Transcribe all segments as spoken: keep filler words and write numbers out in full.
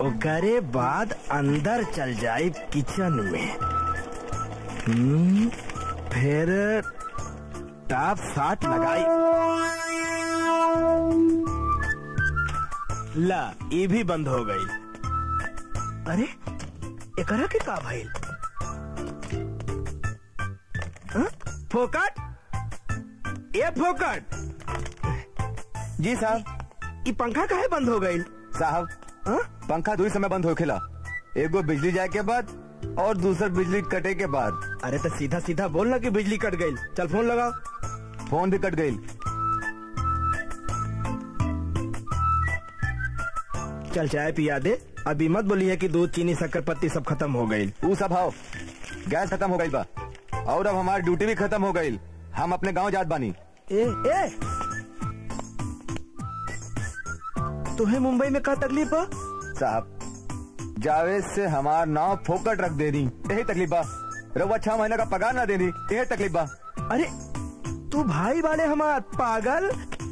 ओकरे बाद अंदर चल जाए किचन में। हम्म, फिर टॉप सात लगाई। ला ये भी बंद हो गई। अरे एकरा के का भइल? फोकट, ये फोकट। जी साहब। ये पंखा काहे बंद हो गई? साहब पंखा दो ही समय बंद होखेला, एगो बिजली जाए के बाद और दूसर बिजली कटे के बाद। अरे तो सीधा सीधा बोल ना कि बिजली कट गई। चल फोन लगाओ। फोन भी कट गई। चल चाय पिया दे। अभी मत बोली है कि दूध चीनी शक्कर पत्ती सब खत्म हो गई। वो सब हाओ, गैस खत्म हो गई बा और अब हमारी ड्यूटी भी खत्म हो गई। हम अपने गांव जात बानी। ए, ए। तुम्हें मुंबई में क्या तकलीफ है? साहब जावेद से हमार नाव फोकट रख दे दी, यही तकलीफ बा। रउआ छह महीना का पगार ना दे दी, यही तकलीफ बा। अरे तू भाई वाले हमार पागल,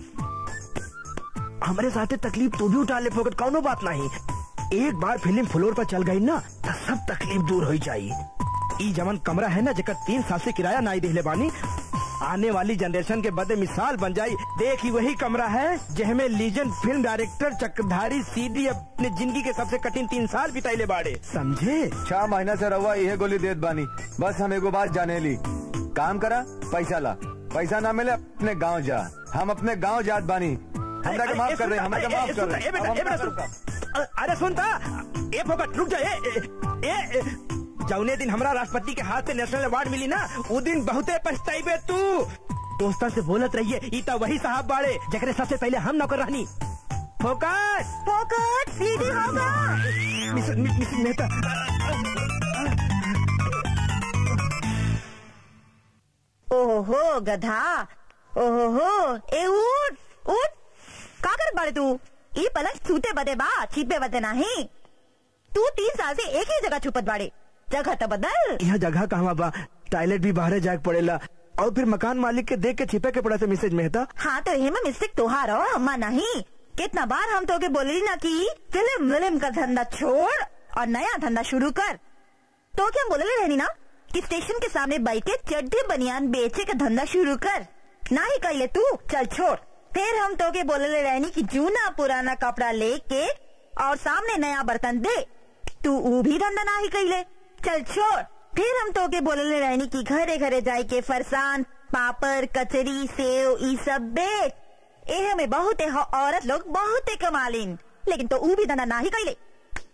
हमारे साथ तकलीफ तू भी उठा ले फोकट, कौनो बात नहीं। एक बार फिल्म फ्लोर पर चल गई ना तो सब तकलीफ दूर हो जाये। ई जमन कमरा है ना जेकर तीन साल से किराया नहीं दिले बानी, आने वाली जनरेशन के बदे मिसाल बन जाये। देखी वही कमरा है जिसमें legend film director Chakradhari CD अपने जिंदगी के सबसे कठिन तीन साल बिताइले बाड़े, समझे? छह महीना से रउआ यह गोली देत बानी। बस हम एगो बात जाने ली, काम करा पैसा ला, पैसा ना मिले अपने गाँव जा। हम अपने गाँव जात बानी, हमरा के माफ कर रहे, हमरा के माफ कर रहे। अरे सुनता, ए फोकट रुक जा। ए, ए, ए, जौने दिन हमरा राष्ट्रपति के हाथ से नेशनल अवार्ड मिली ना, वो दिन बहुते पछताइबे तू। दोस्तों से बोलत रहिए, इता वही साहब बाड़े जकरे सबसे पहले हम नौकर रहनी। फोकट फोकट सीधी होगा। Mrs Mrs Mehta. ओहो गधा, ओहो ए उठ उठ, का कर बाड़े तू? ये पलंग सूते बदे बा, छिपे बदे नहीं। तू तीन साल से एक ही जगह छुपत बाड़े, जगह तो बदल। यह जगह कहाँ बा? टॉयलेट भी बाहर जाके पड़ेला और फिर मकान मालिक के देख के छिपे के पड़ा था मिसेज मेहता। हाँ तो ये में मिस्टेक तोहार हो, हम्मा नहीं। कितना बार हम तो के बोली ना कि फिल्म विल्म का धंधा छोड़ और नया धंधा शुरू कर। तो क्या बोले रहनी ना कि स्टेशन के सामने बैठ के चड्डी बनियान बेचे का धंधा शुरू कर, ना ही कर ले तू, चल छोड़। फिर हम तो के बोले रहनी कि जूना पुराना कपड़ा लेके और सामने नया बर्तन दे, तू वो भी धंधा ना ही कर ले, चल छोड़। फिर हम तो के बोले रहनी कि घरे घरे जाए के फरसान पापड़ कचरी सेव ई सब बेच। एह में बहुत औरत लोग बहुत कमालीन, लेकिन तो वो भी धंधा ना ही कर ले।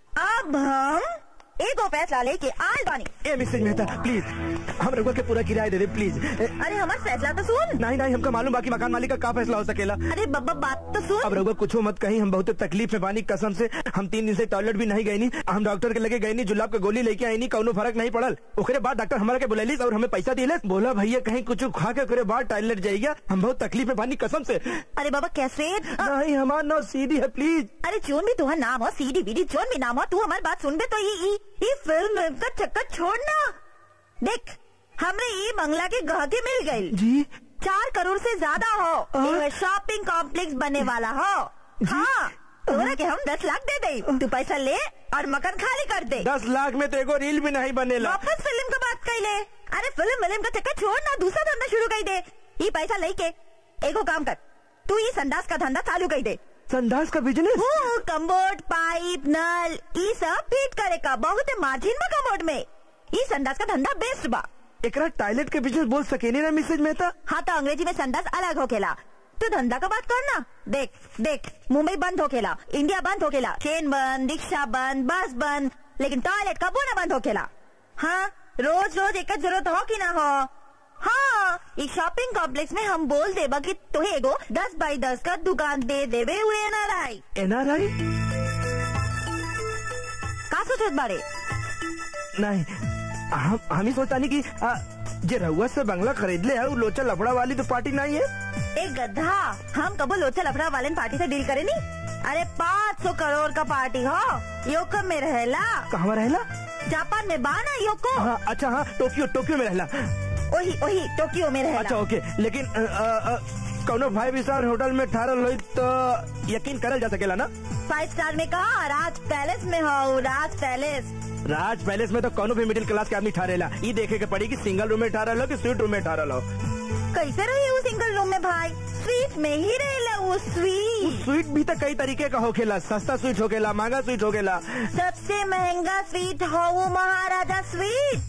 अब हम एगो फैसला लेके आज बानी। ए मिसेज मेहता प्लीज हम रघुआ के पूरा किराया दे दे प्लीज। अरे हमारा फैसला तो सुन। नहीं नहीं हमका मालूम बाकी मकान मालिक का क्या फैसला हो सकेला। अरे बब्बा बात तो सुन। अब रघुआ कुछ मत कहीं, हम बहुत तकलीफ में बानी कसम से। हम तीन दिन से टॉयलेट भी नहीं गई नी, हम डॉक्टर के लगे गई नी, जुलाब के गोली लेके आई नी, कौनो फर्क नहीं पड़ल। ओकरे बाद डॉक्टर हमारा के बुलैली और हमें पैसा दिले, बोला भैया कहीं कुछ खा के ओकरे बाद टॉयलेट जाइएगा। हम बहुत तकलीफ में बानी कसम से। अरे बाबा कैसे? नहीं हमारा नाम सीडी है प्लीज। अरे जोन भी तुम्हारा नाम हो, सीडी बीडी जोन भी नाम हो, तू हमारी बात सुन बे तो ये ये फिल्म का चक्कर छोड़ना। देख हमरे ये बंगला के गहके मिल गई जी, चार करोड़ से ज्यादा हो, शॉपिंग कॉम्प्लेक्स बनने वाला हो। हाँ तोरा के हम दस लाख दे दे, तू पैसा ले और मकान खाली कर दे। दस लाख में तो एगो रील भी नहीं बनेला। वापस फिल्म का बात कर ले। अरे फिल्म विल्म का चक्कर छोड़ना, दूसरा धंधा शुरू कर दे। ये पैसा लेके एगो काम कर, तू ये संडास का धंधा चालू कर दे। संडास का बिजनेस? वो कम्बोर्ड पाइप नल ये सब फिट करे का बहुत मार्जिन बा कम्बोर्ड में। ये संडास का धंधा बेस्ट बा। एकरा टॉयलेट के बिजनेस बोल सके नहीं ना मिसेज मेहता? हाँ तो अंग्रेजी में संडास अलग होकेला, तो धंधा का बात करना। देख देख मुंबई बंद होकेला, इंडिया बंद होकेला, ट्रेन बंद, रिक्शा बंद, बस बंद, लेकिन टॉयलेट का बोना बंद होकेला। हाँ रोज रोज एक जरूरत हो कि ना हो। हाँ इस शॉपिंग कॉम्प्लेक्स में हम बोल देबा कि तुहे एगो दस बाई दस का दुकान दे देवे हुए एनआरआई। एनआरआई का सोचत बाड़े? नहीं हम हम ही सोचता नहीं कि आ, जे रहुआ से बंगला खरीद ले है वो लोचा लफड़ा वाली तो पार्टी नहीं है। एक गधा, हम कबो लोचा लफड़ा वाले पार्टी से डील करे नहीं। अरे पाँच सौ करोड़ का पार्टी हो, योको में रहेला। कहाँ रहेला? जापान में बाना योको। हाँ अच्छा हाँ टोक्यो टोक्यो में रहेला। वही वही टोक्यो में रहेला। अच्छा ओके, लेकिन आ, आ, आ, कौनो फाइव स्टार होटल में ठहरल हो तो यकीन करल जा सकेला ना। फाइव स्टार में कहा, राज पैलेस में हो, राज पैलेस। राज पैलेस में तो कौनो भी मिडिल क्लास के आदमी ठहरेला। ये देखे के पड़ी कि सिंगल रूम में ठहरल हो कि स्वीट रूम में ठहरल हो। कैसे रही वो सिंगल रूम में भाई? स्वीट में ही रहेला वो स्वीट। स्वीट भी तो कई तरीके का होखेला, सस्ता स्वीट होखेला, महंगा स्वीट होखेला। सबसे महंगा स्वीट हो वो Maharaja sweet.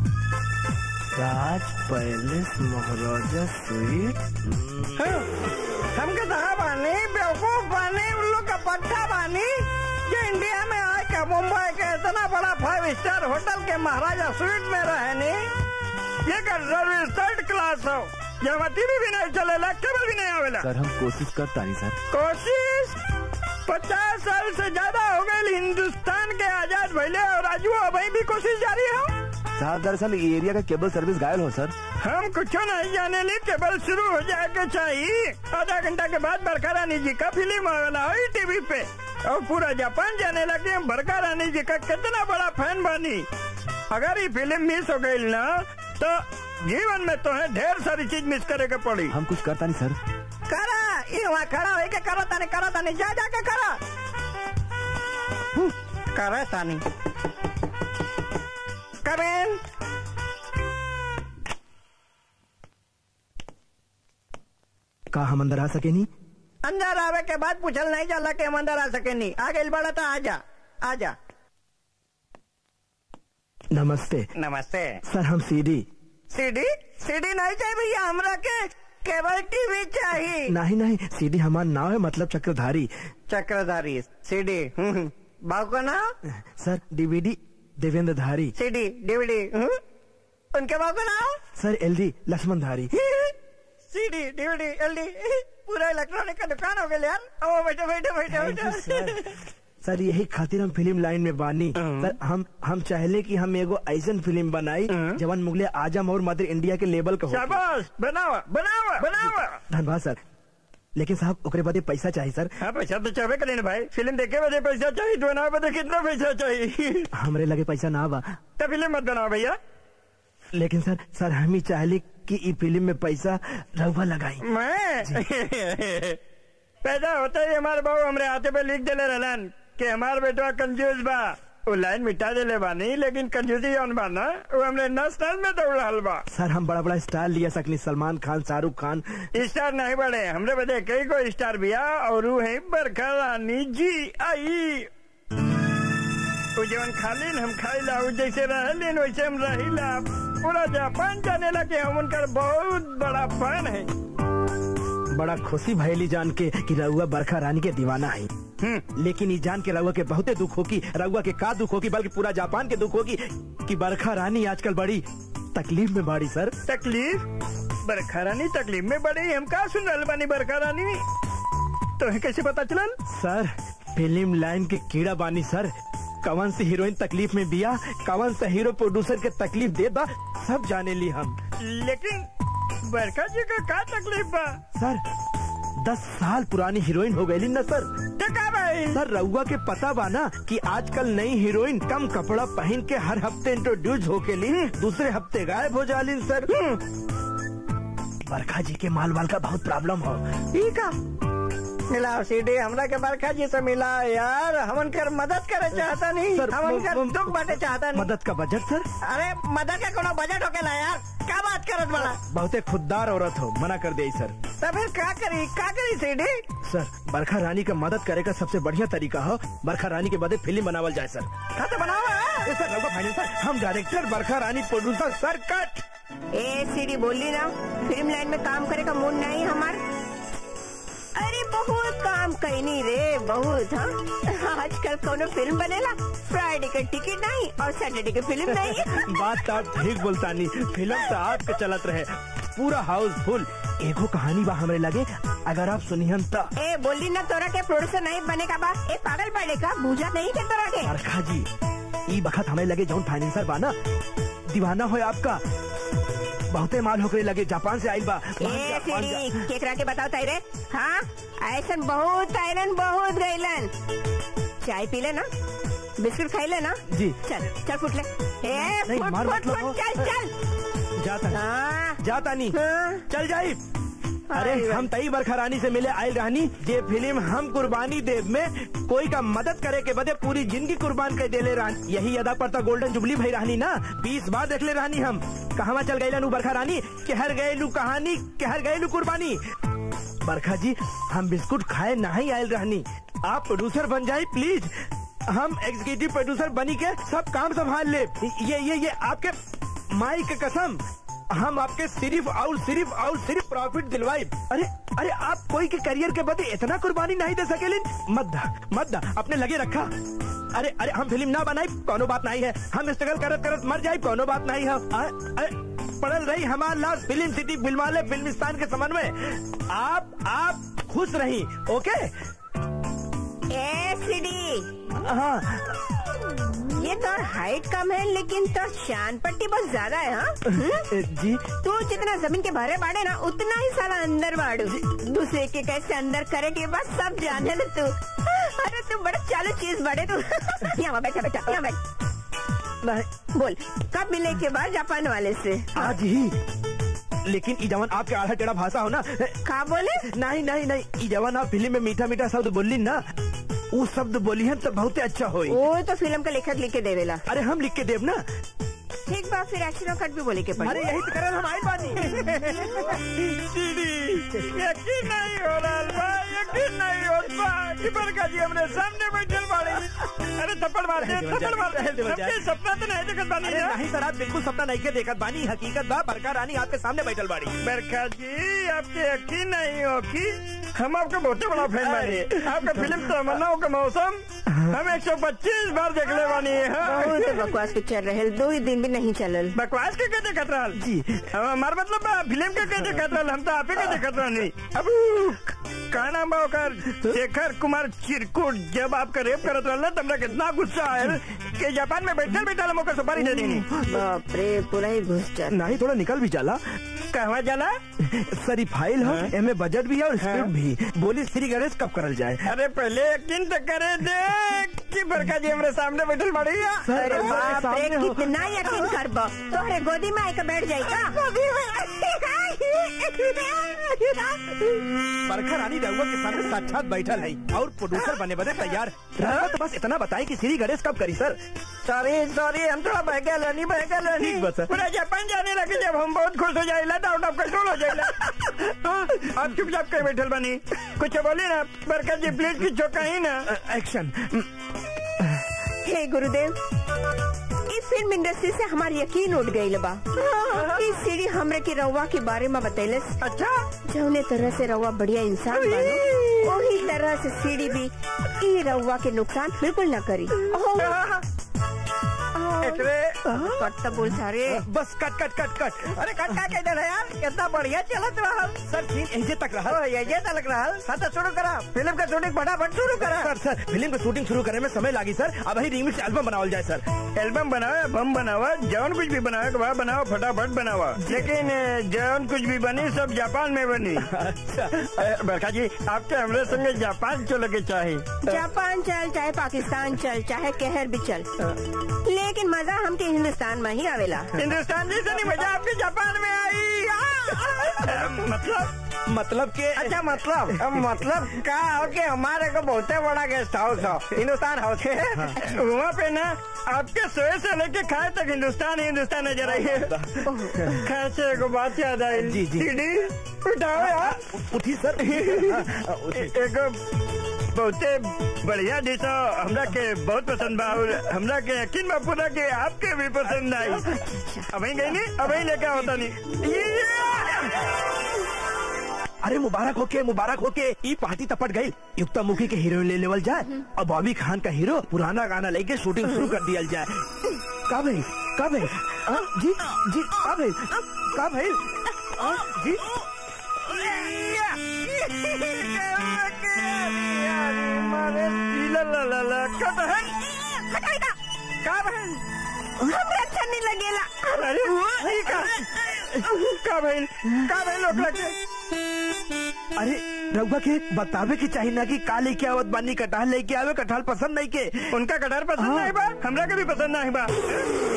Raj palace Maharaja sweet. हमके कहा बानी बेवकूफ बानी, उन लोग का पट्टा बानी जो इंडिया में आके मुंबई के इतना बड़ा फाइव स्टार होटल के महाराजा स्वीट में रहने। ये कर सर्विस थर्ड क्लास हो, यहाँ टीवी भी नहीं चलेला, केबल भी नहीं आवेला। सर हम कोशिश करता नहीं सर। कोशिश पचास साल से ज्यादा हो गए हिंदुस्तान के आजाद भैले और राजू अभी भी कोशिश जारी है। साहब दरअसल ये एरिया का केबल सर्विस गायब हो सर। हम कुछ नहीं जाने ली, केबल शुरू हो जाए के चाहिए। आधा घंटा के बाद बरखा रानी जी का फिल्म आवेला है टीवी पे और पूरा जापान जाने लगे हम बरखा रानी जी का कितना बड़ा फैन बानी। अगर ये फिल्म मिस हो गई ना तो जीवन में तो है ढेर सारी चीज मिस करे के पड़ी। हम कुछ करता नहीं सर। करा ये वहाँ खड़ा हो के करो तानी, करो तानी, जा जाके करा करे तानी। करें का हम अंदर आ सके नहीं? अंदर आवे के बाद पूछल नहीं जाला के हम अंदर आ सके नहीं। आ गई बड़ा था, आजा आजा। नमस्ते। नमस्ते सर हम सीडी सीडी सीडी नहीं चाहिए भैया, हमरा के केबल टीवी चाहिए। नहीं नहीं, सीडी हमारा नाम है, मतलब चक्रधारी। चक्रधारी सीडी बाबू का नाम? सर डीवीडी देवेंद्र धारी। सीडी डीवीडी उनके बाबू का नाम? सर LD Lakshman Dhari. CD DVD LD पूरा इलेक्ट्रॉनिक का दुकान हो गया यार। ओ बैठो बैठो बैठो बैठो। सर, सर यही खातिर हम फिल्म लाइन में बानी। सर हम हम चाहले कि हम एगो ऐसन फिल्म बनाई जवन मुगले आजम और मदर इंडिया के लेवल का हो। शाबाश, बनावा बनावा बनावा। धन्यवाद सर, लेकिन साहब ओकरे बदे पैसा चाहिए सर। हाँ पैसा तो चाहे करें भाई, फिल्म देखे बदे पैसा चाहिए तो बनावे बदे कितना पैसा चाहिए? हमरे लगे पैसा ना बा तो फिल्म मत बनाओ भैया। लेकिन सर सर हम ही चाहले कि ई फिल्म में पैसा रहुआ लगाई। मैं पैदा होता ही हमारे बाबू हमरे हाथे पे लिख देले रहलन कि हमारे बेटा कंजूस बा। वो लाइन मिटा देले बानी, लेकिन कंजूसी जौन बा ना वो हमरे नस नस में दौड़ल बा। सर हम बड़ा बड़ा स्टार लिया सकनी, सलमान खान, शाहरुख खान। स्टार नहीं बड़े हमरे बदे कई को स्टार बिया और वो है बरखा रानी जी आई। वो जवन खालीन हम खाईला, वो जैसे रहलीन वैसे हम रहीला। पूरा जापान जाने लगे हम उनका बहुत बड़ा फैन है। बड़ा खुशी भैली जान के कि रउआ बरखा रानी के दीवाना है। लेकिन ये जान के रउआ के बहुते दुख होगी। रउआ के का दुख होगी बल्कि पूरा जापान के दुख होगी कि बरखा रानी आजकल बड़ी तकलीफ में बाड़ी। सर तकलीफ? बरखा रानी तकलीफ में बड़ी? हम का सुन रहे बानी बरखा रानी? तो कैसे पता चलल? सर फिल्म लाइन के कीड़ा बानी सर। कवन से हीरोइन तकलीफ में बिया, कवन से हीरो प्रोड्यूसर के तकलीफ दे बा, सब जाने ली हम। लेकिन बरखा जी का क्या तकलीफ बा? सर दस साल पुरानी हीरोइन हो गई न सर। भाई सर रउआ के पता बा ना कि आजकल नई हीरोइन कम कपड़ा पहन के हर हफ्ते इंट्रोड्यूस होके ली, दूसरे हफ्ते गायब हो जाली। सर बरखा जी के माल वाल का बहुत प्रॉब्लम हो। ठीक है मिलाओ सीडी हमरा के बरखा जी से मिला यार। हम उनकर मदद करे चाहता नहीं सर, हम उनकर दुख बांटे चाहता नहीं। मदद का बजट सर? अरे मदद का कोनो बजट होकेला यार, क्या बात करत बड़ा? बहुते खुददार औरत हो, मना कर दे सर। तो फिर क्या करी क्या करी सीडी? सर बरखा रानी का मदद करे का सबसे बढ़िया तरीका हो बरखा रानी के बदले फिल्म बनावल जाए सर। हाँ तो बनाओ सर। रउआ फाइनल सर, हम डायरेक्टर बरखा रानी, प्रोड्यूसर सर कट। ए सीडी बोली ना फिल्म लाइन में काम करे का मूड नहीं हमार। अरे बहुत काम कहनी रे बहुत। हाँ आजकल कोनो फिल्म बनेला, फ्राइडे का टिकट नहीं और सैटरडे की फिल्म नहीं। बात आप ठीक बोलता नहीं, फिल्म तो आपके चलत रहे, पूरा हाउस फुल। एगो कहानी बा हमरे लगे, अगर आप सुनिहन तो। ए बोली ना तोरा के प्रोड्यूसर नहीं बने का बा? ए पागल पड़े का बूझा नहीं के तोरा के? बरखा जी ई बखत हमें लगे जौन फाइनेंसर बा ना दीवाना हो आपका, बहुते माल होके लगे, जापान से आई बा। केकरा के बताओ ताइरे? हाँ ऐसा बहुत आयरन बहुत गैलन। चाय पी ले ना, बिस्कुट खाई ले ना। जी चल चल फुट ले। ए, नहीं, फुट, मार फुट, मतलब फुट, चल चल जाता हाँ। जाता नहीं हाँ। चल जाई। अरे हम तई बरखा रानी से मिले आयल रानी, ये फिल्म हम कुर्बानी देव में कोई का मदद करे के बदे पूरी जिंदगी कुर्बान कर देले रानी। यही अदा पर तो गोल्डन जुबली भई रानी ना, बीस बार देख ले रानी हम। कहवा चल गई लू बरखा रानी, कहर गए लू कहानी, कहर गए लू कुर्बानी। बरखा जी हम बिस्कुट खाए नहीं आयल रानी, आप प्रोड्यूसर बन जाए प्लीज। हम एग्जीक्यूटिव प्रोड्यूसर बनी के सब काम संभाल ले। ये ये ये आपके माई के कसम, हम आपके सिर्फ और सिर्फ और सिर्फ प्रॉफिट दिलवाए। अरे अरे आप कोई के करियर के बदले इतना कुर्बानी नहीं दे सके। मत दा मत दा अपने लगे रखा। अरे अरे हम फिल्म ना बनाई कोनो बात नहीं है, हम स्ट्रगल करत करत मर जाए कोनो बात नहीं है। अरे पड़ल रही हमार लाश फिल्म सिटी फिल्माले फिल्मिस्तान के समन में। आप आप खुश रही। ओके ए सीडी, हाँ ये तो हाइट कम है लेकिन तो शान पट्टी बहुत ज्यादा है। हाँ जी तू जितना जमीन के भरे बाड़े ना उतना ही सारा अंदर बाड़ू। दूसरे के कैसे अंदर करे के बाद सब जाने ले तू। अरे तू बड़ा चालू चीज बाड़े तू। यहाँ बैठा बैठा यहाँ बैठ। नहीं बोल कब मिले के बाद जापान वाले से? आज ही। लेकिन ई जवान आपके आधा टेढ़ा भाषा हो ना। का बोले? नहीं नहीं नहीं, ई जवान आप फिल्म में मीठा मीठा शब्द बोली ना, वो शब्द बोली है तो बहुत अच्छा होई। वो तो फिल्म का लेखक लिख के देवेला। अरे हम लिख के देव ना। ठीक बात, फिर एक्शन कट भी बोले के पड़े। अरे यही तो करल हम आए बानी। यकीन नहीं हो रहा बा, यकीन नहीं होता कि बरखा जी हमने सामने बैठल बाड़ी। अरे थप्पड़ मार दे, थप्पड़ मार दे। सबके सपना तो नहीं देखत बानी। अरे नहीं सर, आप बिल्कुल सपना नहीं के देखत बानी, हकीकत बा बरखा रानी आपके सामने बैठल बाड़ी। बरखा जी आपके यकीन नहीं हो कि हम आपका बहुत बड़ा फैन बानी। आपका फिल्म तमन्नाओं का मौसम हम एक सौ पच्चीस बार देख ले बानी। बहुत बकवास पिक्चर रहे, दो ही दिन भी नहीं चलल। बकवास के कहते खतराल जी, हमार मतलब फिल्म के कहते खतराल, हम तो आप ही कहते खतराल नहीं। अब का नाम बाकर शेखर कुमार चिरकुट, जब आपका रेप करत रहा तब हमरा कितना गुस्सा आयल कि जापान में बैठल बैठल मौका सुपारी दे देनी। बाप रे, पूरा ही घुस जा। नहीं थोड़ा निकल भी जाला। कहवा जाला सर फाइल हो, एमे बजट भी है और स्क्रिप्ट भी। बोली श्री गणेश कब करल जाए? अरे पहले यकीन तो करे दे कि बरखा जी हमारे सामने बैठल बाड़ी। अरे बाप रे, कितना यकीन करबो, तोहरे गोदी में आके बैठ जाए का? बरखा रानी रहुआ के सामने साक्षात बैठल है और प्रोड्यूसर बने बने तैयार। तो बस इतना बताए कि श्री गणेश कब करी सर? सॉरी सॉरी, हम थोड़ा बहका लनी बहका लनी। ठीक बस सर। पूरा जापान जाने लगे जब हम बहुत खुश हो जाएला, आउट ऑफ कंट्रोल हो जाएला। आप चुपचाप कहीं बैठल बनी, कुछ बोली ना बरखा जी प्लीज, की चौका ही ना। एक्शन। हे गुरुदेव, इस फिल्म इंडस्ट्री से हमारी यकीन उठ गई बा। इस सीढ़ी हमरे की रउआ के बारे में बतैलस। अच्छा, जौने तरह से रउआ बढ़िया इंसान बानो, वही तरह से सीढ़ी भी ई रउआ के नुकसान बिल्कुल न करी। कट बोल सारे, बस कट कट कट कट। अरे कट का कहते रहे यार, कितना बढ़िया चलत रहा सर। ठीक यही तक रहा, ये तक रहा। हाँ तो शुरू करा फिल्म का शूटिंग, फटाफट शुरू करा। सर सर फिल्म की शूटिंग शुरू करने में समय लगी सर। अब ही रिमिक्स एल्बम बनावल जाए सर। एल्बम बनाओ, बम बनावा, जौन कुछ भी बनाओ वह बनाओ, फटाफट बनावा। लेकिन जौन कुछ भी बनी सब जापान में बनी। अच्छा बरखा जी, आपके हमरे संगे जापान चलो के चाहे। जापान चल चाहे पाकिस्तान चल चाहे कहर भी चल, लेकिन मजा हमके हिंदुस्तान में ही आवेला। हिंदुस्तान जैसे नहीं मजा आपके जापान में आई। मतलब मतलब के अच्छा मतलब मतलब का हो कि हमारे को बहुत बड़ा गेस्ट हाउस हो, हिंदुस्तान हाउस है। वहाँ पे ना आपके सोए से लेके खाए तक हिंदुस्तान ही हिंदुस्तान नजर आई है। कैसे को बात याद आई? जी जी उठाओ यार, उठी सर। एक बहुते बढ़िया डिश हमरा के बहुत पसंद बा और हमरा के यकीन बा पूरा के आपके भी पसंद आई। अब ही गई नहीं, अब ही लेके होता नहीं। अरे मुबारक होके मुबारक होके, ई पार्टी तपट गई। युक्ता मुखी के हीरोइन ले लेवल जाए और बॉबी खान का हीरो पुराना गाना लेके शूटिंग शुरू कर दिया जाए। कब है कब है जी जी कब है कब है जी? अच्छा नहीं लगेला। अरे का भइल का भइल लोग लगे? अरे रघुआ के बतावे की चाहिए ना कि का लेके आवत बानी, कटहल लेके आवे, कटहल पसंद नहीं के। उनका कटहल पसंद नहीं बा, हमरा के भी पसंद नहीं बा।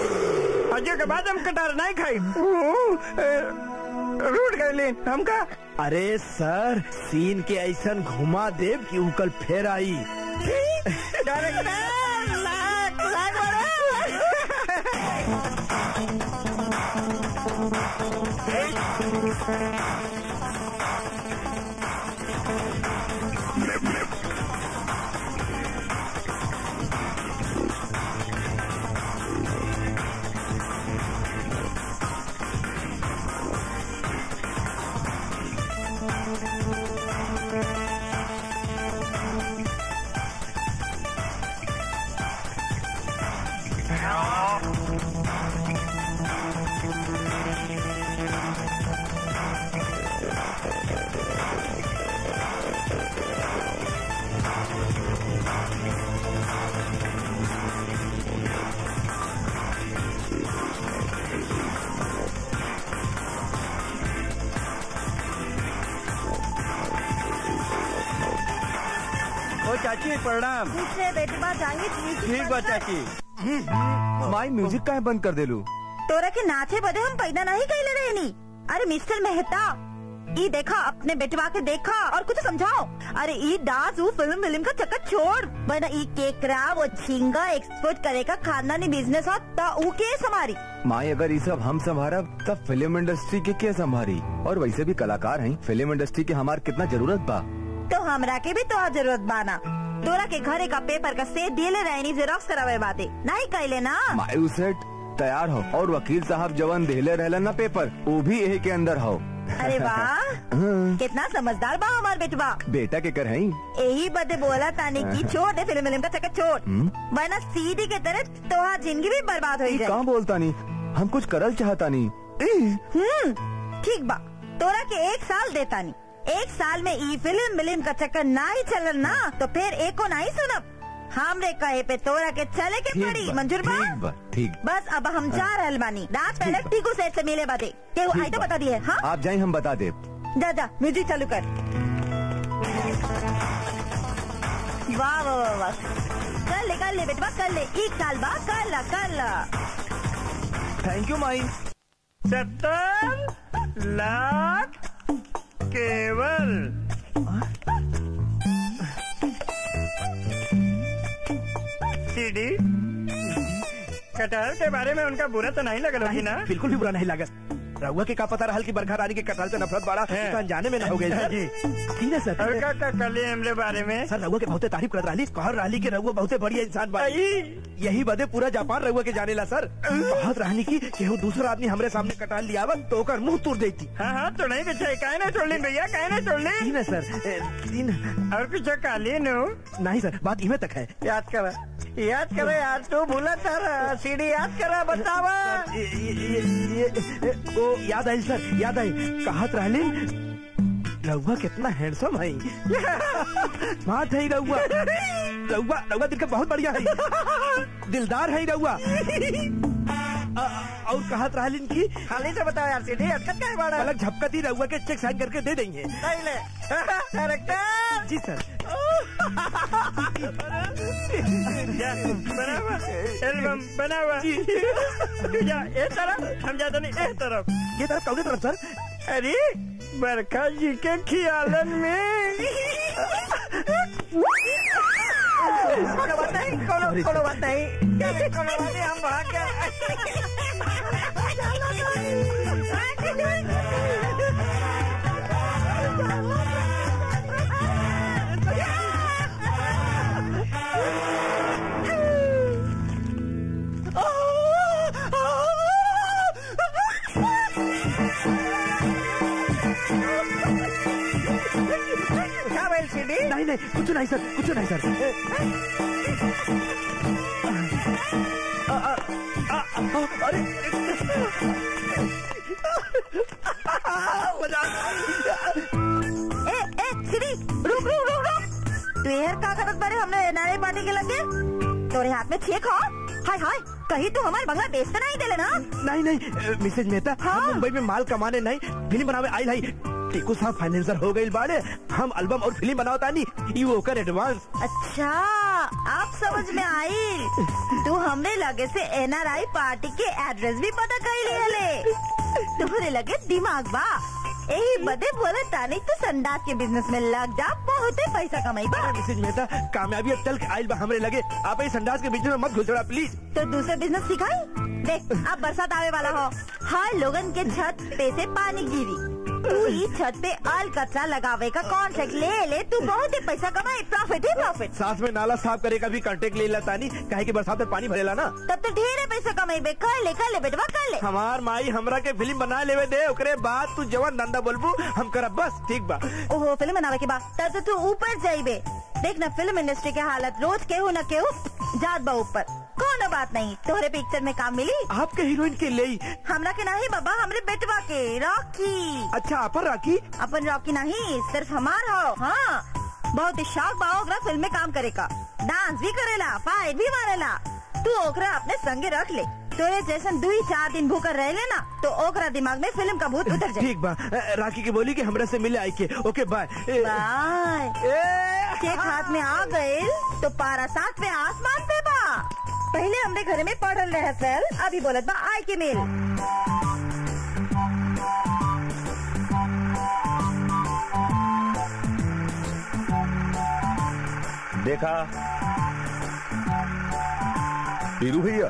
अजय के बाद हम कटहल नहीं खाई, रूट गए हमका। अरे सर सीन के ऐसा घुमा देव कि उकल फेर आई। चाची प्रणाम। बेटवा जाएंगे ठीक बा चाची। माई म्यूजिक काहे बंद कर देलू? तोरा के नाचे बदे हम पैदा नहीं कैले रहनी। अरे मिस्टर मेहता ई देखा अपने बेटवा के देखा और कुछ समझाओ। अरे ई डांस वो फिल्म फिल्म का चक्कर छोड़, वरना ई केकरा वो झींगा एक्सपोर्ट करे का खानदानी बिजनेस हो ता ऊ के संभारी। माई अगर ये सब हम संभारब तब फिल्म इंडस्ट्री के के संभारी? और वैसे भी कलाकार हैं, फिल्म इंडस्ट्री के हमार कितना जरूरत बा। तो हमरा के भी तो जरूरत बाना। तोरा के घरे का पेपर का सेट दिले रहनी जेरोक्स करावे बाते नहीं कैले ना। मायू सेट तैयार हो और वकील साहब जवन देले रहलन ना पेपर वो भी यही के अंदर हो। अरे वाह कितना समझदार बा हमार बेटवा। बेटा के कर हैं यही बदे बोला तानी की छोड़ दे फिल्म फिल्म का चक्कर छोड़, वरना सीधी के तरह तोहार जिंदगी भी बर्बाद हो जाए। कहाँ बोलता नहीं, हम कुछ करल चाहता नहीं। हम्म ठीक बा, तोरा के एक साल देता नहीं। एक साल में ई फिल्म फिल्म का चक्कर ना ही चलन ना तो फिर एको ना ही सुनब। हमरे कहे पे तोरा के चले के पड़ी। मंजूर बा? ठीक बा, ठीक। बस अब हम जा रहल बानी। रात पहले टीकू सेठ से मिले बाते के वो आई तो बता दिए। हाँ आप जाए हम बता दे। जा जा म्यूजिक चालू कर। वाह वाह वाह वाह कर ले कर ले बेटवा कर ले। एक साल बाद कर ला कर ला। थैंक यू माई। सत्तर लाख केवल। सीडी कटहल के बारे में उनका बुरा तो नहीं लगा होगी ना? बिल्कुल भी बुरा नहीं लगा। रहुआ के का पता रहल की बरखा रानी के कटहल से नफरत बड़ा जाने में न हो गई जी। ठीक है सर। और का का कले हमरे बारे में सर रहुआ के बहुते तारीफ करत रही, कहर रही के रहुआ बहुते बढ़िया इंसान बा। यही बदे पूरा जापान रहुआ के जाने ला सर। बहुत रहनी की केहू दूसरा आदमी हमरे सामने कटहल लियावन तो ओकर मुंह तोड़ देती। हाँ हाँ तो नहीं बेचा काहे ना छोड़ ली भैया, काहे ना छोड़ ली। तीन है सर तीन। और कुछ काली नो नहीं सर बात इमे तक है। याद करा याद करे यार तू भूला तारा सीडी याद करा बतावा। ये, ये, ये, ये, वो याद आई सर याद आई कहत रहली रहुआ कितना हैंडसम है। बात है रहुआ रहुआ रहुआ दिल का बहुत बढ़िया है, दिलदार है रहुआ। और कहत रहलिन की खाली से बताओ यार सीडी हरकत क्या है बड़ा अलग झपकती रहुआ के चेक साइन करके दे देंगे। करेक्टर जी सर। बना एल्बम बना हुआ जा ए तरफ हम जाते नहीं ए तरफ। ये तरफ कौन तरफ सर? अरे बरखा जी के खियालन में कोनो बात नहीं कोनो कोनो बात नहीं कोनो बात नहीं हम भाग गए। नहीं नहीं कुछ नहीं सर कुछ नहीं सर। आ, आ, आ, आ, अरे ए ए सीडी रुक रुक रुक रुक। तू यार का करत बारे हमने नारे पार्टी के लगे तोरे हाथ में चेक हो। हाय हाय कहीं तू हमारे बंगला बेच तो नहीं देले ना? नहीं नहीं मिसेज मेहता हम मुंबई में माल कमाने नहीं फिल्म बनावे आइल है। टीकू साहब फाइनेंसर हो गई बाड़े, हम एल्बम और फिल्म बनावता नहीं ये वो कर एडवांस। अच्छा आप समझ में आई। तू हमरे लगे से एनआरआई पार्टी के एड्रेस भी पता कर लिया ले। तुम्हारे लगे दिमाग बा यही बदे बोले तानी तो संडास के बिजनेस में लग जा, बहुत ही पैसा कमाई बा। मिसेज मेहता कामयाबी अब चल के आइल बा हमरे लगे, आप इस संडास के बिजनेस में मत घुसड़ा प्लीज। तो दूसरे बिजनेस सिखाई। देख अब बरसात आवे वाला हो, हर लोगन के छत पे से पानी गिरी, तू ही छत पे आल कचरा लगावे का कॉन्ट्रैक्ट ले ले, तू बहुत ही पैसा कमाई, प्रॉफिट ही प्रॉफिट। साथ में नाला साफ करे का भी कॉन्ट्रैक्ट ले लेता नहीं, काहे कि बरसात में पानी भरेला ना। तब तो ढेरे पैसा कमाई बे, कर ले कर ले बेटवा कर ले। हमार माई हमरा के फिल्म बना लेवे दे, ओकरे बाद तू जवान धंधा बोलबू हम करब, बस ठीक बा। ओहो फिल्म बनावे के बाद तब तो तू ऊपर जाइबे। देख ना फिल्म इंडस्ट्री के हालत, रोज केहू न केहू जात बा ऊपर, कोनो बात नहीं, तोहरे पिक्चर में काम मिली। आपके हीरोइन के ले हमरा के नहीं बाबा, हमरे बेटवा के रॉकी। अच्छा अपन राखी? अपन रॉकी नहीं, सिर्फ हमार हो। हाँ बहुत ही शौक बा ओकरा फिल्म में काम करे का, डांस भी करेला, फाइट भी मारेला। तू ओकरा अपने संगे रख ले, तोरे जैसन दो ही चार दिन भूखर रह लेना तो ओकरा दिमाग में फिल्म का भूत उतर जाए। ठीक बा, राखी के बोली कि हमरा से मिले आई के। ओके बाय बाय। केक हाथ में आ गए तो पारा साथ में आसमान पे बा। पहले हमरे घरे में पढ़ल रहे सर, अभी बोलत बा आई के मेल। देखा हीरू भैया,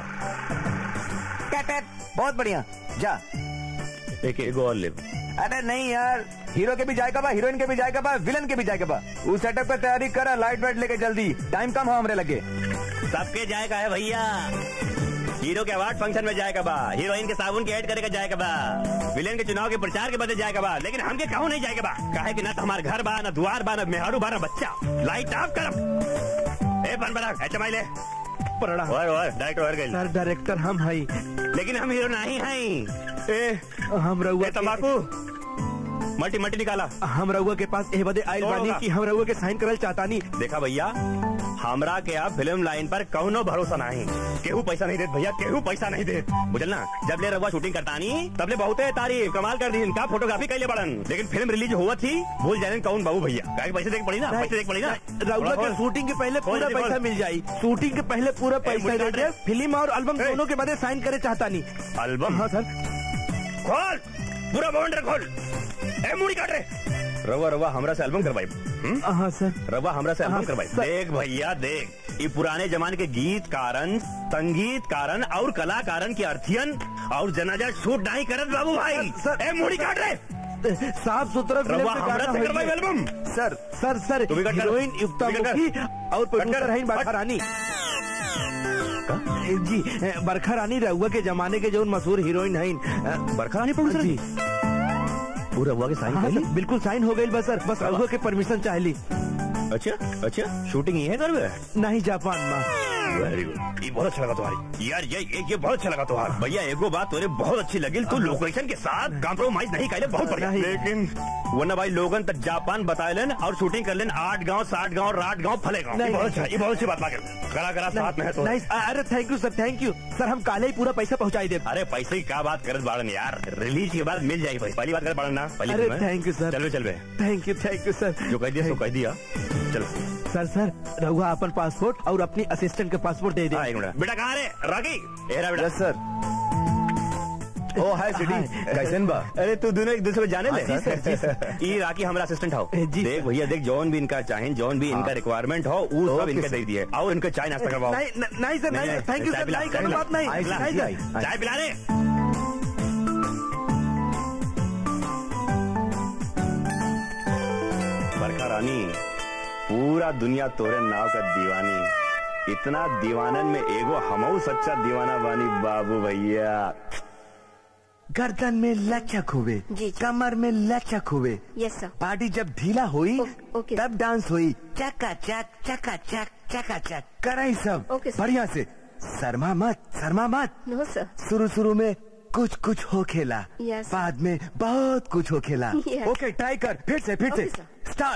बहुत बढ़िया, जा एक एगो और ले। अरे नहीं यार, हीरो के भी जाएगा बा, हीरोइन के भी जाएगा बा, विलन के भी जाएगा बा। उस सेटअप पे तैयारी करा, लाइट वाइट लेके जल्दी, टाइम कम हो हमरे लगे। सबके जाएगा है भैया, हीरो के अवार्ड फंक्शन में जाएगा बा, हीरोइन के साबुन के ऐड करेगा जाएगा बा, विलेन के चुनाव के प्रचार के बदले जाएगा बा, लेकिन हमके कहूँ नहीं जाएगा बा, काहे कि ना तो हमारे घर बा, ना द्वार बा, ना मेहरू बा, ना बच्चा। लाइट ऑफ कर, ए बन बना एच ले पड़ा। और और डायरेक्टर और गई सर डायरेक्टर हम हई, लेकिन हम हीरो नहीं हैं। ए हम रहुआ तंबाकू मल्टी मल्टी निकाला। हम रहुआ के पास ए बदे आइल बानी कि हम रहुआ के साइन करल चाहता नहीं। देखा भैया, हमरा के अब फिल्म लाइन पर कौनो भरोसा नहीं, केहू पैसा नहीं दे भैया, केहू पैसा नहीं दे, बुझल ना। जब ले रहुआ शूटिंग करता नहीं तब ले बहुते तारीफ कमाल कर दी, इनका फोटोग्राफी कैले पड़न, लेकिन फिल्म रिलीज हुआ थी भूल जाने कौन बाबू भैया, काहे पैसे देख पड़ी ना, पैसे देख पड़ी ना। रहुआ के शूटिंग के पहले पूरा पैसा मिल जाये, शूटिंग के पहले पूरा पैसा दे दे, फिल्म और एल्बम दोनों के बदले साइन करे चाहता नहीं। एल्बम? हाँ सर। खोल पूरा बाउंड्री खोल, ए मुड़ी काट रे। रवा रवा हमरा से एल्बम करवाई। हाँ सर। रवा हमरा से एल्बम हाँ, करवाई। सर। देख भैया देख, ये पुराने जमाने के गीत कारण, संगीत कारण और कलाकारन की अर्थियन और जनाजा शूट नहीं करत बाबू भाई। सर, ए मुड़ी काट रे। साफ सुथरा रवा हमरा से करवाई एल्बम। सर सर सर तू भी कट कर। हीरोइन युक्ता तू भी कट कर। मुखी और प्रोड्यूसर है बरखा रानी जी। बरखा रानी रहुआ के जमाने के जो मशहूर हीरोइन है। बरखा रानी प्रोड्यूसर जी पूरा हुआ के साइन हाँ, कर ली? बिल्कुल साइन हो गई बस सर, बस रहुआ के परमिशन चाह ली। अच्छा अच्छा, शूटिंग ही है कर नहीं जापान में। वेरी गुड, ये बहुत अच्छा लगा तुम्हारी यार, ये ये, ये बहुत अच्छा लगा तुम्हारा भैया। एगो बात तोरे बहुत अच्छी लगी, तू लोकेशन के साथ कॉम्प्रोमाइज नहीं करे, बहुत बढ़िया। लेकिन वरना भाई लोगन तक जापान बताए लेन और शूटिंग कर लेन आठ गांव साठ गांव रात गांव फले गांव। ये बहुत अच्छा, ये बहुत अच्छी बात लगे, करा करा साथ में है तो। अरे thank you sir, thank you sir, हम काले ही पूरा पैसा पहुंचाई दे। अरे पैसे की क्या बात करत बाड़न यार, रिलीज के बाद मिल जाएगी भाई, पहली बात कर बाड़न ना। अरे थैंक यू सर, चल चल thank you thank you sir, जो कह दिया सो कह दिया। चलो सर सर रहुआ अपन पासपोर्ट और अपनी असिस्टेंट के पासपोर्ट दे दे। बेटा कहाँ रे रागी? यस सर। ओ हाय सिटी, कैसन बा? अरे तू दोनों एक दूसरे को जाने ले। जी सर, जी सर। ये राकी हमारा असिस्टेंट हो। जी देख भैया देख, जौन भी इनका चाहे, जौन भी इनका रिक्वायरमेंट हो वो सब इनके दे दिए, और इनके चाय नाश्ता करवाओ। नहीं नहीं सर, नहीं थैंक यू सर, नहीं कोई बात नहीं, नहीं सर। चाय पिला रे। बरखा रानी, पूरा दुनिया तोरे नाव का दीवानी, इतना दीवानन में एगो हमऊ सच्चा दीवाना बानी बाबू भैया। गर्दन में लचक हुए, जी, जी। कमर में लचक हुए, यस सर। पार्टी जब ढीला हुई ओ- ओके। तब डांस हुई, चका चक चका चक चका चक कराई सब ओके सर। बढ़िया से। शर्मा मत, शर्मा मत। नो सर। शुरू शुरू में कुछ कुछ हो खेला, यस। बाद में बहुत कुछ हो खेला। यस। ओके ट्राई कर, फिर से फिर से ओके सर। स्टार्ट।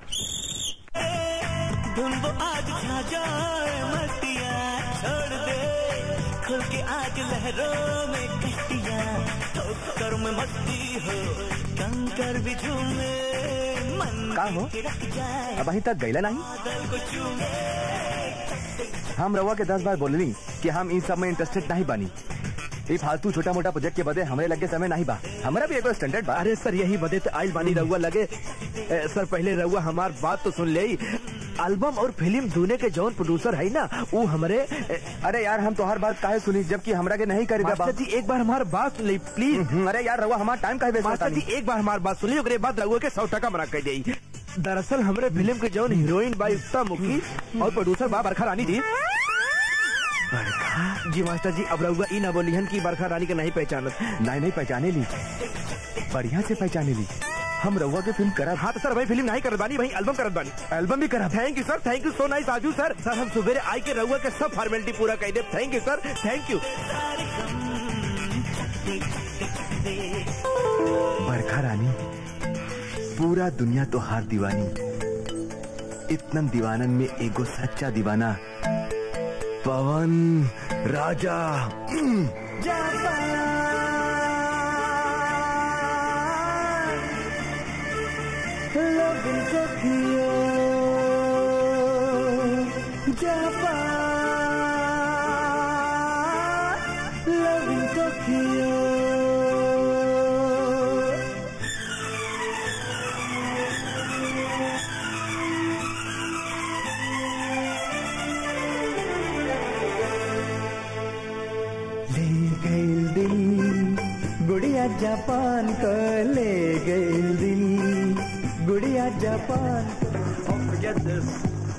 धुन वो आज छा जाए मस्तियाँ छोड़ दे, खुल के आज लहरों में कश्तियाँ, ठोकर में मस्ती हो कंकर भी झूमे, मन का हो? थिरक जाए अब अभी तक गईला नहीं? बादल को चूमे। हम रवा के दस बार बोलनी कि हम इन सब में इंटरेस्टेड नहीं बनी, ये फालतू छोटा मोटा प्रोजेक्ट के बदे हमें लगे समय नहीं बा, हमारा भी एगो स्टैंडर्ड बा। अरे सर यही बदे तो आइल बानी रहुआ लगे। ए, सर पहले रहुआ हमार बात तो सुन ले। एल्बम और फिल्म दोनों के जौन प्रोड्यूसर है ना वो हमारे। अरे यार हम तो हर बात काहे सुनी जबकि हमरा के नहीं करेगा। मास्टर जी एक बार हमारी बात सुन ले प्लीज। अरे यार रहुआ हमारा टाइम काहे वेस्ट करता। मास्टर जी एक बार हमारी बात सुन ली, ओकरे बाद रहुआ के सौ टका मना कर दी। दरअसल हमारे फिल्म के जौन हीरोइन बा युक्ता मुखी और प्रोड्यूसर बा बरखा रानी जी। बरखा जी मास्टर जी अब रहुआ ई ना बोलिहन की बरखा रानी के नहीं पहचानत। नहीं नहीं पहचाने ली, बढ़िया से पहचाने ली। हम रहुआ के फिल्म करा। हाँ तो सर भाई फिल्म नहीं करत बानी, भाई एल्बम करत बानी। एल्बम भी करा। Thank you sir, thank you so nice आजू सर। सर हम सुबह आई के रहुआ के सब फॉर्मेलिटी पूरा कर दे। Thank you sir, thank you. Barkha Rani पूरा दुनिया तो हार दीवानी, इतनन दीवानन में एगो सच्चा दीवाना पवन राजा। गुड़िया जापान को ले गई दिल, गुड़िया Japan. Don't forget this.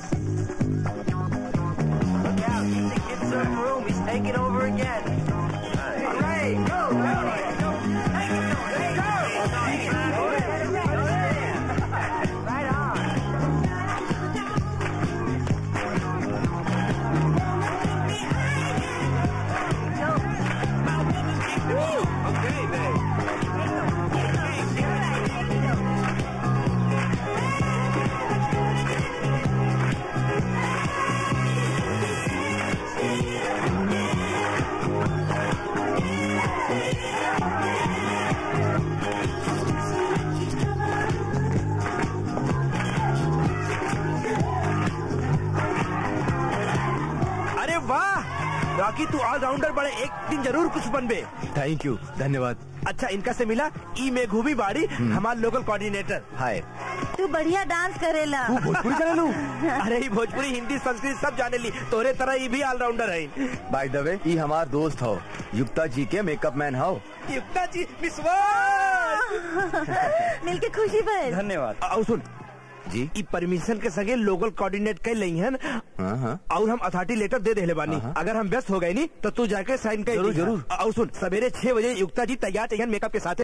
Look out, he's in kid's room. He's taking over again. All right, go, go, go. Hey, go, right on. Okay, babe. अरे वाह रॉकी तू ऑलराउंडर बड़े, एक दिन जरूर कुछ बनबे। थैंक यू, धन्यवाद। अच्छा इनका से मिला ई में घूमी बाड़ी हमारे लोकल कोऑर्डिनेटर। हाय। तू बढ़िया डांस करेला। तू भोजपुरी चला लू। अरे ई भोजपुरी हिंदी संस्कृत सब जाने ली, तोरे तरह ई भी ऑलराउंडर है। बाय द वे ई हमार दोस्त हो, युक्ता जी के मेकअप मैन हो। युक्ता जी विश्वास मिलके खुशी भइल। धन्यवाद। और सुन जी ई परमिशन के संगे लोकल कोऑर्डिनेट कर लई हन। हाँ हाँ और हम अथॉरिटी लेटर दे देले बानी। हाँ। अगर हम व्यस्त हो गए नी तो तू जाके साइन कर जरूर, दी। जरूर। और सुन सवेरे छह बजे युक्ता जी तैयार चाहिए मेकअप के साथ।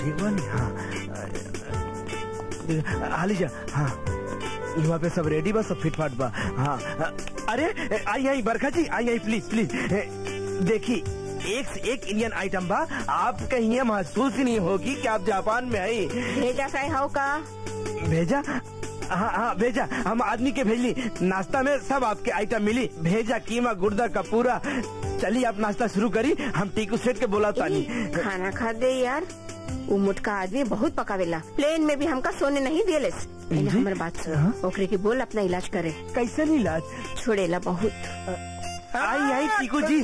ठीक बानी? हाँ हाली जा। हाँ यहाँ पे सब रेडी बा, सब फिट फाट बा। हाँ अरे आई आई बरखा जी, आई आई प्लीज प्लीज देखी, एक से एक इंडियन आइटम बा। आप कहीं ये महसूस ही नहीं होगी कि आप जापान में आई। भेजा काय हो का? भेजा? हाँ हाँ भेजा, हम आदमी के भेजली। नाश्ता में सब आपके आइटम मिली। भेजा, कीमा, गुर्दा का पूरा। चलिए आप नाश्ता शुरू करी, हम टीकू सेठ के बोला तानी। खाना खा दे यार, वो मुटका आदमी बहुत पकावेला। प्लेन में भी हमका सोने नहीं दिले। हमारे बात सुन, ओकरे की बोल अपना इलाज करे। कैसे इलाज? छोड़ेला बहुत। आई आई टीकू जी।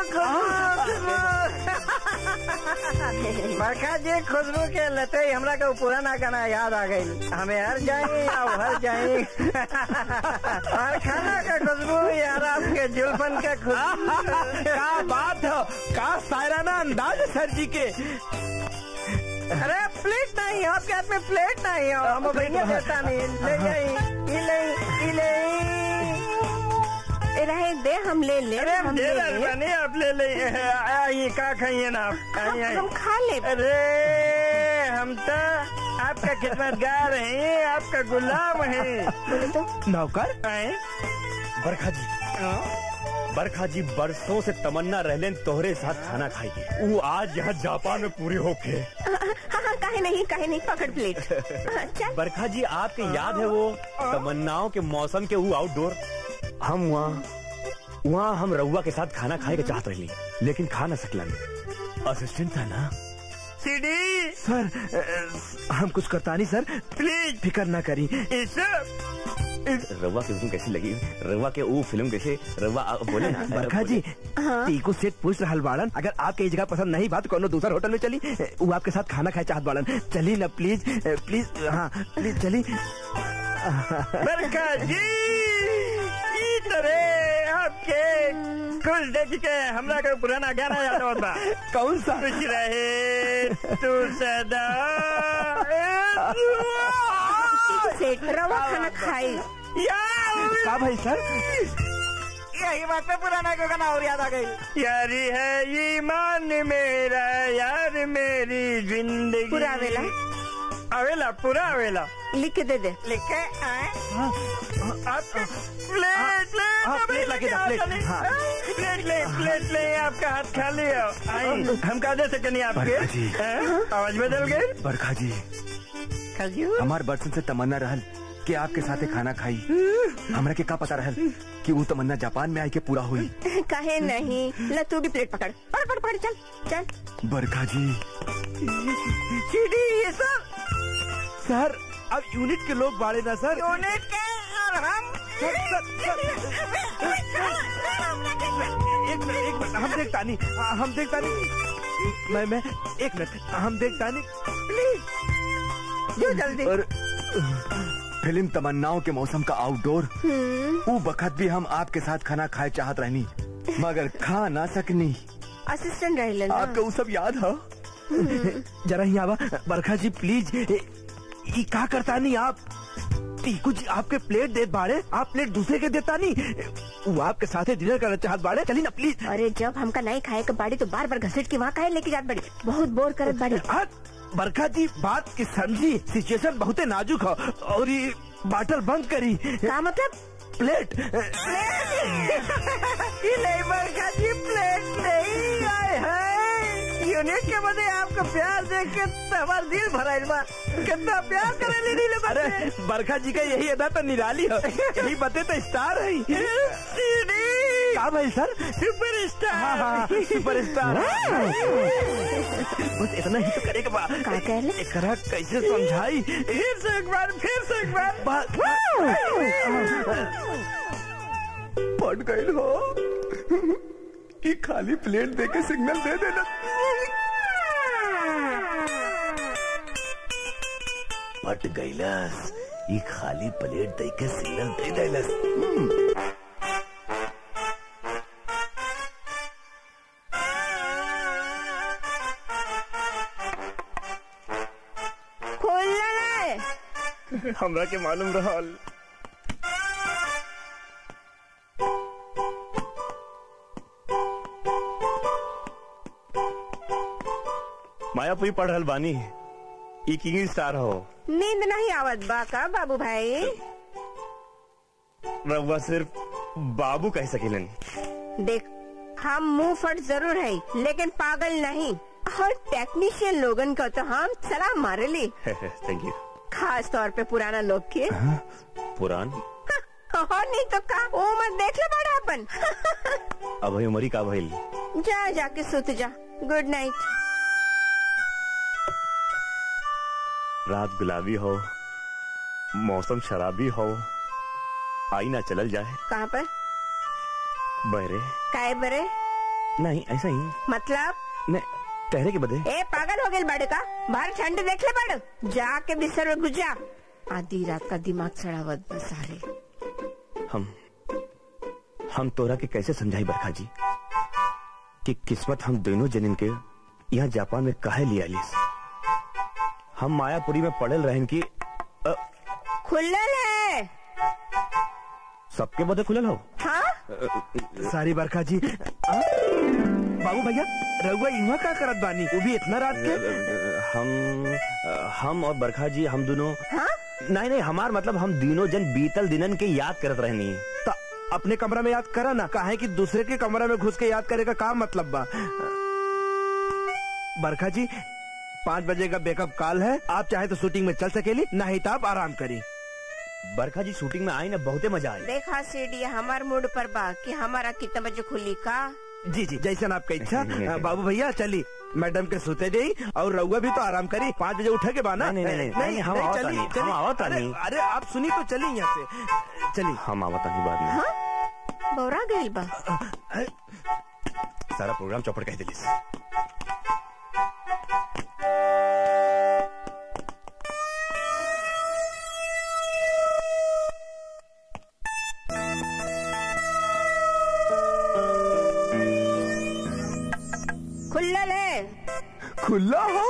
बरखा जी खुशबू के लते हमरा का पुराना गाना याद आ गई। हमें हर जाए और हर जाए और खाना का खुशबू यार, आपके जुल्फन का खुशबू। क्या बात है, क्या शायराना अंदाज सर जी के। अरे प्लेट नहीं, आपके हाथ में प्लेट नहीं हो। हम भैया देता नहीं, ले जाइए, ले ले रहे दे, हम ले ले। अरे हम दे रहे नहीं, आप ले ले। आइए का खाइए ना आप? हम, हम खा ले। अरे हम तो आपका खिदमतगार हैं, आपका गुलाम है। तो नौकर? बरखा जी, बरखा जी बरसों से तमन्ना रहलेन तोहरे साथ खाना खाएगी। वो आज यहाँ जापान में पूरी होके। हाँ हाँ काहे नहीं, काहे नहीं, पकड़ प्लेट। चल बरखा जी, आपके याद है वो तमन्नाओं के मौसम के वो आउटडोर? हम वहाँ वहाँ हम रउआ के साथ खाना खाए के चाहत रही, लेकिन खा न सकलन। असिस्टेंट था ना सीडी। सर आ, हम कुछ करता नहीं सर, प्लीज फिकर ना करी। रवा की फिल्म कैसी लगी? रवा के वो फिल्म कैसे? रवा बोले ना। बरखा जी, टीकू सेठ पूछ रहा बाड़न, अगर आपके ये जगह पसंद नहीं बात कोनो दूसरा होटल में चली, वो आपके साथ खाना खाए चाहत बाड़न। चली ना प्लीज प्लीज। हाँ प्लीज चली। बरखा जी तरह आपके खुश देख के हमरा का पुराना गाना याद होता। कौन सा? खुश रहे तू सदा। सेठ रवा खाना खाई। का भाई सर? यही बात पे पुराना को गाना और याद आ गई। यारी है ईमान मेरा, यार मेरी जिंदगी। पूरा आवेला? आवेला, पूरा आवेला। लिख के दे दे। लिख के आए। आपका प्लेट प्लेट प्लेट लगे था, प्लेट। हाँ प्लेट ले, प्लेट ले, आपका हाथ खाली है। हम कहा दे सके नहीं आपके। आवाज बदल गई। बरखा जी, हमार बरसन से तमन्ना रहल कि आपके साथे खाना खाई। हमरा के का पता रहल कि वो तमन्ना जापान में आई के पूरा हुई। काहे नहीं, ल तू भी प्लेट पकड़, पकड़ पकड़ पकड़, चल चल। बरखा जी सीडी ये सब सर, अब यूनिट के लोग बाड़े ना सर। यूनिट के और हम सर, सर, सर, एक मिनट एक मिनट, हम देखता नहीं, हम देखता नहीं। मैं मैं एक मिनट, हम देखता नहीं प्लीज जो जल्दी। और फिल्म तमन्नाओं के मौसम का आउटडोर, वो बखत भी हम आपके साथ खाना खाए चाहत रहनी, मगर खा ना सकनी। असिस्टेंट रह लेना। आपको वो सब याद है? जरा ही आवा बरखा जी प्लीज। ये क्या करता नहीं आप? टीकू जी आपके प्लेट दे बाड़े, आप प्लेट दूसरे के देता नहीं। वो आपके साथ डिनर करना चाहत बाड़े, चली ना प्लीज। अरे जब हमका नहीं खाए के बाड़ी तो बार बार घसीट के वहाँ खाए लेके जात बड़ी, बहुत बोर करत बाड़ी। बरखा जी बात की समझी, सिचुएशन बहुत नाजुक है और ये बाटल बंद करी। क्या मतलब? प्लेट नहीं बरखा जी, प्लेट नहीं आए है। यूनिट के बदले आपका प्यार देख के हमारा दिल भराइल बा। कितना प्यार करे ली नीले। अरे बरखा जी का यही अदा तो निराली है, यही बते तो स्टार है। क्या भाई सर? Super star. हाँ हाँ सुपर स्टार। बस इतना ही तो करेगा बा। एकरा कैसे समझाई? फिर से एक बार, फिर से एक बार। पट गए हो कि खाली प्लेट दे के सिग्नल दे देना। पट गईलस, ये खाली प्लेट दे के सिग्नल दे देलस। हमरा के मालूम रहल। मायापुरी पढ़ रहल बानी, ई किंग स्टार हो। नींद नहीं आवत बा का बाबू भाई? रउआ सिर्फ बाबू कह सकेलन। देख, हम मुंह फट जरूर है लेकिन पागल नहीं, और टेक्नीशियन लोगन का तो हम सलाम मारे ली। Thank you. खास तौर पे पुराना लोग के। पुरान और नहीं तो का, वो मत देख ले बड़ा अपन। अब भाई उमरी का भइल। जा जाके सुत जा। Good night. रात गुलाबी हो, मौसम शराबी हो, आई ना चलल जाए। कहाँ पर? बहरे काय बरे? नहीं ऐसा ही मतलब नहीं, टहरे के बदे। ए पागल हो गए बड़े का, बाहर ठंड देख ले बड़, जाके बिस्तर में घुस जा। आधी रात का दिमाग सड़ावत बस सारे। हम हम तोरा के कैसे समझाई बरखा जी कि किस्मत हम दोनों जनिन के यहाँ जापान में काहे लिया लिस। हम मायापुरी में पड़ल रहन की अ, खुलल है सबके बदे खुलल हो। हाँ? सारी बरखा जी। आ? बाबू भैया रघुआ इहाँ का करत बानी, वो भी इतना रात के? हम हम और बरखा जी हम दोनों। हाँ? नहीं नहीं, हमार मतलब हम तीनों जन बीतल दिनन के याद करत रहनी। तो अपने कमरा में याद करा ना, काहे कि दूसरे के कमरा में घुस के याद करे का काम मतलब बा। बरखा जी पाँच बजे का बैकअप कॉल है, आप चाहे तो शूटिंग में चल सकेली, नहीं तो आप आराम करी। बरखा जी शूटिंग में आई ना बहुते मजा आई। देखा सीढ़ी हमार मूड पर बा कि हमारा कितना बजे खुली का। जी जी जैसा आपका इच्छा। बाबू भैया चली, मैडम के सोते दे और रउआ भी तो आराम करी, पाँच बजे उठे के बाना। नहीं, नहीं, नहीं, नहीं, हम आवत नहीं, हम आवत नहीं। अरे आप सुनी तो चली यहाँ से, चली। हम आवत नहीं बाद में। हाँ? बौरा गई बा। सारा प्रोग्राम चौपट कह दिली। खुल्लल है। खुला हो?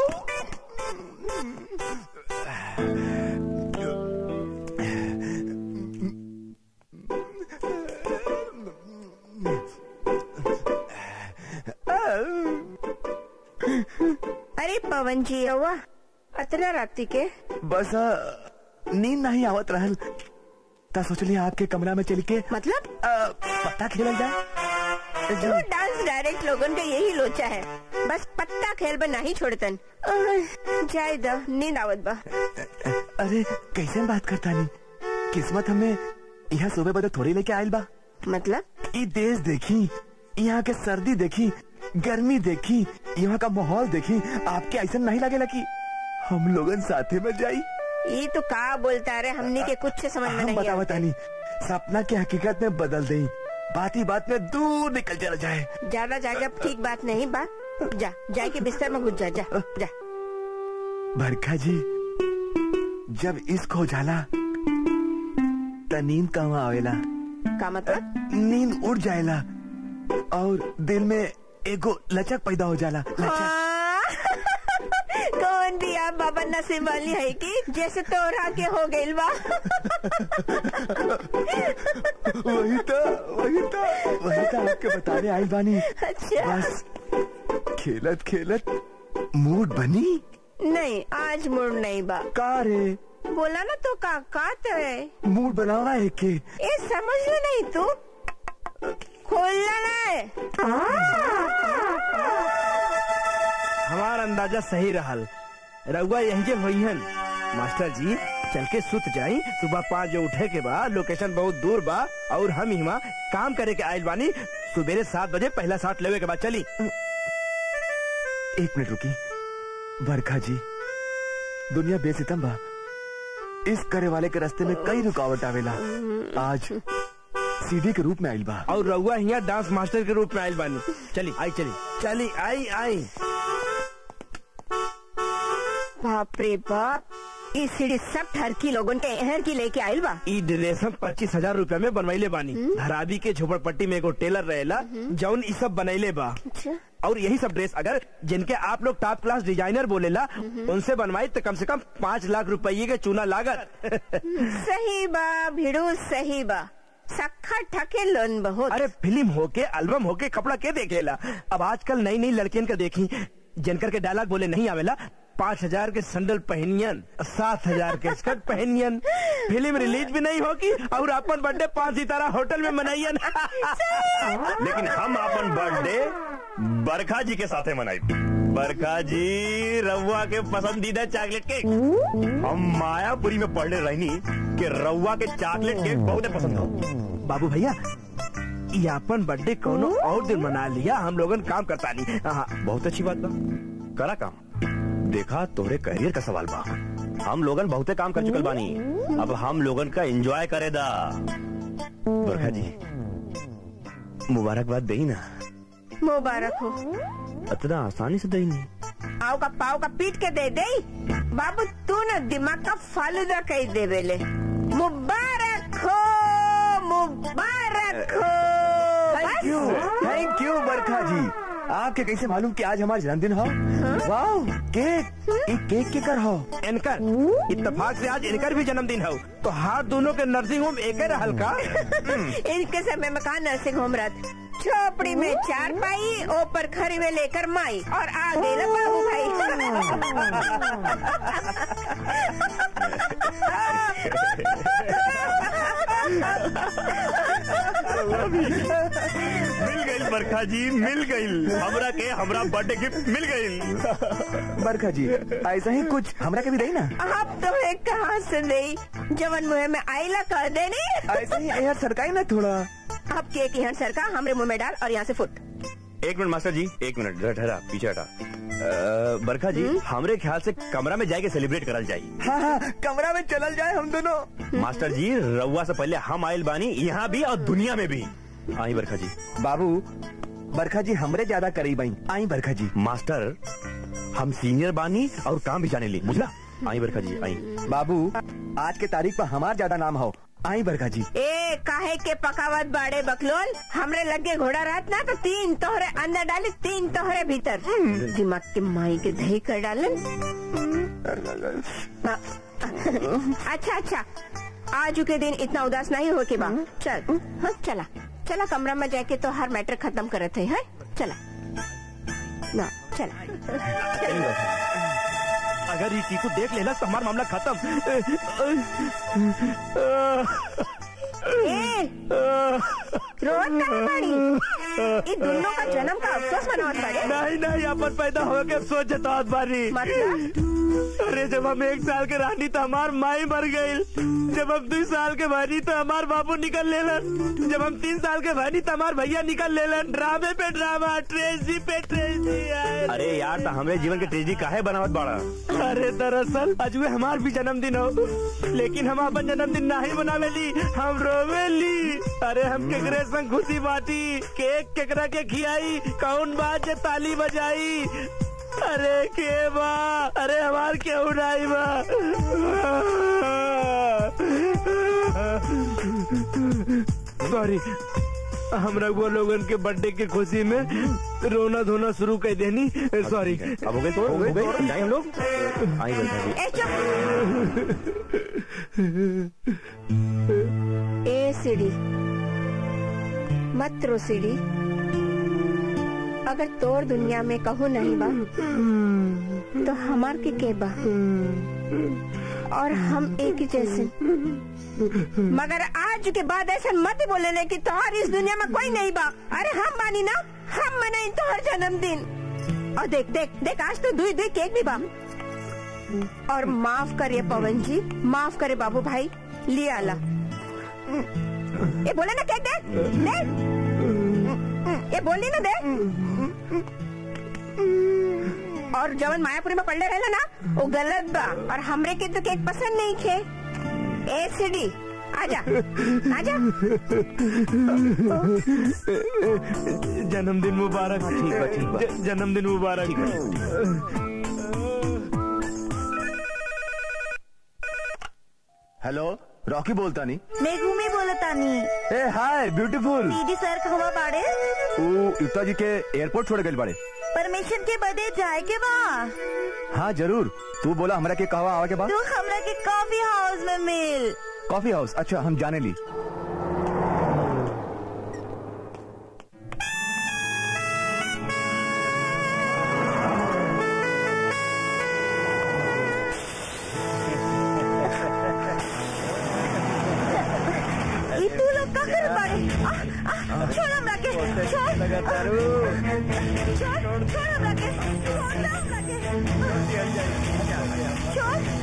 अरे पवन जी हुआ अतना राती के? बस आ, नींद नहीं आवत रहल, ता सोचली आपके कमरा में चल के मतलब आ, पत्ता खेलल जाए। जो डांस डायरेक्ट लोगन का यही लोचा है, बस पत्ता खेल बा नहीं छोड़तन। जाए दो, नींद आवत बा। अरे कैसे बात करता नहीं, किस्मत हमें यहाँ सुबह बदे थोड़ी लेके आयल बा। मतलब ये देश देखी, यहाँ के सर्दी देखी, गर्मी देखी, यहाँ का माहौल देखी, आपके ऐसा नहीं लगेला कि हम लोगन साथे में जाई? ये तो का बोलता रहे, हमने के कुछ समझ में हम नहीं बतावा आता। तानी, सपना की हकीकत में बदल दें, बात ही बात में दूर निकल चला जाए। ज्यादा जागा ठीक बात नहीं बा। जा जाए के बिस्तर में घुस जा, जा जा। बरखा जी जब इश्क हो जाला त नींद कहवा आवेला? का मतलब? नींद उड़ जाएला और दिल में एगो लचक पैदा हो जाला। लचक। हाँ? कौन भी आप बाबा नसीब वाली है कि जैसे तोरा के हो गइल बा। वही तो वही तो वही तो आपके बताने आई बानी। अच्छा। बस खेलत खेलत मूड बनी। नहीं आज मूड नहीं बा। का रे? बोला ना तो का का तो है। मूड बनावा है के? ए समझ में नहीं तू, खोलना है। हमारा अंदाजा सही रहल, रउआ यही के हुई हन। मास्टर जी चल के सुत जाई, सुबह पाँच बजे उठे के बाद, लोकेशन बहुत दूर बा और हम हिमा काम करे के आयल बानी, सुबेरे सात बजे पहला साथ लेवे के बाद चली। एक मिनट रुकी बरखा जी, दुनिया बेसितम बा, इस करे वाले के रास्ते में कई रुकावट आवेला। आज सीडी के रूप में आयल बा और रउआ यहाँ डांस मास्टर के रूप में आयल बानी। चली आई चली चली आई आई। बाप रे बाप, इस सीढ़ी सब ठरकी लोगन के एहर की लेके आयल बा। ई ड्रेस हम पच्चीस हजार रूपया में बनवाइले बानी। धरावी के झोपड़पट्टी में एगो टेलर रहेला जौन ई सब बनैले बा। अच्छा। और यही सब ड्रेस अगर जिनके आप लोग टॉप क्लास डिजाइनर बोलेला उनसे बनवाई तो कम से कम पाँच लाख रुपये के चूना लागत। सही बा भिड़ू, सही बा। सखा ठके लोन बहुत। अरे फिल्म होके एल्बम होके कपड़ा के देखेला। अब आजकल नई नई लड़कियन का देखी, जिनकर के डायलॉग बोले नहीं आवेला पाँच हजार के सैंडल पहनियन, सात हजार के स्कर्ट पहनियन, फिल्म रिलीज भी नहीं होगी और अपन बर्थडे पाँच सितारा होटल में मनाइयन। लेकिन हम अपन बर्थडे बरखा जी के साथे मनाई। बरखा जी रउआ के पसंदीदा चॉकलेट केक। हम मायापुरी में पढ़ले रहनी कि रउआ के चॉकलेट केक बहुत पसंद हो। बाबू भैया ये अपन बर्थडे कोनो और दिन मना लिया, हम लोगन काम करता नहीं। हाँ बहुत अच्छी बात बा, करा काम। देखा तोरे करियर का सवाल बा, हम लोगन बहुते काम कर चुकल बानी, अब हम लोगन का एंजॉय करे दा। बरखा जी मुबारकबाद दई ना। मुबारक हो। इतना आसानी से दई नहीं। आओ का पाव का पीट के दे दे बाबू, तू ना दिमाग का फालूदा कह दे बेले। मुबारक हो, मुबारक हो। थैंक यू, थैंक यू बरखा जी। आपके कैसे मालूम कि आज हमारा जन्मदिन हो? वाह, केक, एक केक के कर हो। इनकर इत्तेफाक से आज इनकर भी जन्मदिन हो, तो हाथ दोनों के नर्सिंग होम एक ही रहल का। इनके समय में कहा नर्सिंग होम रात, झोपड़ी में चार पाई, ऊपर खरी में लेकर माई, और आ गए ना बाबू भाई। मिल गई बरखा जी, मिल गई हमरा के, हमरा बर्थडे गिफ्ट मिल गई। बरखा जी ऐसा ही कुछ हमरा के भी दई ना। अब तुम्हें कहाँ से दई, जवन मुँह में आईला कर दे नहीं। ऐसा ही यार सरकाई ना थोड़ा। अब केक यहाँ सरका हमरे मुँह में डाल और यहाँ से फुट। एक मिनट मास्टर जी, एक मिनट ठहरा, पीछे हटा। बरखा जी हमरे ख्याल से कमरा में जाके सेलिब्रेट करल जाए। हाँ हाँ कमरा में चलल जाए हम दोनों। मास्टर जी रउआ से पहले हम आयल बानी यहाँ भी और दुनिया में भी। आई बरखा जी। बाबू बरखा जी हमरे ज्यादा करीब आई। आई बरखा जी। मास्टर हम सीनियर बानी और काम भी जाने ली, बुझला। आई बरखा जी आई। बाबू आज के तारीख पर हमार ज्यादा नाम हो। आई बरखा जी। ए काहे के पकावत बाड़े बकलोल, हमरे लगे घोड़ा रात ना तो तीन तोहरे अंदर डाले, तीन तोहरे भीतर। दिमाग के माई के दही कर डालन। अच्छा अच्छा आज के दिन इतना उदास नहीं हो के बा। चल हाँ, चला चला कमरा में जाके तो हर मैटर खत्म करते है। चला ना चला। अगर ये चीकू देख लेना तो हमारा मामला खत्म। रोज नहीं बाड़ी, ये दोनों का जन्म का अफसोस मनावत बाड़े। नहीं नहीं अपन पैदा हो के सोच जतात बारी। मतलब अरे जब हम एक साल के रानी तो हमार माई मर गई, जब हम दो साल के भानी तो हमार बाबू निकल लेलन, जब हम तीन साल के भानी तो हमार भैया निकल लेलन। ड्रामे पे ड्रामा, ट्रेजी पे ट्रेजी। अरे यार तो हमें जीवन के ट्रेजी काहे बनावत बाड़ा? अरे दरअसल आज वे हमार भी जन्मदिन हो, लेकिन हम अपन जन्मदिन नहीं मनावेली, हम रोवेली। अरे हम केकरे संग खुशी बाटी, केक केकरा के खियाई, कौन बात जे ताली बजाई। अरे के बा, अरे हमार के उड़ाई बा। सॉरी हम रघुआ लोगन के बर्थडे के खुशी में रोना धोना शुरू कर देनी। सॉरी। अब हो गए तो हो गए जाए हम लोग। आई ए सीढ़ी मत रो सीढ़ी, अगर तोर दुनिया में कहो नहीं बा तो हमार के के बा, और हम एक ही जैसे। मगर आज के बाद ऐसा मत बोले ले कि तोहर इस दुनिया में कोई नहीं बा। अरे हम मानी ना, हम मनाई तोहर जन्मदिन। और देख देख देख आज तो दुई दुई केक भी बा। और माफ करे पवन जी, माफ करे बाबू भाई, लिया ला। ये बोले ना केक दे, दे। ये बोली ना दे। और जवन मायापुरी में पढ़ले रहे ना वो गलत बा, और हमरे के तो केक पसंद नहीं थे। ए सीडी आजा आजा। जन्मदिन मुबारक। ठीक है ठीक है। जन्मदिन मुबारक। हेलो रॉकी बोलता नहीं। मैं घूमे बोलता नहीं। ए हाय ब्यूटीफुल। सीडी सर कहवा बाड़े? वो युक्ता जी के एयरपोर्ट छोड़ गए बाड़े। परमिशन के बदे जाए के बा? हाँ जरूर। तू बोला हमरा के कहवा आवा के बाद? तू हमरा के कॉफी हाउस में मिल। Coffee house? अच्छा हम जाने ली।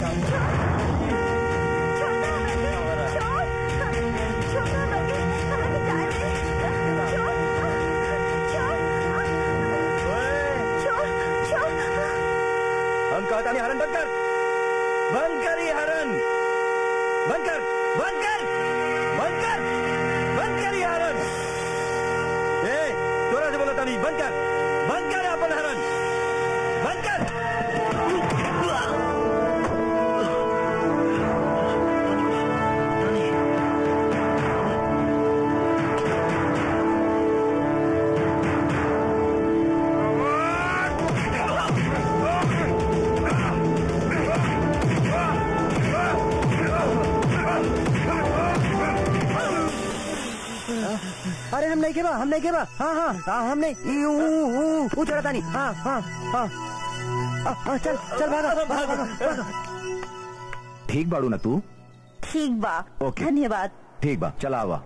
हम कहता नहीं हरन बंद कर, बंद कर ये हरन, बंद कर, बंद कर, बंद कर, बंद कर ये हरन। ए, जोरा से बोला था नहीं, बंद कर, बंद कर अपन हरन, बंद कर। अरे हम नहीं खेबा, हम नहीं खेबा। हाँ हाँ हाँ हम नहीं उचरा था नहीं। हाँ हाँ हाँ हाँ चल चल भागा भागा भागा। ठीक बाड़ू ना तू? ठीक बा, ओके। धन्यवाद। ठीक बा, चला आवा।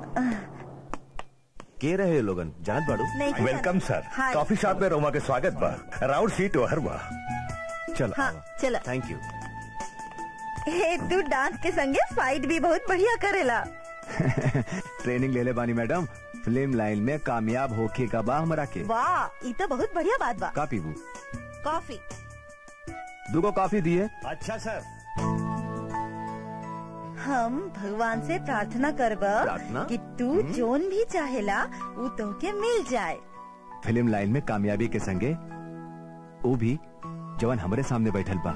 के रहे लोगन जानत बाड़ू? नहीं sir. Welcome sir, hi. Coffee shop में रोमा के स्वागत बा, राउंड सीट हर बा। चल हाँ आवा। चलो। Thank you. हे तू डांस के संगे फाइट भी बहुत बढ़िया करेला। ट्रेनिंग ले ले बानी मैडम, फिल्म लाइन में कामयाब होके का बा हमरा के। वाह, ये तो बहुत बढ़िया बात बा। का पीबू? कॉफी। दुगो कॉफी दिए। अच्छा सर। हम भगवान से प्रार्थना करबा प्रार्थना? कि तू जोन भी चाहेला वो तोके मिल जाए। फिल्म लाइन में कामयाबी के संगे वो भी जवन हमरे सामने बैठल बा।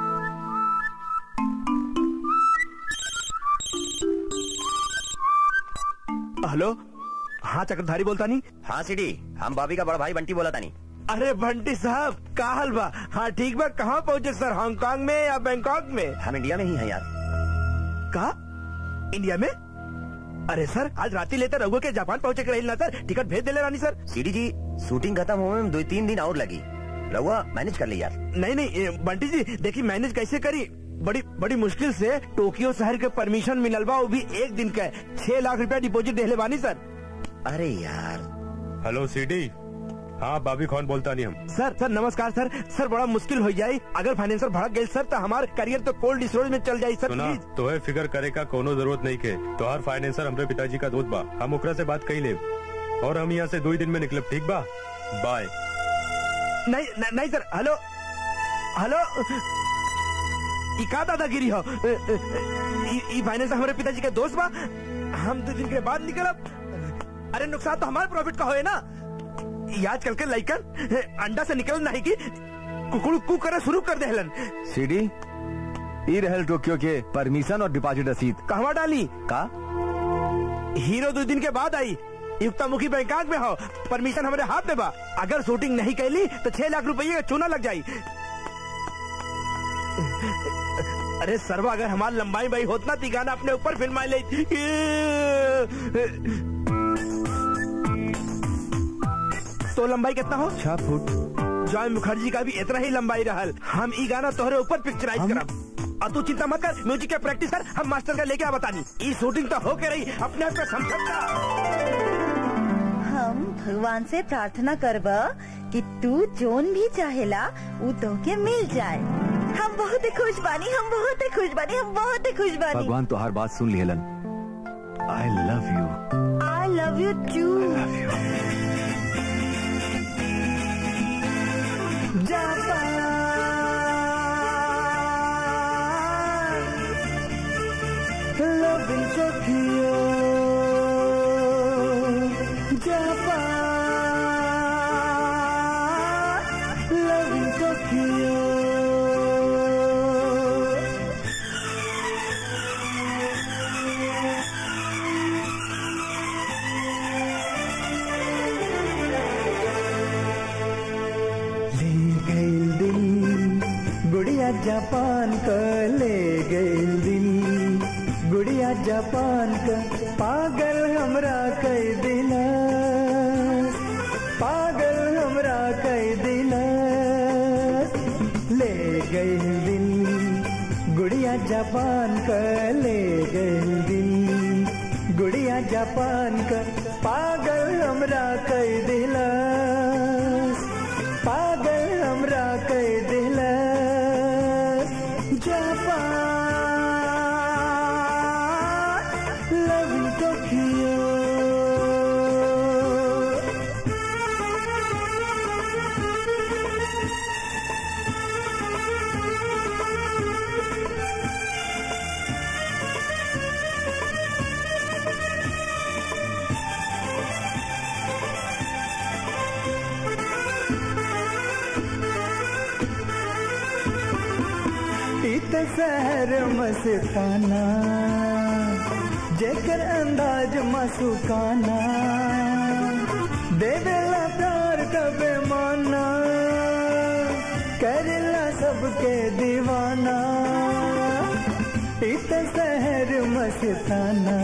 हेलो, हाँ चक्रधारी बोलता नहीं। हाँ सीडी, हम भाभी का बड़ा भाई बंटी बोला था नहीं। अरे बंटी साहब का हाल बा? हाँ ठीक बा। कहाँ पहुँचे सर, हांगकांग में या बैंकॉक में? हम इंडिया में ही हैं यार। कहा इंडिया में? अरे सर आज रात ही लेते रघु के जापान पहुँचे के रही ना सर, टिकट भेज दे ले रानी सर। सीडी जी, शूटिंग खत्म होने में दो तीन दिन और लगी, रघुआ मैनेज कर ली यार। नहीं नहीं बंटी जी देखी मैनेज कैसे करी, बड़ी बड़ी मुश्किल से टोक्यो शहर के परमिशन मिलल बा, वो भी एक दिन का। छह लाख रुपया डिपॉजिट देले बानी सर। अरे यार। हेलो सीडी, हाँ भाभी कौन बोलता नहीं हम। सर सर नमस्कार सर। सर बड़ा मुश्किल हो जाये, अगर फाइनेंसर भड़क गए सर तो हमारे करियर तो कोल्ड स्टोरेज में चल जाये सर। सुना, प्लीज। तो है फिकर करे का कोनो जरूरत नहीं के, तो हर फाइनेंसर हमरे पिताजी का दोस्त बा, हम ओकरा से बात कही ले और हम यहाँ से दो ही दिन में निकलब, ठीक बा? बाय। नहीं न, नहीं सर। हेलो हेलो, ई का दादागिरी हो? ई फाइनेंसर हमारे पिताजी के दोस्त बा, हम दो दिन के बाद निकलब। अरे नुकसान तो हमारे प्रॉफिट का होए ना। आजकल के लइकन अंडा से निकल नहीं की कुकुड़ कु करे शुरू कर देहलन। सीडी ई रहल टोक्यो के परमिशन और डिपॉजिट रसीद। कहवा डाली? का हीरो दो दिन के बाद आई, युक्तामुखी बैंकॉक में हो, परमिशन हमारे हाथ में बा। अगर शूटिंग नहीं कैली तो छह लाख रुपये का चूना लग जाये। अरे सरवा अगर हमारी लंबाई भाई होतना ती गाना अपने ऊपर फिल्माई ले। तो लंबाई कितना हो? छह फुट। जॉय मुखर्जी का भी इतना ही लंबाई रहल। हम ई गाना तोहरे ऊपर पिक्चराइज करब। और तू चिंता मत कर, म्यूजिक का प्रैक्टिस कर, हम मास्टर का लेके आ बतानी। ई शूटिंग तो होके रही, अपने आप पे समझता। हम भगवान से प्रार्थना करबा कि तू जोन भी चाहेला वो तोके मिल जाए। हम बहुत ही खुश बानी, हम बहुत ही खुश बानी, हम बहुत ही खुश बानी। भगवान तो हर बात सुन लिहलन। I love you. I love you too. Love in Tokyo, Japan, love in Tokyo. ले गए दिल गुड़िया जापान का, ले गए दिल गुड़िया जापान का, पागल हमरा कई दिला, पागल हमरा कई दिला। ले गए दिल गुड़िया जापान का, ले गए दिल गुड़िया जापान का, पागल हमरा कई दिला, पागल हमरा कई दिला। जापान तो शहर मस्ताना जेकर अंदाज मासूकाना देवेला प्यार कबे माना करेला सबके दीवाना इत शहर मस्ताना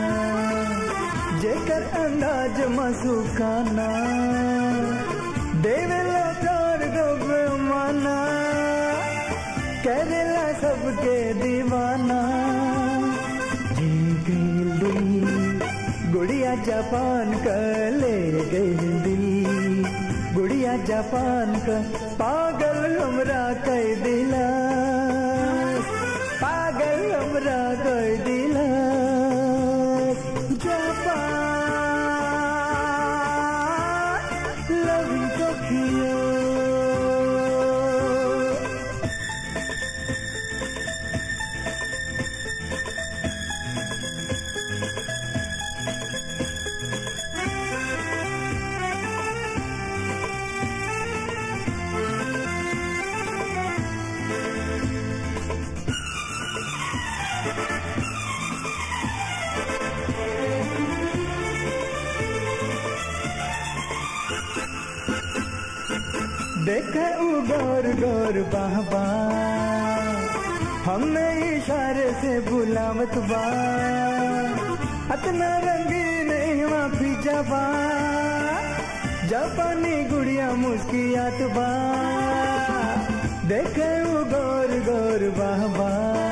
जेकर अंदाज मासूकाना देवेला प्यार कबे माना करेला सबके दीवाना जी गई दिल गुड़िया जापान का ले गई दिल गुड़िया जापान का पागल हमरा कई दिला पागल हमरा कई दिला जापान लव यू टोकियो देखे उ गौर गौर बाबा हमें इशारे से बुलावत बा अतना रंगीन माफी जबा जापानी गुड़िया मुस्कियात बा देखे उ गौर गौर बाबा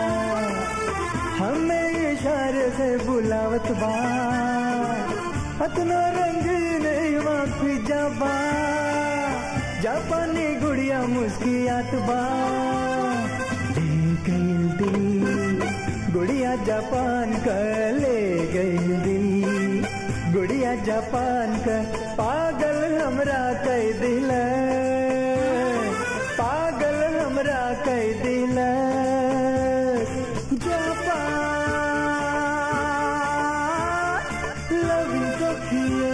हमें इशारे से बुलावत बा अतना रंगीन माफी जबा जापानी गुड़िया मुस्कियात बा ले गई दिल गुड़िया जापान का ले गई दिल गुड़िया जापान का पागल हमरा कई दिल पागल हमरा कई दिल Japan love you Tokyo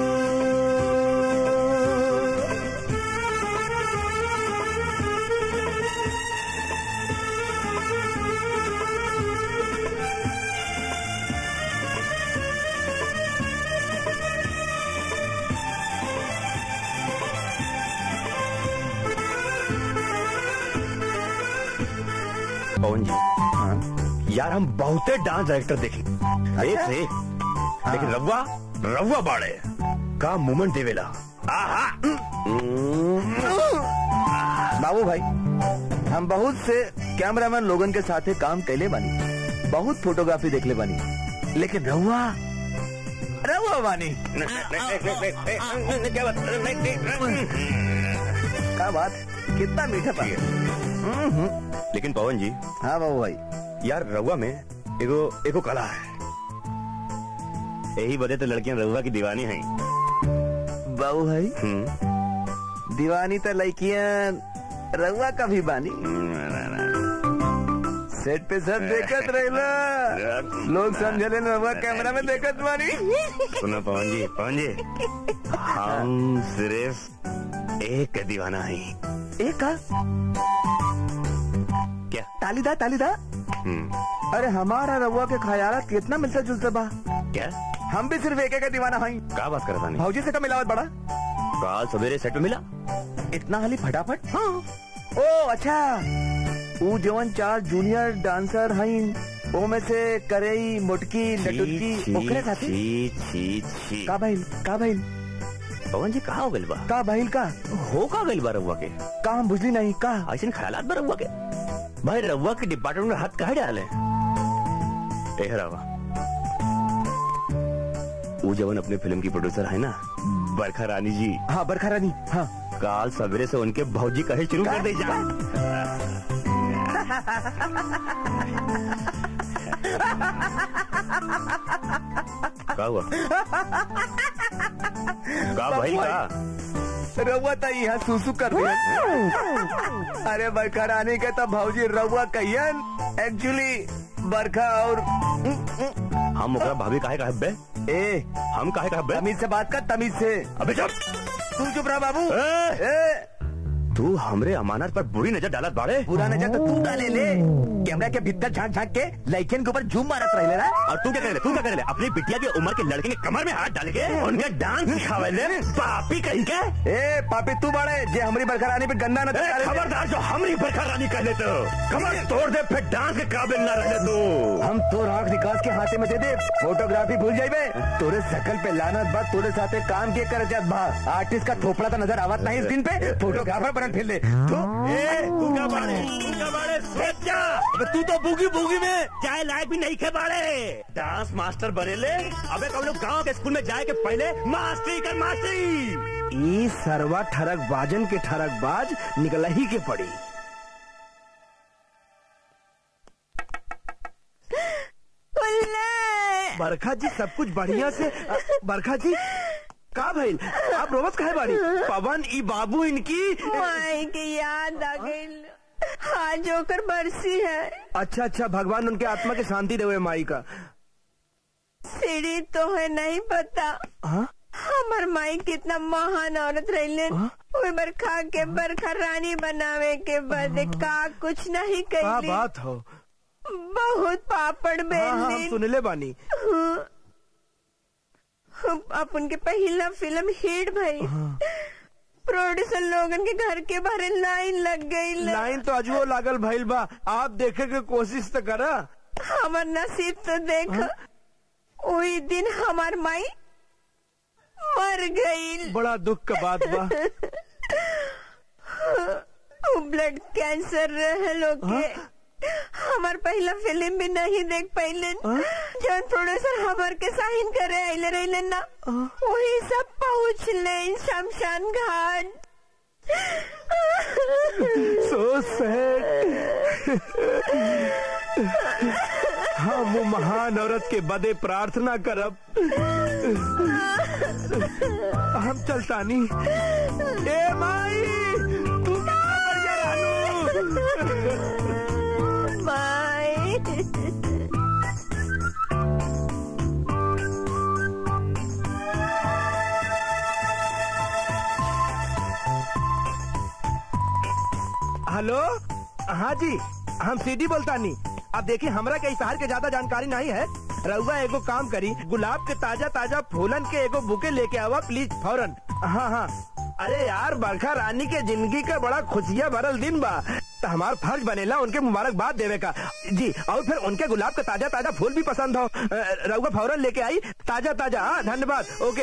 Pawan ji हाँ? यार हम बहुते डांस डायरेक्टर देखे एक से एक लेकिन रवा रवा बाड़े का मोमेंट देवेला आहा बाबू भाई हम बहुत से कैमरामैन लोगन के साथे काम कैले बानी बहुत फोटोग्राफी देखले बानी लेकिन रवा रवा बानी क्या बात क्या बात कितना मीठा पानी लेकिन पवन जी हाँ बाबू भाई यार रवा में एगो एगो कला है यही वजह तो लड़कियां रवा की दीवानी हैं बाबू भाई दीवानी तो लड़कियां रवा का भी बानी सेट पे सब देखत रहेला लोग समझले रवा कैमरा में देखत बानी सुनो पवन जी पवन जी हम सिर्फ एक दीवाना है एक का क्या तालीदा तालीदा अरे हमारा रवा के ख्याल कितना मिलता जुलता बा क्या हम भी सिर्फ एक एक का दीवाना भाई क्या बात कर रहा भाजी से का मिलावट बड़ा काल सवेरे सेट में मिला इतना हाली फटाफट हाँ ओ अच्छा वो जवन चार जूनियर डांसर हैं वो में से करेई मोटकी लटुकी ओकरे साथी छी छी छी का भाई का भाई पवन जी कहाँ हो गइल बा का भाई का हो का गइल बा रवा के का हम बुझली नहीं का ऐसे ख्यालात बा रवा के भाई रवा के डिपार्टमेंट में हाथ कहाँ डाले ए रवा वो जवन अपने फिल्म की प्रोड्यूसर है ना बरखा रानी जी हाँ बरखा रानी हाँ काल सवेरे से उनके भौजी कहे शुरू कर दे जा का हुआ का भाई का रवा तो यहाँ सुसु कर रही है अरे बरखा रानी के तो भौजी रवा कहियन एक्चुअली बरखा और हम ओकरा भाभी काहे कहे बे ए हम काहे कहे बे तमीज से बात कर तमीज से अबे चुप तू चुप रहा बाबू ए, ए तू हमरे अमानत पर बुरी नजर डालत बाड़े। बुरा नजर तो तू डाले ले, कैमरा के भीतर झांक झांक के लड़कियन के ऊपर झूम मारत रहे ना। और तू क्या करे तू क्या करे अपनी बिटिया की उम्र के लड़के के कमर में हाथ डाल के उनके डांस सिखावे ले। पापी कहीं के ए पापी तू बाड़े जे हमारी बरखा रानी पे गंदा न ए, खबरदार जो हमारी बरखा रानी कहले तो कमर तोड़ दे फिर डांस के काबिल न रहे तू। हम तो आँख निकास के हाथे में दे दे, फोटोग्राफी भूल जाइबे। तोरे शकल पे लानत बा, तोरे साथे काम के कर जात बा। आर्टिस्ट का थोपड़ा तो नजर आवत नहीं स्क्रीन पे, फोटोग्राफर बनन फिर ले। तू ए तू क्या बाड़े तू क्या बाड़े सोच जा। तू तो बूगी बूगी में चाय लायक भी नहीं खे बाड़े। डांस मास्टर बने ले। अबे कब लोग गाँव के स्कूल में जाए के पहले मास्टरी कर मास्टरी। ई सरवा ठरक बाजन के ठरक बाज निकल ही के पड़ी। बरखा जी सब कुछ बढ़िया से। बरखा जी का भइल आप रोवत काहे बाड़ी? पवन ई बाबू इनकी माई की याद आ गई। आज होकर बरसी है। अच्छा अच्छा भगवान उनके आत्मा की शांति देवे माई का। सीढ़ी तो है नहीं पता। हाँ? हमार माई कितना महान औरत रही। वे बरखा के बरखा रानी बनावे के बदे का कुछ नहीं क्या कही। बात हो? बहुत पापड़ हाँ, हाँ, बेल सुनले बानी। अपन के पहला फिल्म हिट भाई। प्रोड्यूसर लोगन के घर के बाहर लाइन लग गई। लाइन तो अजुओ लागल भइल बा, आप देखे के कोशिश तो करा। हमार नसीब तो देख। वही दिन हमार माई मर गई। बड़ा दुख का बात बा। ब्लड कैंसर रहे लोग के। हमार पहला फिल्म भी नहीं देख पाइले। जब प्रोड्यूसर हमार के साइन करे आइले रहे ना, वही सब पहुँच ले शमशान घाट। So sad. हम वो महान औरत के बदे प्रार्थना करब। हम चलतानी। ए माई तू माई हेलो हाँ जी हम सीडी बोलतानी। अब देखिए हमरा के इशहार के ज्यादा जानकारी नहीं है। रउआ एगो काम करी, गुलाब के ताजा ताजा फूलन के एगो बुके लेके आवा प्लीज फौरन। हाँ हाँ अरे यार बरखा रानी के जिंदगी का बड़ा खुशियाँ भरल दिन बा, तो हमार फर्ज बनेला उनके मुबारकबाद देवे का जी। और फिर उनके गुलाब के ताजा ताजा फूल भी पसंद हो। रउआ फौरन लेके आई ताजा ताजा। हाँ धन्यवाद ओके।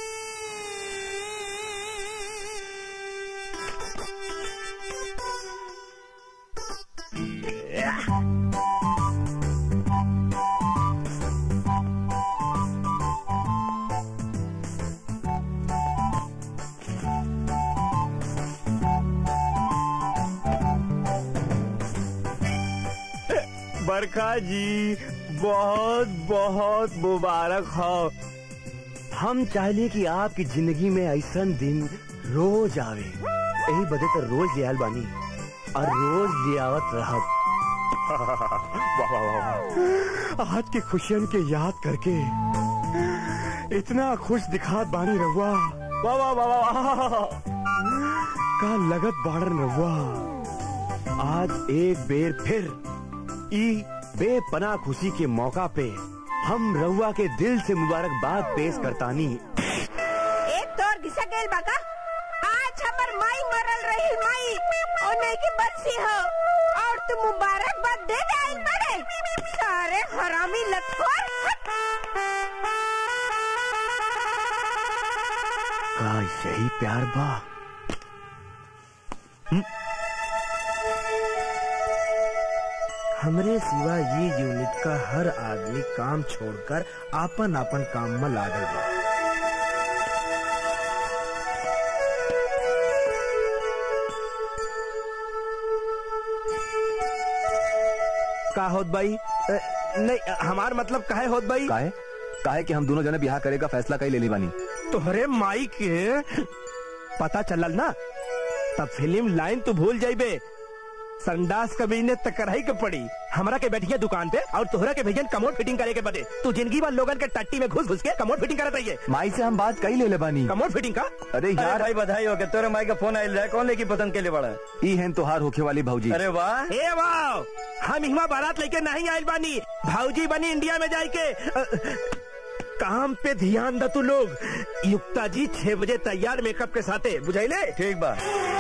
बरखा जी बहुत बहुत मुबारक हो। हम चाहले कि आपकी जिंदगी में ऐसा दिन रोज आवे, यही बदे तो रोज लियाल बानी और रोज लियावत रहब। आज की खुशियन के याद करके इतना खुश दिखात बानी रहुआ। वाह वाह वाह वाह का लगत बाड़न रहुआ। आज एक बेर फिर ई बेपनाह खुशी के मौका पे हम रउआ के दिल से मुबारकबाद पेश करतानी। एक तोर घिसा गेल बाका। आज हमर माई मरल रही माई और नहीं की बरसी हो और तू मुबारकबाद दे दे आइल बड़े सारे हरामी लतखोर। का यही प्यार बा? हमरे सिवा ये यूनिट का हर आदमी काम छोड़कर आपन आपन काम में लागल बा। का होत भाई? नहीं हमार मतलब काहे होत भाई? काहे काहे कि हम दोनों जने बिहार करे का फैसला कई ले ली बानी। तोहरे माई के पता चलल ना तब फिल्म लाइन तो भूल जाइबे। संडास कभी ने तकराई के पड़ी। हमरा के बैठिए दुकान पे और तोहरा के भेजन कमोड फिटिंग करे के बदे। तू जिंदगी भर लोगन के टट्टी में घुस घुस के कमोड फिटिंग करत रहिए। माई से हम बात कई ले ले बानी। कमोड फिटिंग का? अरे यार यार भाई बधाई हो के तोरे माई का फोन आयल रहा, कौन लेकी पसंद के लिए बड़ा? ई हैं तोहार होखे वाली भौजी। अरे वाह ए वाह, हम इहवा बारात लेके नहीं आयल बानी, भौजी बनी इंडिया में जाए के। अ, काम पे ध्यान द तू लोग। युक्ता जी छह बजे तैयार मेकअप के साथे, बुझाइले? ठीक बा।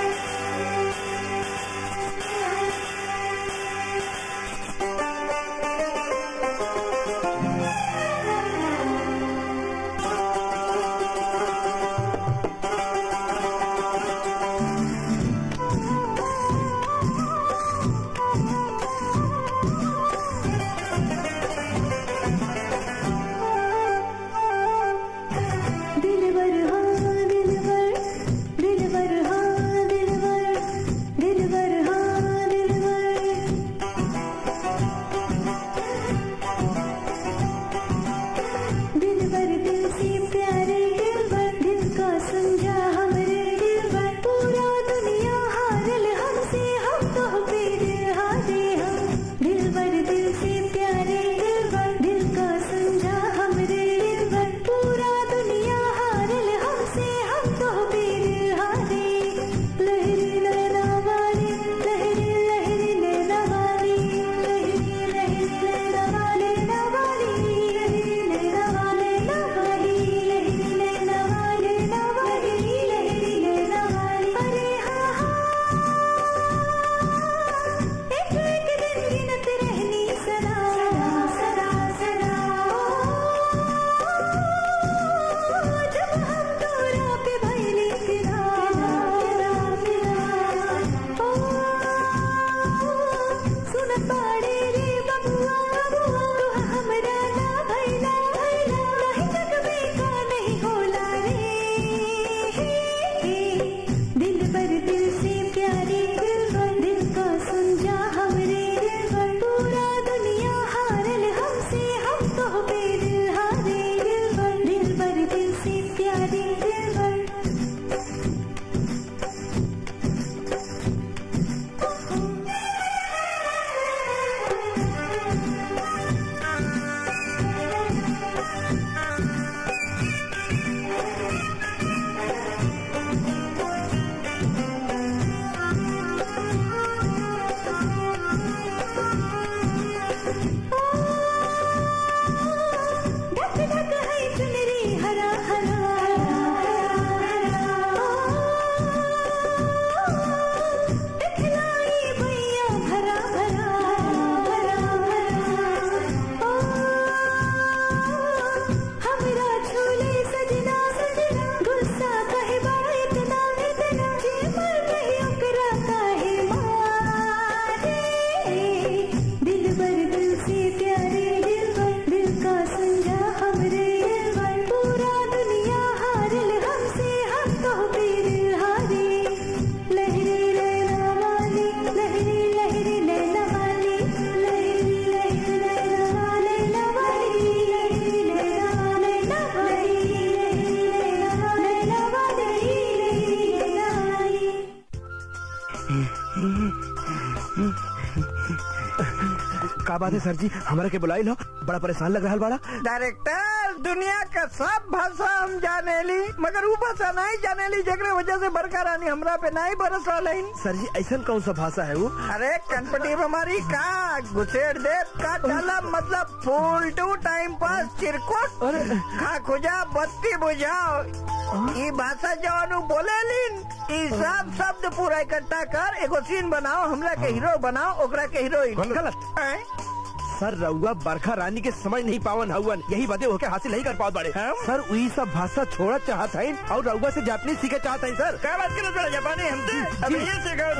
का बात है सर जी, हमारा के बुलाई लो, बड़ा परेशान लग रहा है बड़ा। डायरेक्टर, दुनिया का सब भाषा हम जाने ली, मगर वो भाषा नहीं जाने ली जेकरे वजह से बरका रानी हमरा पे नहीं बरस रहा। सर जी ऐसा कौन सा भाषा है वो? अरे कनपटी हमारी का घुसेड़ दे का डाला, मतलब फुल टू टाइम पास चिरकुट खा खुजा बत्ती बुझाओ। ये भाषा जवानू बोले लीन, ये सब शब्द पूरा इकट्ठा कर एगो सीन बनाओ, हमरा के हीरो बनाओ, ओकरा के हीरोइन। गलत सर, रउआ बरखा रानी के समझ नहीं पावन हवन, यही वजह होके हासिल नहीं कर पाओ बड़े। सर वही सब भाषा छोड़ा चाहत है और रउआ से जापानी सीखे चाहत है। सर क्या बात कर जापानी हमसे अभी ये सीखा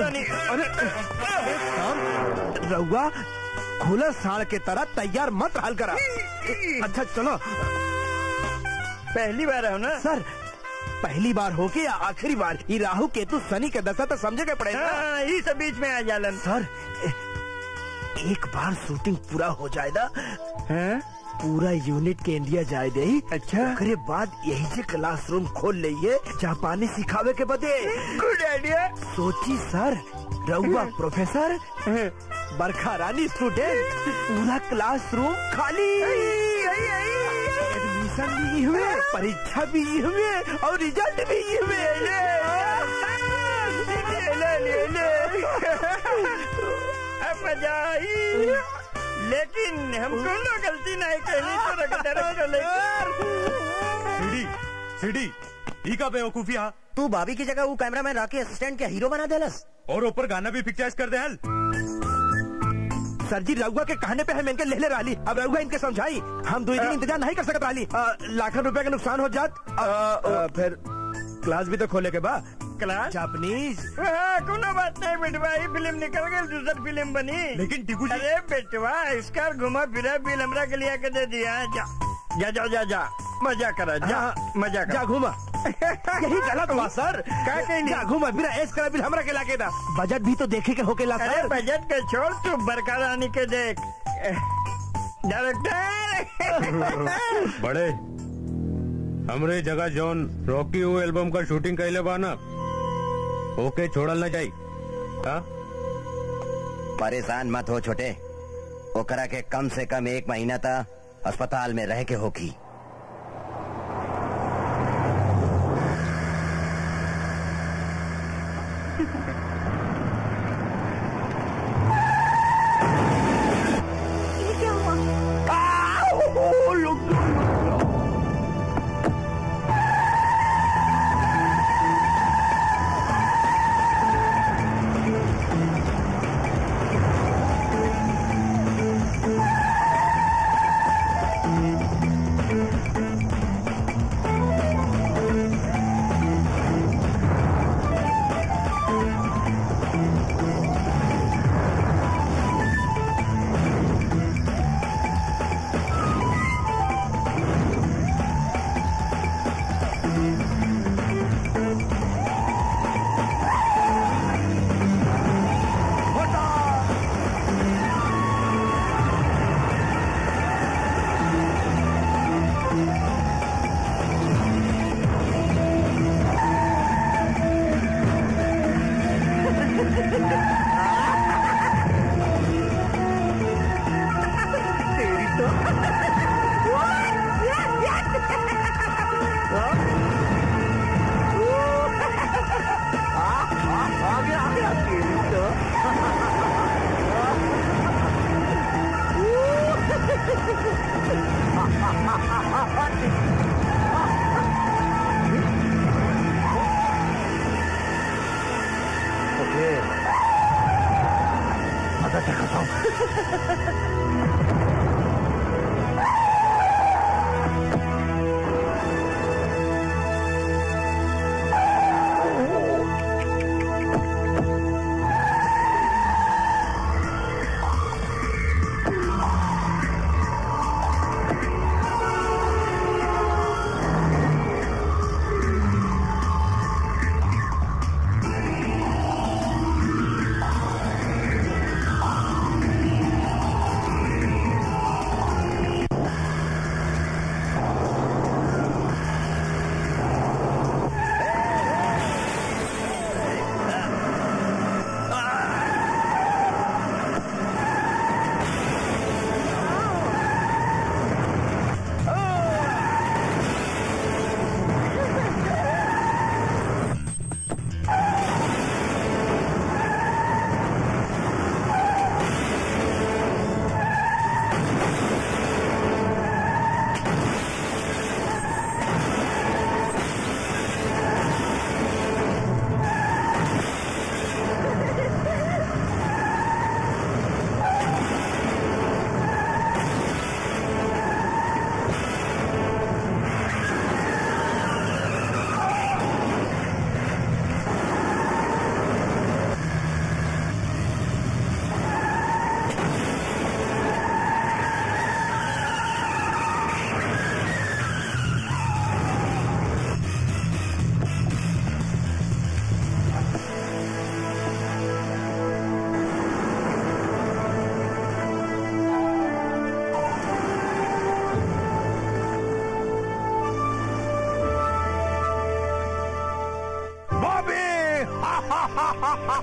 रउआ खुला साड़ के तरह तैयार मत हाल करा। अच्छा चलो, पहली बार है ना सर? पहली बार हो के या आखिरी बार? ये राहु केतु शनि के दशा तो समझे के पड़ेगा। ये सब बीच में आ जालन। सर एक बार शूटिंग पूरा हो जाएगा, पूरा यूनिट के इंडिया जाए दे। अच्छा, उसके बाद यही से क्लासरूम खोल लिए जापानी सिखावे के बदे। Good idea. सोची सर, रउआ प्रोफेसर बरखा रानी स्टूडेंट, पूरा क्लासरूम खाली, एडमिशन भी हुए, परीक्षा भी हुए और रिजल्ट भी हुए। मजा आई, लेकिन हम कोनो गलती नहीं करी सीडी सीडी ई का बेवकूफिया। तू भाभी की जगह वो कैमरामैन राके असिस्टेंट के हीरो बना देलस और ऊपर गाना भी पिक्चराइज कर दे हल। सर जी रघुआ के कहने पे हम इनके ले ले रही, अब रघुआ इनके समझाई, हम दो दिन इंतजार नहीं कर सकते रही। लाखों रुपए का नुकसान हो जात, आ, आ, फिर क्लास भी तो खोले के बाद। क्लास जापानीज कोनो बात नहीं बेटवा, फिल्म निकल गई, दूसरी फिल्म बनी। लेकिन टिकू जी, अरे बेटवा इसका घुमा फिरा बिल हमरा के लिया के दे दिया। जा जा जा जा, जा मजा करा, जा मजा करा, जा घूमा। यही गलत हुआ सर, का कहीं जा घूमा बिना ऐस करा बिल हमरा के लाके दा। बजट भी तो देखे के होके ला सर। बजट के छोड़, तू बरका रानी के देख। डायरेक्टर बड़े हमरे जगह जॉन रॉकी वो एल्बम का शूटिंग कैले बाना ओके छोड़ल ना जाई। हाँ परेशान मत हो छोटे, ओकरा के कम से कम एक महीना तक अस्पताल में रह के होगी। ये क्या हुआ?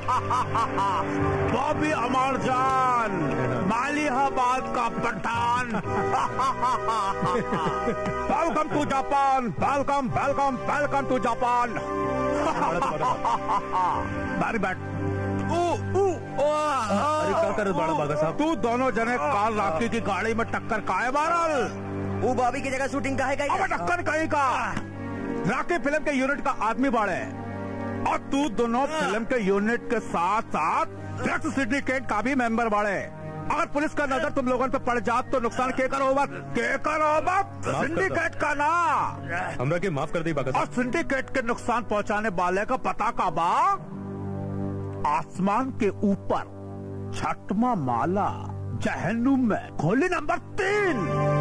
बॉबी अमर जान, मालिहाबाद का Pathan. Welcome to Japan, welcome welcome welcome to Japan. Very bad. अरे क्या कर बड़ा बागा साहब? तू दोनों जने काल राखी की गाड़ी में टक्कर काहे मारल? वो बॉबी की जगह शूटिंग का है कहीं? अब टक्कर कहीं का। राखी फिल्म के यूनिट का आदमी बाड़े और तू दोनों फिल्म के यूनिट के साथ साथ ड्रग्स सिंडिकेट का भी मेंबर बाड़े। अगर पुलिस का नजर तुम लोगों पे पड़ जात तो नुकसान के करो मत, के करो मत। सिंडिकेट का ना, हमरा के माफ कर दी बागा और साहब। सिंडिकेट के नुकसान पहुंचाने वाले का पता का बा आसमान के ऊपर छठवा माला जहन्नुम में खोली नंबर तीन।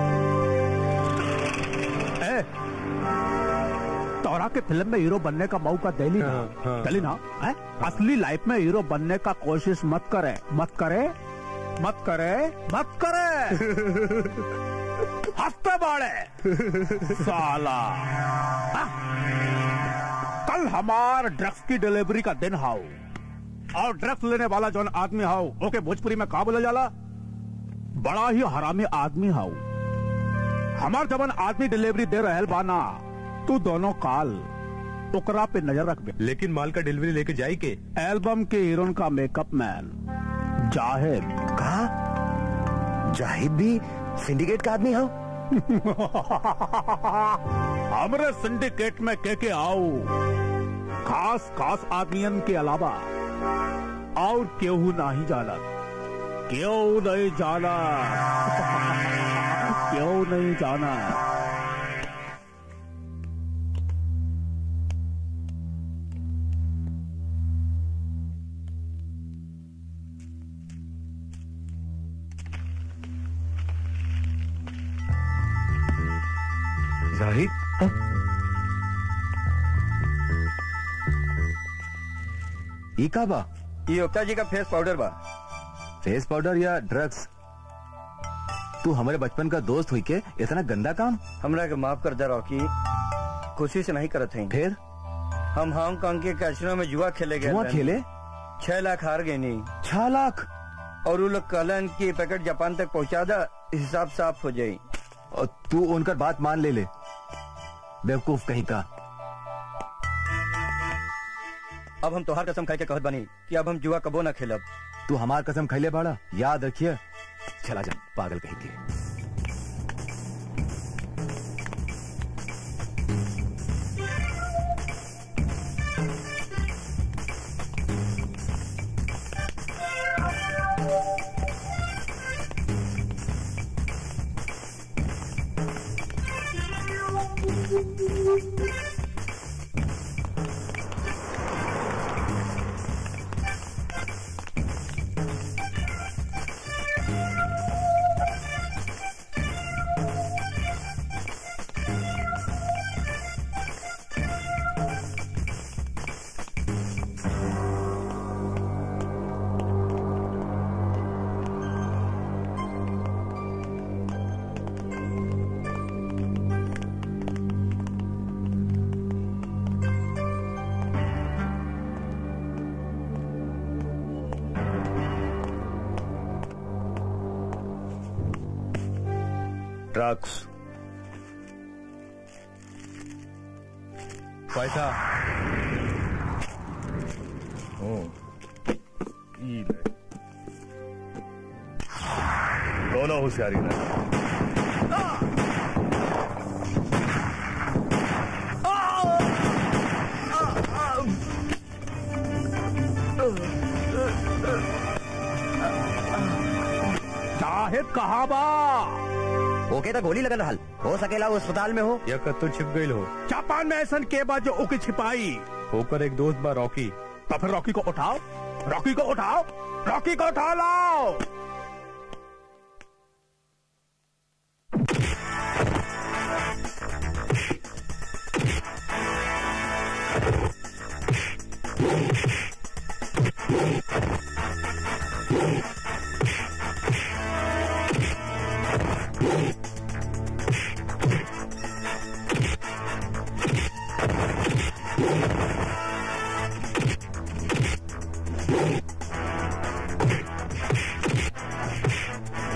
ए, तोरा के फिल्म में हीरो बनने का मौका देली ना, हाँ, हाँ। देली ना है? असली लाइफ में हीरो बनने का कोशिश मत करे, मत करे, मत करे, मत करे। हफ्ते बाड़े साला। हाँ? कल हमार ड्रग्स की डिलीवरी का दिन हाउ और ड्रग्स लेने वाला जो आदमी हाउ ओके भोजपुरी में का बोला जाला? बड़ा ही हरामी आदमी हाउ। हमार जबन आदमी डिलीवरी दे रहल बाना, तू दोनों काल ओकरा पे नजर रखबे। लेकिन माल का डिलीवरी लेके जाई के? एल्बम के हीरोइन का मेकअप मैन जाहिद। कहा जाहिद भी सिंडिकेट का आदमी हो? हमरे सिंडिकेट में के के आओ खास खास आदमियन के अलावा और केहू नहीं जाना, क्यों नहीं जाना, क्यों नहीं जाना। जाहिद, ई का बा? ये ओक्ता जी का फेस पाउडर बा। फेस पाउडर या ड्रग्स? तू हमारे बचपन का दोस्त हुई के इतना गंदा काम? हमरा के माफ कर दे रॉकी, खुशी से नहीं करत हैं। फिर हम हांगकांग के कैसीनो में जुआ खेले गए। जुआ खेले? छह लाख हार गए नहीं। छह लाख? और वो लोग कहलन की पैकेट जापान तक पहुंचा दा, हिसाब साफ हो जाये। और तू उनका बात मान ले ले, बेवकूफ कहीं का। अब हम तोहार कसम खाई के कहत बानी कि अब हम जुआ कबो न खेलब। तू हमार कसम खैले बाड़ा, याद रखिए। चला जा पागल कहीं के। ड्रग्स, पैसा, ओ, ई ले। दोनों होशियारी रहे। जाहिद कहाँ बा? ओके तो गोली लगन हल हो सकेला वो अस्पताल में हो या कत्तो छिप गई हो। जापान में ऐसा के बाद जो ओके छिपाई होकर एक दोस्त बा रॉकी। तो फिर रॉकी को उठाओ, रॉकी को उठाओ, रॉकी को उठा लाओ।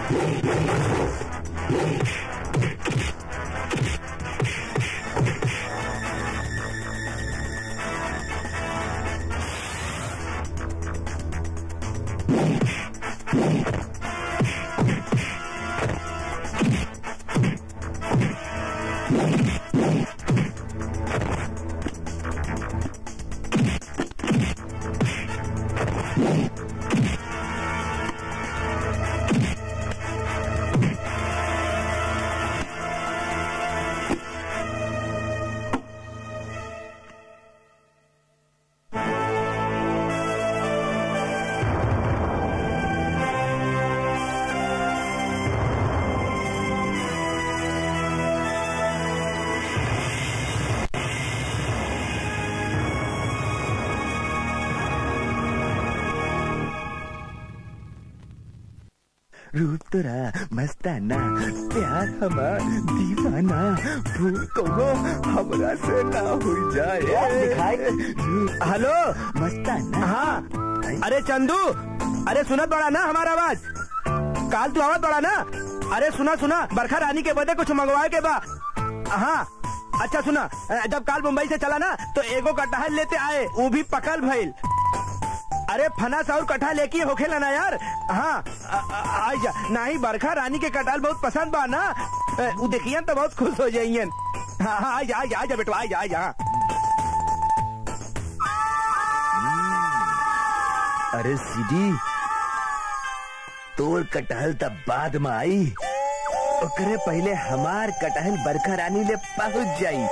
रूप तोरा मस्ताना, प्यार हमार दीवाना, भूल कहो हमरा से ना हो जाए। हेलो मस्ताना। हाँ अरे चंदू, अरे सुनत बड़ा ना हमारा आवाज? काल तू आवत बड़ा ना? अरे सुना सुना, बरखा रानी के बदे कुछ मंगवाए के बा। हाँ अच्छा सुना, जब काल मुंबई से चला ना तो एगो कटहल लेते आए, वो भी पकल भइल। अरे फनास और कटहल लेके होखेला ना यार। हाँ आ जा, नहीं बरखा रानी के कटहल बहुत पसंद बा ना, वो देखियन तो बहुत खुश हो जाइयन। हाँ हाँ आ जा आ जा आ जा बेटवा आ जा आ जा। अरे सीधी तोर कटहल तब बाद में आई, ओकरे पहले हमार कटहल बरखा रानी ले पहुंच जाई।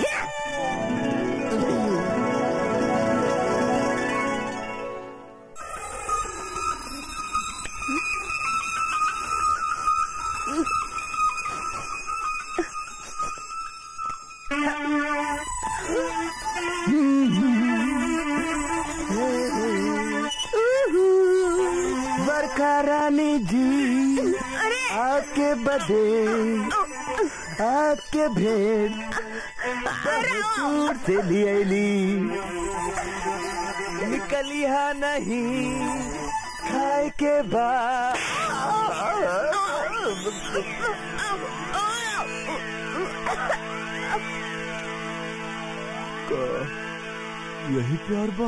बरखा रानी जी आपके बदे आपके भेद दूर से लियली, निकलिया नहीं खाए के बाद। यही प्यार बा।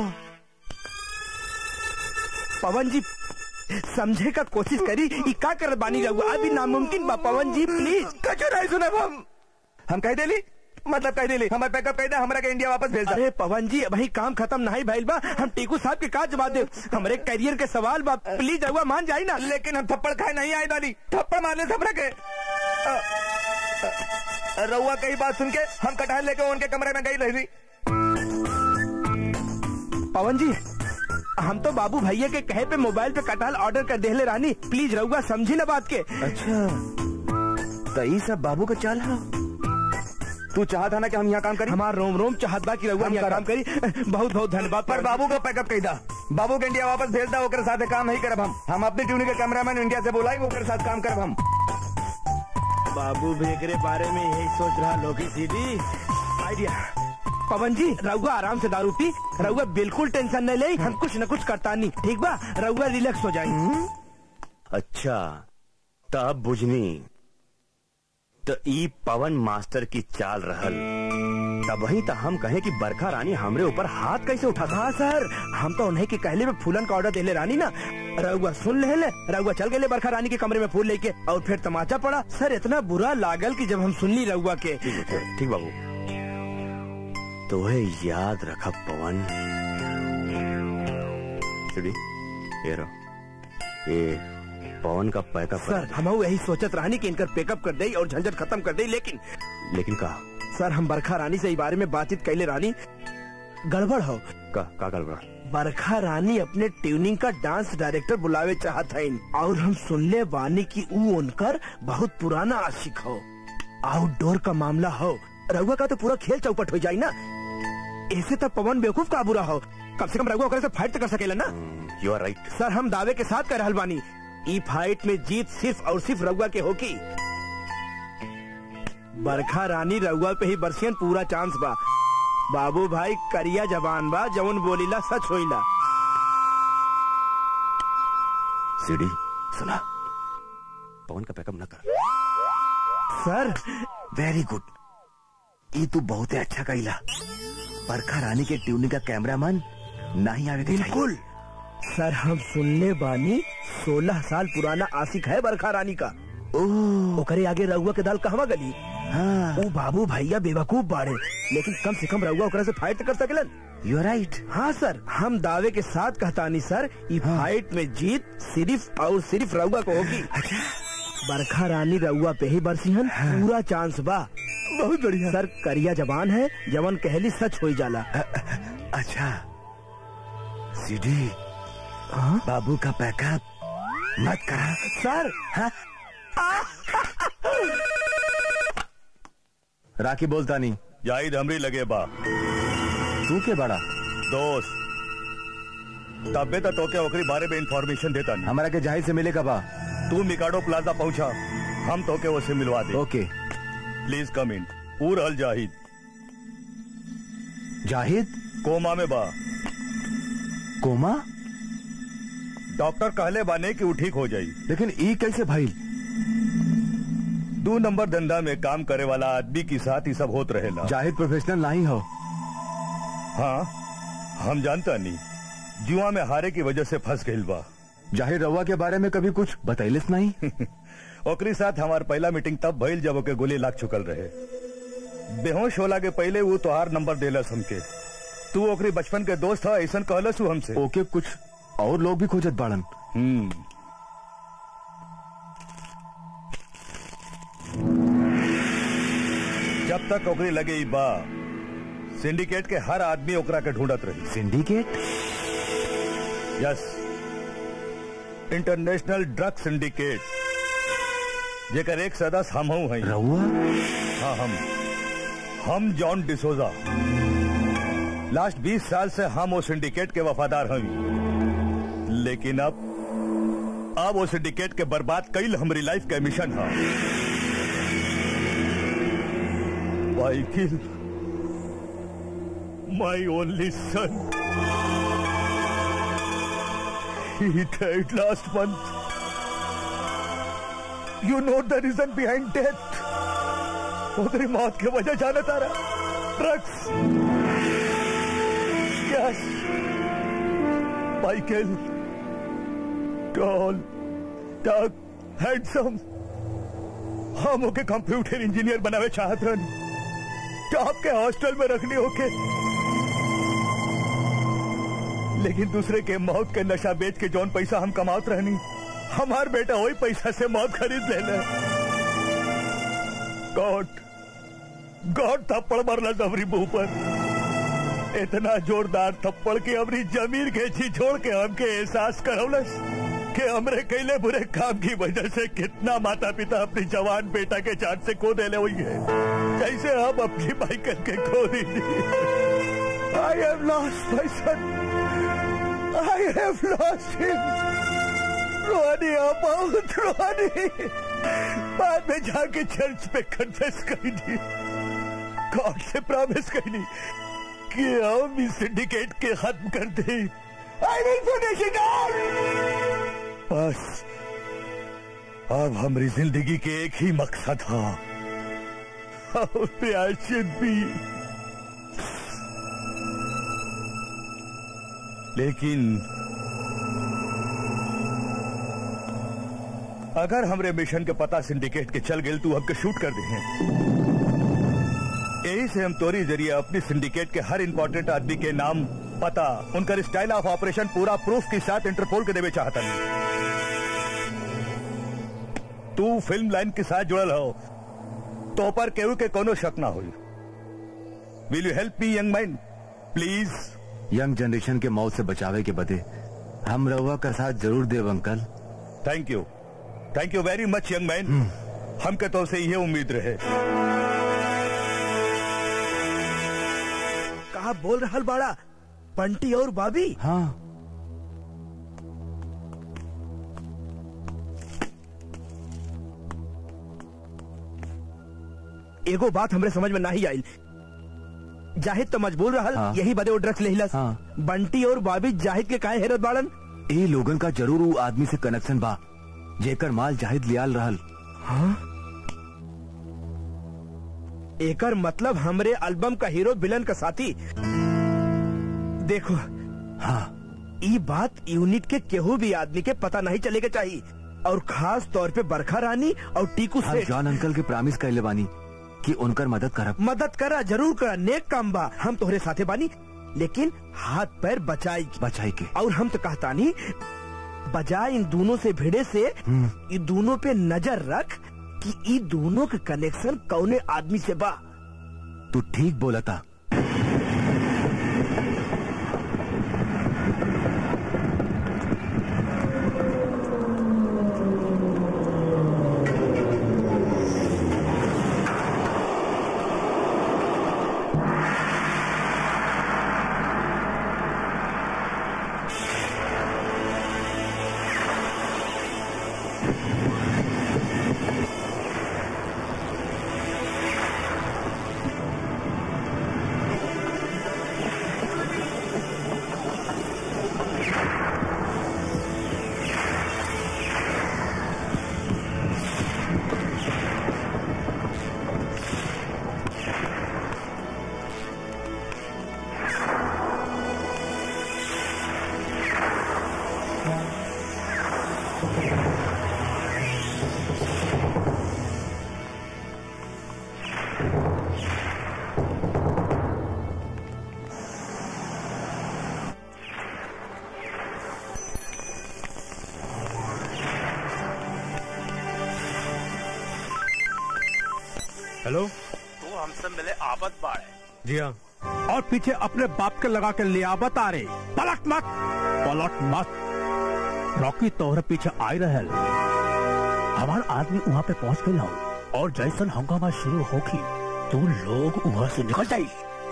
पवन जी समझे का कोशिश करी, ई का कर बानी रहुआ, अभी नामुमकिन बा। पवन जी प्लीज। कचो नहीं सुने हम हम कह देली, मतलब कह देली हमारे पैकअप कह दे, हमरा के इंडिया वापस भेज दे। अरे पवन जी भाई काम खत्म नहीं भइल बा, हम टीकू साहब के का जवाब दे, हमारे करियर के सवाल बा, प्लीज रहुआ मान जाए ना। लेकिन हम थप्पड़ खाए नहीं आए दादी, थप्पड़ मारने से हमरा के। रहुआ कई बात सुन के हम कटहल लेके उनके कमरे में गई रही। पवन जी हम तो बाबू भैया के कहे पे मोबाइल पे कटहल ऑर्डर कर देले रानी, प्लीज रहुआ समझी ना बात के। अच्छा तो ये सब बाबू का चाल है। तू चाहता ना कि हम यहाँ काम करें? हमारा रोम रोम चाहत बा कि रहुआ यहाँ काम करी। बहुत बहुत धन्यवाद। पर बाबू को पैकअप कही दा, बाबू के इंडिया वापस भेज दा, ओकर साथ काम नहीं करब हम। हम अपने ट्यूनी के कैमरामैन इंडिया से बुलाई, ओकर साथ काम करब हम। बाबू भेकरे बारे में यही सोच रहा लोगी सीधी आइडिया। पवन जी रहुआ आराम से दारू पी, रहुआ बिल्कुल टेंशन नहीं ले, हम कुछ न कुछ करता नहीं, ठीक बा? रहुआ रिलैक्स हो जाए। अच्छा तब बुझनी, तो ई पवन मास्टर की चाल रहल, तब वही तो हम कहें कि बरखा रानी हमरे ऊपर हाथ कैसे उठा। हाँ सर, हम तो उन्हें के कहले में फूलन का ऑर्डर देले रानी ना, रहुआ सुन ले ले, रहुआ चल गए बरखा रानी के कमरे में फूल लेके, और फिर तमाचा पड़ा। सर इतना बुरा लागल कि जब हम सुनली रहुआ के। ठीक बाबू, तो है याद रखा पवन। ये रहो, ये पवन का पैकअप। सर हम यही सोचत रहनी कि इनकर पैकअप कर दे और झंझट खत्म कर दे, लेकिन लेकिन कहा सर हम बरखा रानी से इस बारे में बातचीत कैले रानी, गड़बड़ हो। का, का गड़बड़? बरखा रानी अपने ट्यूनिंग का डांस डायरेक्टर बुलावे चाहत है, और हम सुनले बानी कि वो उनकर बहुत पुराना आशिक हो। आउटडोर का मामला हो, रघुआ का तो पूरा खेल चौपट हो जाये ना। ऐसे तो पवन बेवकूफ का बुरा हो, कम से कम रघुआ से फाइट तो कर सकेला ना। यू आर राइट सर, हम दावे के साथ कर रहल बानी, ई फाइट में जीत सिर्फ और सिर्फ रघुआ के होगी। बरखा रानी रघुआ पे ही बरसियन पूरा चांस बा। बाबू भाई करिया जबान बा, जवन बोलीला सच होइला। सीडी सुना, पवन का पैकअप न कर। सर वेरी गुड, ये तू बहुत ही अच्छा कहिला। बरखा रानी के ट्यूनिंग का कैमरामैन नहीं आवे। बिल्कुल सर, हम सुनने बानी सोलह साल पुराना आशिक है बरखा रानी का। ओह, ओकरे आगे रउआ के दाल कहवा गली। हाँ। वो बाबू भैया बेवकूफ बाड़े, लेकिन कम से कम रउआ ओकरा से फाइट कर सकेलन। You are right. हाँ सर, हम दावे के साथ कहतानी सर, ये हाँ। फाइट में जीत सिर्फ और सिर्फ रउआ को होगी। अच्छा। बरखा रानी रउआ पे ही बरसीहन। हाँ। पूरा चांस बा। बहुत बढ़िया सर, करिया जबान है, जवन कहली सच हो जाला। आ, अच्छा सीधी हाँ? बाबू का पैकअप मत करा सर। हाँ? राखी बोलता नहीं। जाहिद हमरी लगे बा। तू के बड़ा दोस्त तबे तो के ओकरी बारे में इंफॉर्मेशन देता नहीं। हमारा के जाहिद से मिले का बा। तू मिकाडो प्लाजा पहुंचा, हम तो के उसे मिलवा दे। ओके प्लीज कम इन। पूर हल जाहिद। जाहिद कोमा में बा। कोमा? डॉक्टर कहले बाने कि वो ठीक हो जाई। लेकिन ई कैसे भाई? दो नंबर धंधा में काम करे वाला आदमी के साथ ही सब होत रहेला। जाहिद प्रोफेशनल नहीं हो। हाँ, हम जानता नहीं, जुआ में हारे की वजह से फंस गइल बा। जाहिद रवा के बारे में कभी कुछ बतैलिस नहीं? ओकरी साथ हमार पहला मीटिंग तब भइल जब ओके गोली लाग चुकल रहे। बेहोश होला के पहले वो तोहार नंबर देलस हमके। तू ओकरी बचपन के दोस्त है ऐसा कहलस हमसे। ओके, कुछ और लोग भी खोजत बाड़न। हम्म जब तक ओकरी लगे ई बा, सिंडिकेट के हर आदमी ओकरा के ढूंढत रही। Syndicate? Yes, international drug syndicate, जेकर एक सदस्य हम हूं हैं। रहुआ? हाँ, हम हम जॉन डिसोजा। लास्ट बीस साल से हम वो सिंडिकेट के वफादार हैं, लेकिन अब अब वो सिंडिकेट के बर्बाद कईल हमारी लाइफ का मिशन है। Why kill my only son? He died last month. You know the reason behind death. उधरी मौत की वजह जाना Tara? Drugs. Yes. Michael, tall, dark, handsome. हम ओके कंप्यूटर इंजीनियर बनावे चाहत रहनी, टॉप के हॉस्टल में रखनी होके, लेकिन दूसरे के मौत के नशा बेच के जौन पैसा हम कमात रहनी, हमार बेटा वही पैसा से मौत खरीद लेना। गॉड गॉड थप्पड़ मरला सबरी मुंह पर, इतना जोरदार थप्पड़ के हमरी जमीन के छोड़ के हमके एहसास करौलस कि हमरे कैले बुरे काम की वजह से कितना माता पिता अपनी जवान बेटा के जान से खो देले हुई है, जैसे हम अपनी माइकल के खो दी। I have lost my son, I have lost him. Ronnie बहुत रोनी। बाद में जाके चर्च पे कन्फेस करी दी, गॉड से प्रॉमिस करी कि हम इस सिंडिकेट के खत्म कर दे। I will finish it all. बस अब हमारी जिंदगी के एक ही मकसद था, और प्यासियत भी। लेकिन अगर हमरे मिशन के पता सिंडिकेट के चल गए, तू हमके शूट कर दे। यही से हम तोरी जरिए अपनी सिंडिकेट के हर इंपॉर्टेंट आदमी के नाम, पता, उनका स्टाइल ऑफ ऑपरेशन पूरा प्रूफ के साथ इंटरपोल के देवे चाहता नहीं। तू फिल्म लाइन के साथ जुड़ल हो तो पर केहू के कोनो शक ना हो। Will you help me young man please? Young generation के मौत से बचावे के बदे हम रउआ का साथ जरूर देव uncle. Thank you, thank you very much young man. हमके तो से यह उम्मीद रहे। कहा बोल रहा बाड़ा? बंटी और बाबी? हाँ। एगो बात हमरे समझ में नहीं आई। जाहिद तो मजबूर रहल, हाँ। यही बदे वो ड्रग्स लेहिलस। हाँ। बंटी और बाबी जाहिद के काहे हैरत बाड़न? ए लोगन का जरूर वो आदमी से कनेक्शन बा जेकर माल जाहिद लियाल रहल। हाँ? एकर मतलब हमरे एल्बम का हीरो विलन का साथी। देखो, हाँ, ये बात यूनिट के केहू भी आदमी के पता नहीं चलेगा चाहिए, और खास तौर पे बरखा रानी और टीकू हम सेठ। जॉन अंकल के प्रॉमिस कैले बानी कि उनकर मदद करब। मदद करा, जरूर करा, नेक काम बा। हम तोहरे साथे बानी, लेकिन हाथ पैर बचाई बचाई के। और हम तो कहता नहीं, बजाय इन दोनों से भिड़े से इन दोनों पे नजर रख कि इन दोनों के कनेक्शन कौने आदमी से बा। तू ठीक बोला था। हेलो, तू हमसे मिले आबद बाड़े। जी हाँ। और पीछे अपने बाप के लगा के लियाबत आ रही। पलट मत, पलट मत। रॉकी तोहरे पीछे आई रहल। हमार आदमी वहाँ पे पहुँच गए हो, और जैसन हंगामा शुरू होगी तू लोग वहाँ से निकल जाई।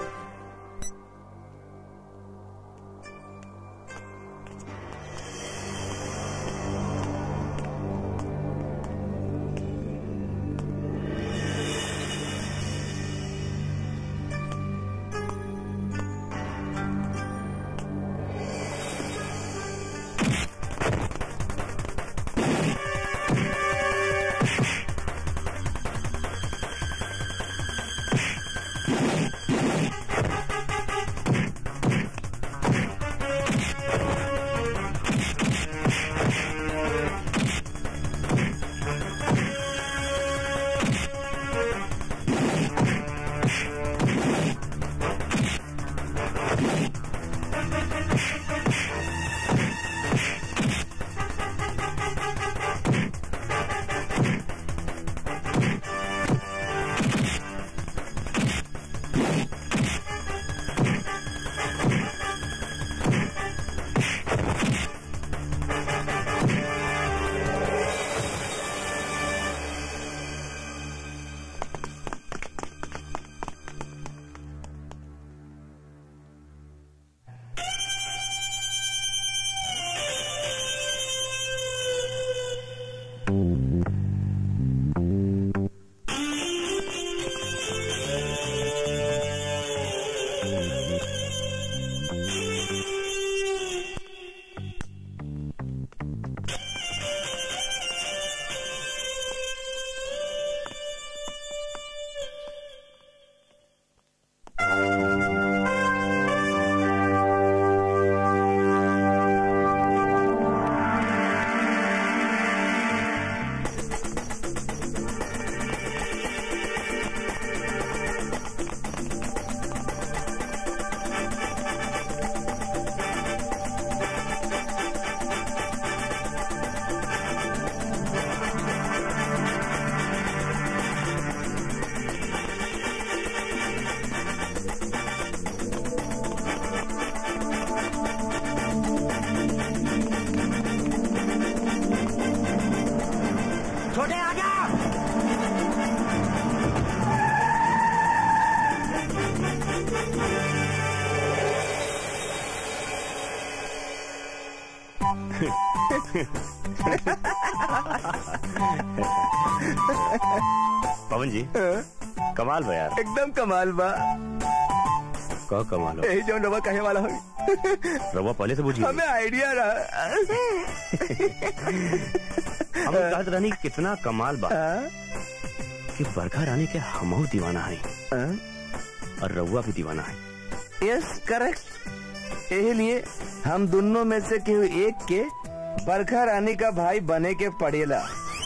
पवन जी, कमाल बा यार। एकदम कमाल बा। कहो कमाल हो। ए जो रवा कहे वाला हो। रवा पहले से पूछिए। हमें आइडिया रहा। हम कहत रहनी कितना कमाल बा कि बरखा रानी के हमहू दीवाना है और रउआ भी दीवाना है। Yes correct. यही लिए हम दोनों में से केहू एक के बरखा रानी का भाई बने के पड़ेला।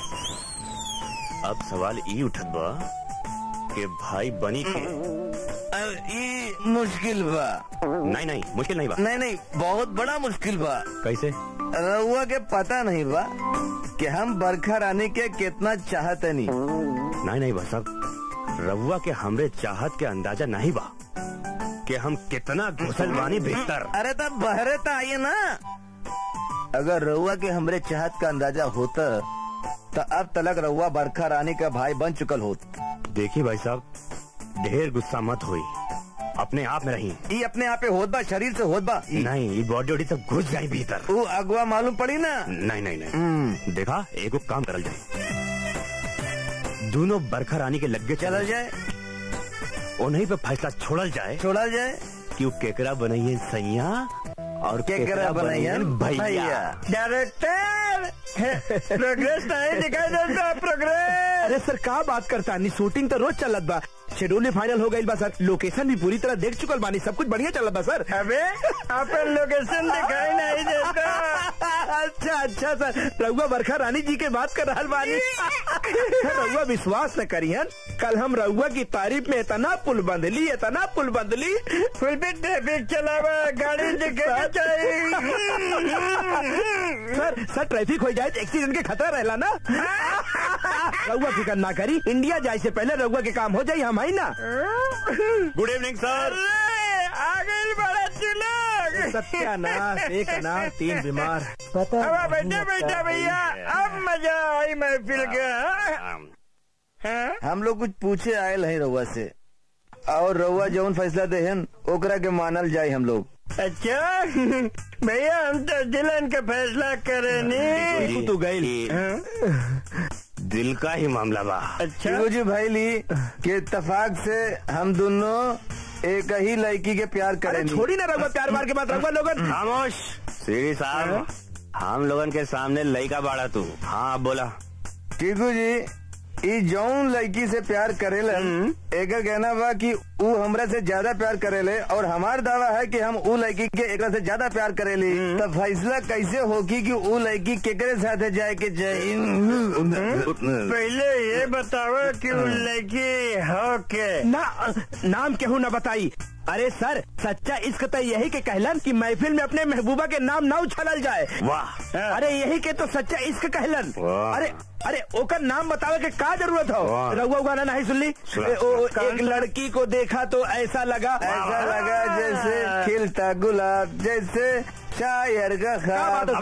अब सवाल ई उठत बा कि भाई बनी के ये मुश्किल बा। नहीं नहीं मुश्किल नहीं बा। नहीं नहीं बहुत बड़ा मुश्किल बा। कैसे? रउआ के पता नहीं बा कि हम बरखा रानी के कितना चाहते नहीं। नहीं नहीं बा साहब, रउआ के हमरे चाहत के अंदाजा नहीं बा कि हम कितना घुसल बानी भीतर। अरे तब बहरे तो आइए ना। अगर रउआ के हमरे चाहत का अंदाजा होता तो अब तलक रउआ बरखा रानी का भाई बन चुकल होत। देखिए भाई साहब, ढेर गुस्सा मत होई, अपने आप में रही। ये अपने आप पे होत बा, शरीर से होत बा। नहीं, ये बॉडी वॉडी सब घुस जाए भीतर। वो अगवा मालूम पड़ी ना। नहीं नहीं नहीं देखा, एगो काम करल जाए, दोनों बरखा रानी के लगे चला जाए, उन्हीं पे फैसला छोड़ल जाए। छोड़ा जाए कि वो केकरा बनाइए सैया और केकरा बनाइए भैया। डायरेक्टर प्रोग्रेस नहीं दिखाई देता। प्रोग्रेस। अरे सर क्या बात करता नहीं, शूटिंग तो रोज चलत बा, शेड्यूल में फाइनल हो गई बा सर, लोकेशन भी पूरी तरह देख चुकल बानी, सब कुछ बढ़िया चलत बा सर। अबे अपन लोकेशन दिखाई नहीं देता। अच्छा अच्छा सर, रउआ बरखा रानी जी के बात कर रहा बानी। रउआ विश्वास न करियन, कल हम रउआ की तारीफ में इतना पुल बंदली इतना पुल बंदली फुल पे ट्रैफिक चलावा, गाड़ी दिखाई चाहिए। सर सर ट्रैफिक हो जाए तो एक्सीडेंट के खतरा रहला ना। रउआ फिकर ना करी, इंडिया जाए से पहले रउआ के काम हो जाये, हम आई ना। Good evening sir. आगे बड़ा चिल्ला। सत्यानाश, एक अनार तीन बीमार। अब बैठे बैठे भैया, अब मजा आई महफिल का। हम लोग कुछ पूछे आयल है रउआ से, और रउआ जौन फैसला देहन ओकरा के मानल जाये हम लोग। अच्छा भैया, हम तो दिलन का फैसला करे नहीं। तू गई दिल का ही मामला बा। अच्छा जी भाई ली के इत्तेफाक से हम दोनों एक ही लड़की के प्यार करें। छोड़ी ना रउआ प्यार मार के बात, रउआ लोगन खामोश। श्री साहब, हम लोगन के सामने लड़का बाड़ा तू। हाँ बोला। टीकू जी, ई जौन लड़की से प्यार करेलन एक कहना बा कि ऊ हमरा से ज्यादा प्यार करेले, और हमार दावा है कि हम ऊ लड़की के एकरा से ज्यादा प्यार करेली। तब फैसला कैसे होगी कि ऊ लड़की केकरे साथ जाए के चाहिए? पहले ये बताओ कि ऊ लड़की हो के ना, नाम केहू न बताई। अरे सर, सच्चा इश्क तो यही के कहलन कि महफिल में अपने महबूबा के नाम ना उछालल जाए। वाह। अरे यही के तो सच्चा इश्क कहलन। अरे अरे ओकर नाम बतावे के का जरूरत हो? रउआ गाना नहीं सुन ली? एक लड़की को देखा तो ऐसा लगा, ऐसा लगा जैसे खिलता गुलाब, जैसे शायर का ख्वाब।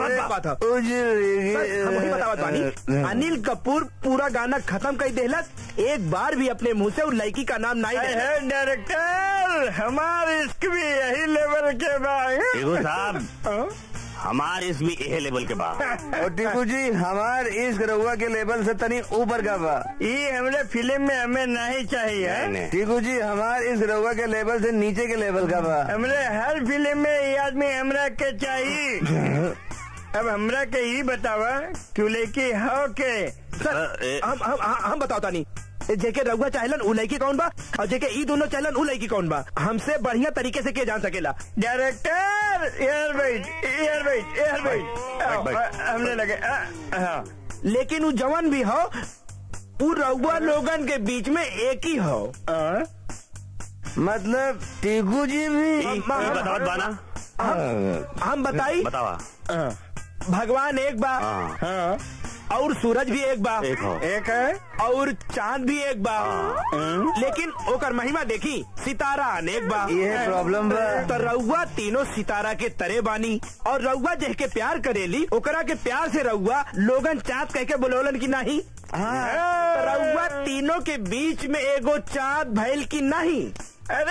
अनिल कपूर पूरा गाना खत्म कर देलक, एक बार भी अपने मुंह से उस लड़की का नाम नहीं है। डायरेक्टर, हमारे इश्क भी यही लेवल के बाद साहब, हमार इश्क भी यही लेवल के बाद। और टीकू जी, हमार इश्क रउआ के लेवल से तनी ऊपर का बा। ये हमने फिल्म में हमें नहीं चाहिए। टीकू जी, हमार इश्क रउआ के लेवल से नीचे के लेवल का बा। हमने हर फिल्म में ये आदमी हमरा के चाहिए। अब हमरा के ही बतावा क्यों लेके हो के। सर हम हम हम बताओ नहीं, जेके रउआ चाहलन उ लड़की कौन बा, और जेके ई दोनों चाहलन उ लड़की कौन बा, हमसे बढ़िया तरीके से के जान सकेला। डायरेक्टर, यार वेट यार वेट यार वेट हमने लगे। हाँ, लेकिन वो जवान भी हो, वो रउआ लोगन के बीच में एक ही हो। आ? मतलब टीकू जी भी बताओ बाना। हम बताई बतावा। भगवान एक बा, हाँ, और सूरज भी एक बा, एक हो, एक है, और चांद भी एक बा, लेकिन ओकर महिमा देखी, सितारा अनेक बा। ये प्रॉब्लम बा। तो रउआ तीनों सितारा के तरे बानी, और रउआ जह के प्यार करेली ओकरा के प्यार से रउआ लोगन चाँद कह के बोलोलन की नहीं। तो रउआ तीनों के बीच में एगो चाँद भइल की नहीं। अरे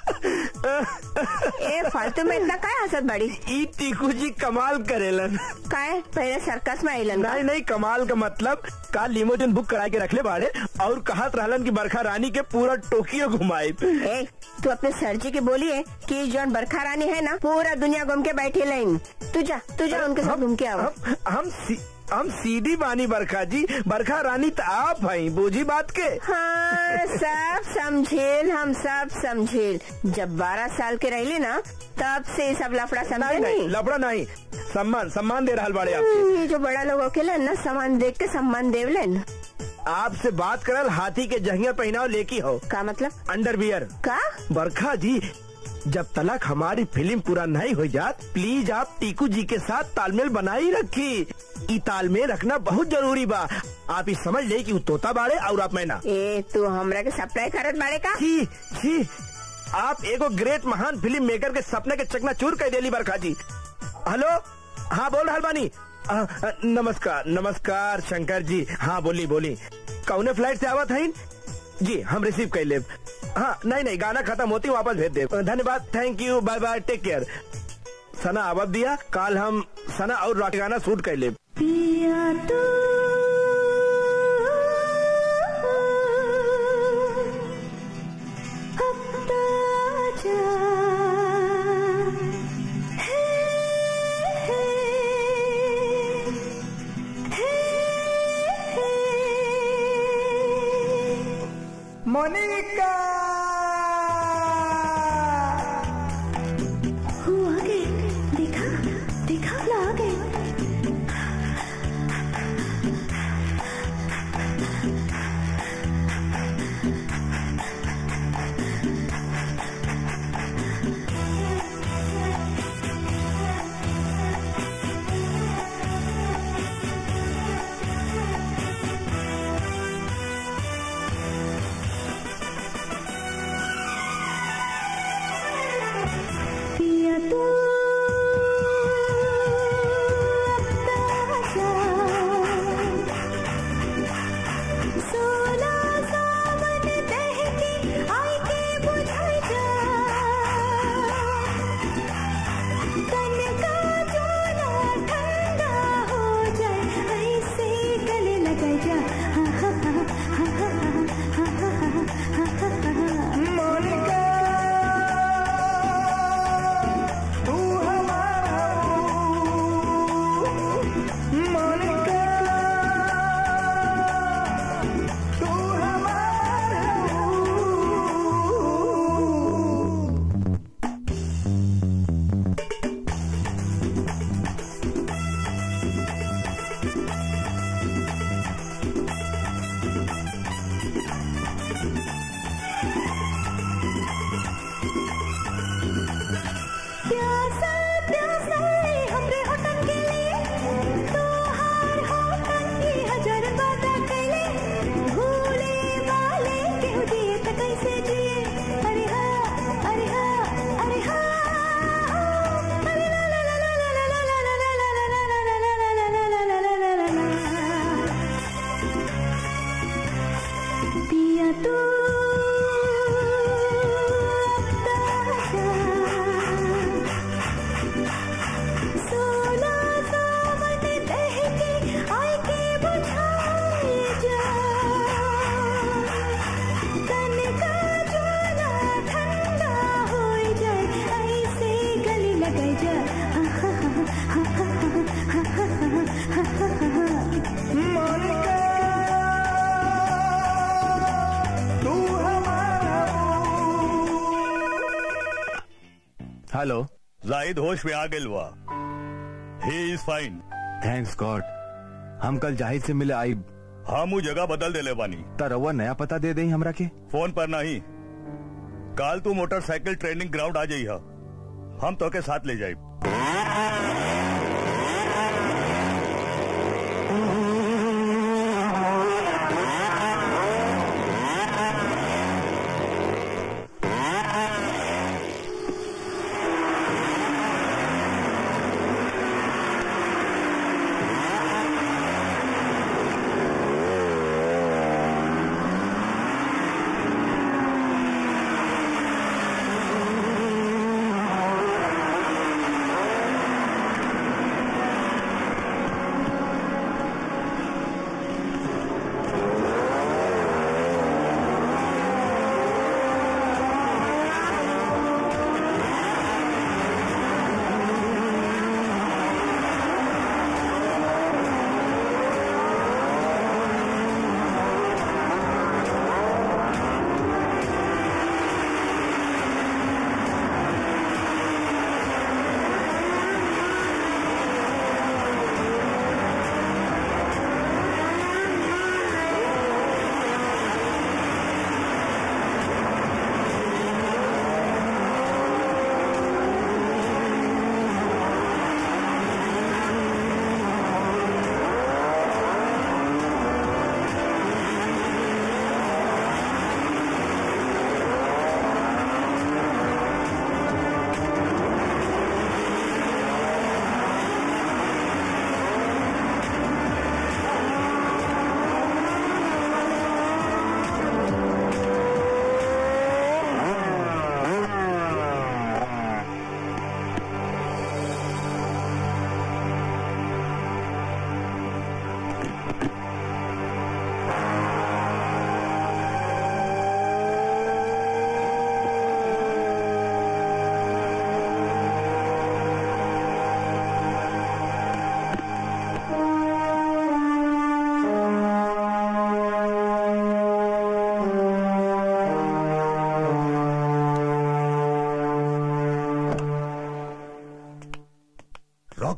ए फालतू में इतना काय हंसत बड़ी? ई टीकू जी कमाल करेलन। का काहे पहले सर्कस में आइलन नहीं नहीं, कमाल का मतलब का लिमोजिन बुक करा के रखले बाड़े और कहत रहलन की बरखा रानी के पूरा टोक्यो घुमाए। ए, तू अपने सरजी के बोलिए कि जौन बरखा रानी है ना पूरा दुनिया घूम के बैठी लाइन। तू जा तू जा उनके साथ घूम के आओ। हम हम सी, हम सीधी बानी बरखा जी, बरखा रानी तो आप हैं, बूझी बात के। हाँ सब समझेल, हम सब समझेल। जब बारह साल के रहली ना तब से सब लफड़ा समझे नहीं, नहीं, नहीं लफड़ा नहीं, सम्मान सम्मान दे रहा बाड़े आपके। ये जो बड़ा लोग अकेले ना सम्मान देख के सम्मान देवलन। आपसे बात करल हाथी के जंगिया पहनाओ लेकी हो का मतलब? अंडरवियर का बरखा जी, जब तलक हमारी फिल्म पूरा नहीं हो जात प्लीज आप टीकू जी के साथ तालमेल बनाई रखी। ई तालमेल रखना बहुत जरूरी बा। आप ही समझ ले कि वो तोता बाड़े और आप मैना। ए तू हमरा के सप्लाई करत बाड़े का? छी छी, आप एगो ग्रेट महान फिल्म मेकर के सपने के चकनाचूर कर देली बरखा जी। हेलो, हाँ बोल रहल बानी। आ, आ, नमस्कार नमस्कार शंकर जी, हाँ बोली बोली। कौने फ्लाइट से आवत है जी? हम रिसीव कर लेब। हाँ नहीं नहीं, गाना खत्म होती वापस भेज दे। धन्यवाद, thank you, bye bye, take care. सना आवत दिया, काल हम सना और रॉक गाना शूट कर लेब। मोनिका हुआ गए, देखा देखा ला गए। हेलो, जाहिद होश में आ गए हुआ। He is fine, thanks God. हम कल जाहिद से मिले आई। हम वो जगह बदल दे ले बानी। तरवा नया पता दे दे हमरा के फोन पर नहीं। काल तू मोटरसाइकिल ट्रेनिंग ग्राउंड आ जाइए, हम तो के साथ ले जाए।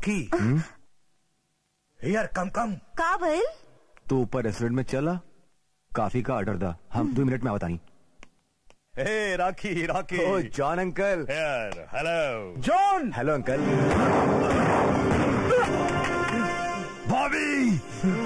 रॉकी यार कम कम का भइल? तू ऊपर रेस्टोरेंट में चला, काफी का ऑर्डर था, हम दो मिनट में बताई। Hey Rocky Rocky. Oh John uncle. यार hello John. Hello uncle. Bobby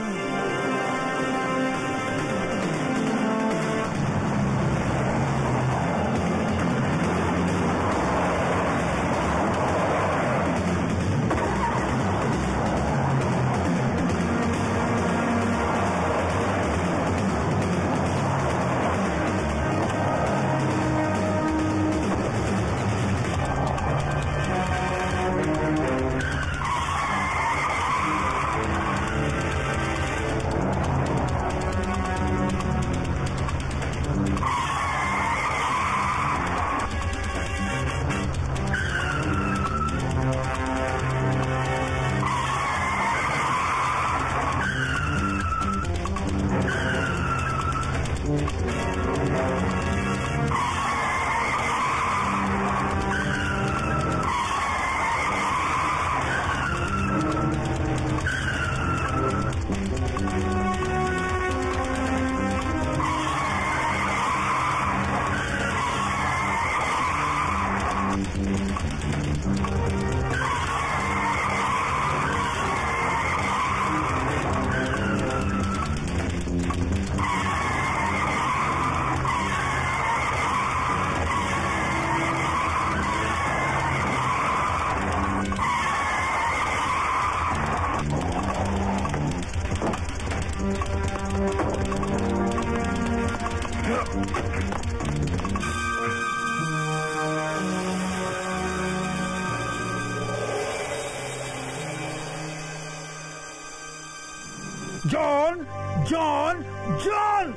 John John John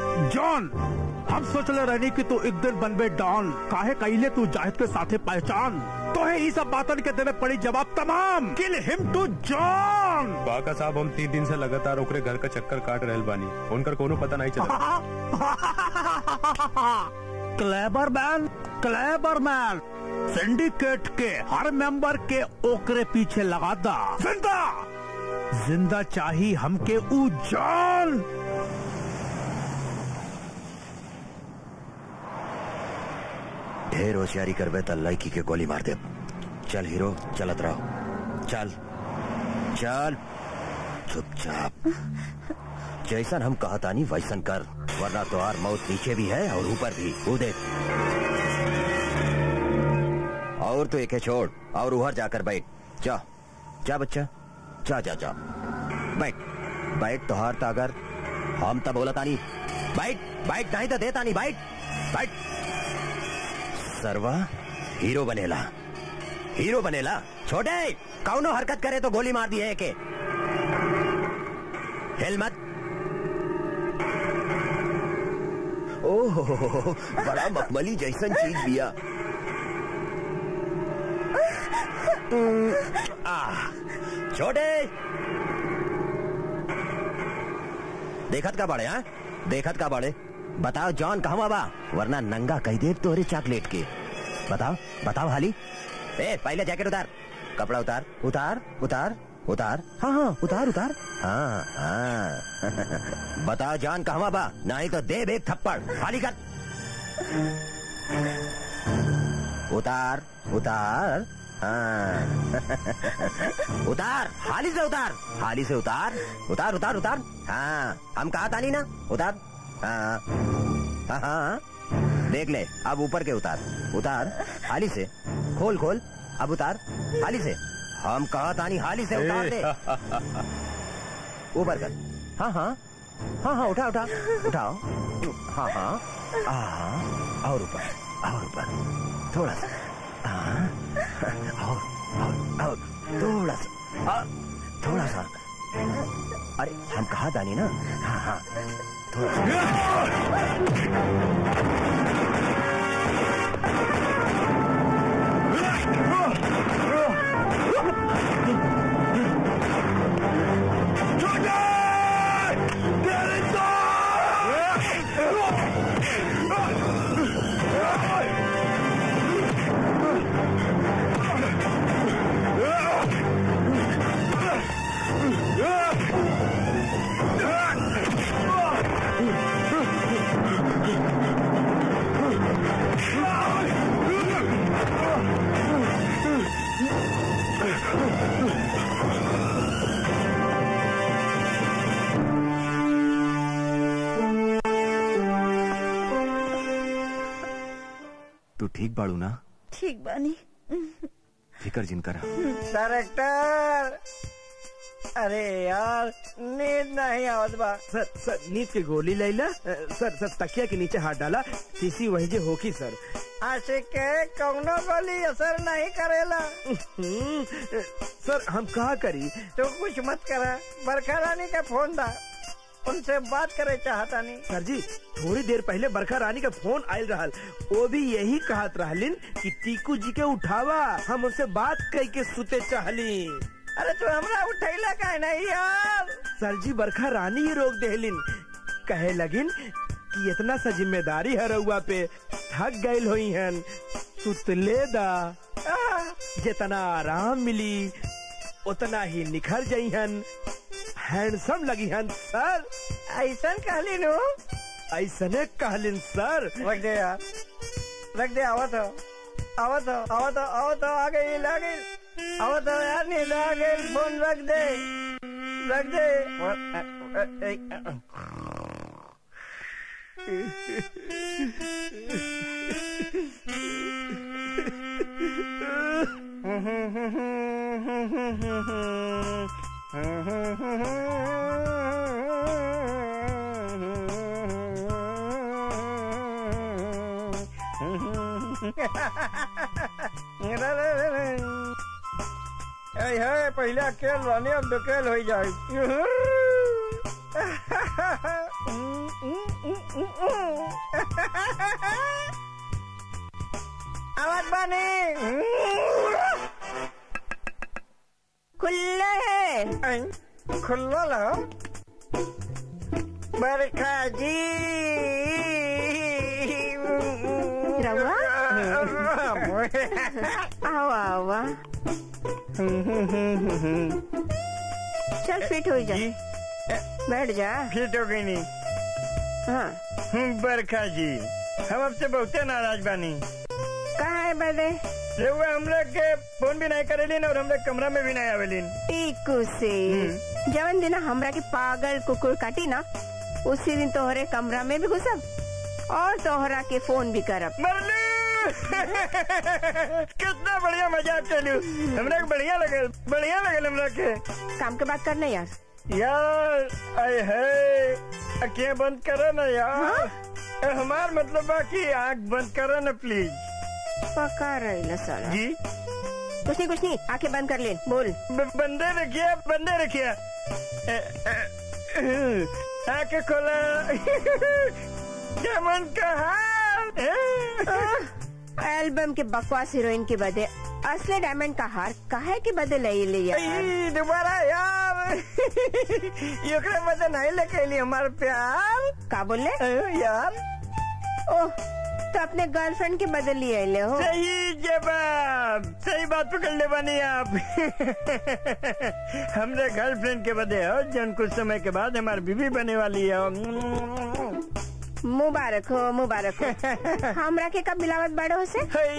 John हम सोचले रहनी कि तू एक दिन बनबे डॉन, काहे कहिले तू जाहिद के साथे पहचान, तो है ये सब बातन के देवे पड़ी जवाब तमाम। Kill him to John. बाका साहब हम तीन दिन से लगातार ओकरे घर का चक्कर काट रहल बानी, उनकर कोनो पता नहीं चला। Clever man clever man syndicate के हर मेंबर के ओकरे पीछे लगा दा। जिंदा जिंदा चाहिए हमके ऊ जॉन। ढेर होशियारी करबे त लड़की के गोली मार दे। चल हीरो चलत रहो, चल चल चुपचाप। जैसन हम कहतानी वैसन कर, वरना तो आर मौत नीचे भी है और ऊपर भी। वो देख और तो एक छोड़ और उधर जाकर बैठ। जा जा बच्चा, जा जा जा बैठ बैठ। तो हार अगर हम तब बोला तानी बैठ बैठ, नहीं तो देता नहीं बैठ बैठ। सरवा हीरो बनेला हीरो बनेला। छोटे कौनो हरकत करे तो गोली मार दी है के। हिल मत। ओह बड़ा मखमली जैसन चीज दिया। आ छोटे देखत का बड़े, हाँ देखत का बड़े। बताओ जॉन कहाँ बा, वरना नंगा कह दे तोरे चॉकलेट के। बताओ बताओ हाली। ए पहले जैकेट उतार, कपड़ा उतार उतार उतार उतार। हाँ हाँ उतार उतार। हाँ हाँ बताओ जॉन कहाँ बा, नहीं तो दे एक थप्पड़। हाली कर। उतार उतार। हाँ उतार, हाली से उतार, हाली से उतार उतार उतार उतार। हाँ हम कहा था नहीं ना, उतार। हाँ हाँ हाँ देख ले। अब ऊपर के उतार उतार, हाली से खोल खोल। अब उतार हाली से। हम कहा था नहीं, हाली से उतार दे। ऊपर कर। हाँ हाँ हाँ हाँ उठा उठा उठाओ। हाँ हाँ हाँ और ऊपर और ऊपर थोड़ा सा। हाँ और और और थोड़ा सा आ, थोड़ा सा। अरे हम कहा था नहीं ना। हाँ हाँ थोड़ा तू ठीक बाड़ू ना? ठीक बानी। फिकर जिन करा। डायरेक्टर, अरे यार नींद नहीं आवत बा। सर सर नींद की गोली लैला। सर सर तकिया के नीचे हाथ डाला, शीशी वही जे होकी सर। आशिक के कौनो गोली असर नहीं करेला। सर हम कहा करी? तू कुछ मत करा, बरखा रानी का फोन दा, उनसे बात करे चाहता नहीं। सर जी थोड़ी देर पहले बरखा रानी का फोन आयल रहा, वो भी यही कहत रहलिन कि टीकू जी के उठावा, हम उनसे बात कई के सुते चाहली। अरे तू हमरा उठैला का नहीं यार? सर जी बरखा रानी ही रोक देहलिन, कहे लगिन कि इतना सा जिम्मेदारी है रउआ पे, थक गईल होई हन, सुतले दा, जितना आराम मिली उतना ही निखर जाई हन, हैंडसम लगी हन सर। ऐसा कहली नु? ऐसने कहलिन सर। रख दे यार, रख दे। आवत हो आवत हो आवत हो आवत हो आ गई आ गई आवत हो यार, नींद आ गई। फोन रख दे रख दे। है पहले अकेल रानी, अब दुकेल हो जाए। आवाज बानी खुल्ला है, खुल्ला लो। बरखा जी रवा आओ आओ, चल फिट हो जा, बैठ जा। फिट हो गई नहीं? हाँ बरखा जी हम आपसे बहुत नाराज बानी। कहा है बदे? रउआ हमरे के फोन भी नहीं करेलिन और हमरे कमरा में भी नहीं आवेलिन। टीकू से जवन दिन हमरा के पागल कुकुर काटी ना, उसी दिन तोहरे कमरा में भी घुसब और तोहरा के फोन भी करब। मरली कितना बढ़िया मजाक चलू, हमरा के बढ़िया लगे बढ़िया लगे हमरा के। काम के बात करना यार। यार आए है आँखें बंद करो ना यार। हाँ? हमार मतलब बाकी आँख बंद करो ना प्लीज। पका रही ना साला जी। कुछ नहीं कुछ नहीं, आंखें बंद कर ले, बोल। ब, बंदे रखिए बंदे रखिए। आँखें खोला। क्या मन कहा? एल्बम के बकवास हीरोइन के बदे असली डायमंड का हार काहे के बदे ले ले यार? दोबारा यार ये बदे नहीं लेके लिए हमारे प्यार। का बोले यार? ओह तो अपने गर्लफ्रेंड के बदल लिए ले हो। सही जवाब, सही बात पकड़ ले बनी आप। हमने गर्लफ्रेंड के बदले हो जन कुछ समय के बाद हमारी बीवी बने वाली है। मुबारक हो मुबारक हो। हमरा के कब मिलावत बड़े हो से?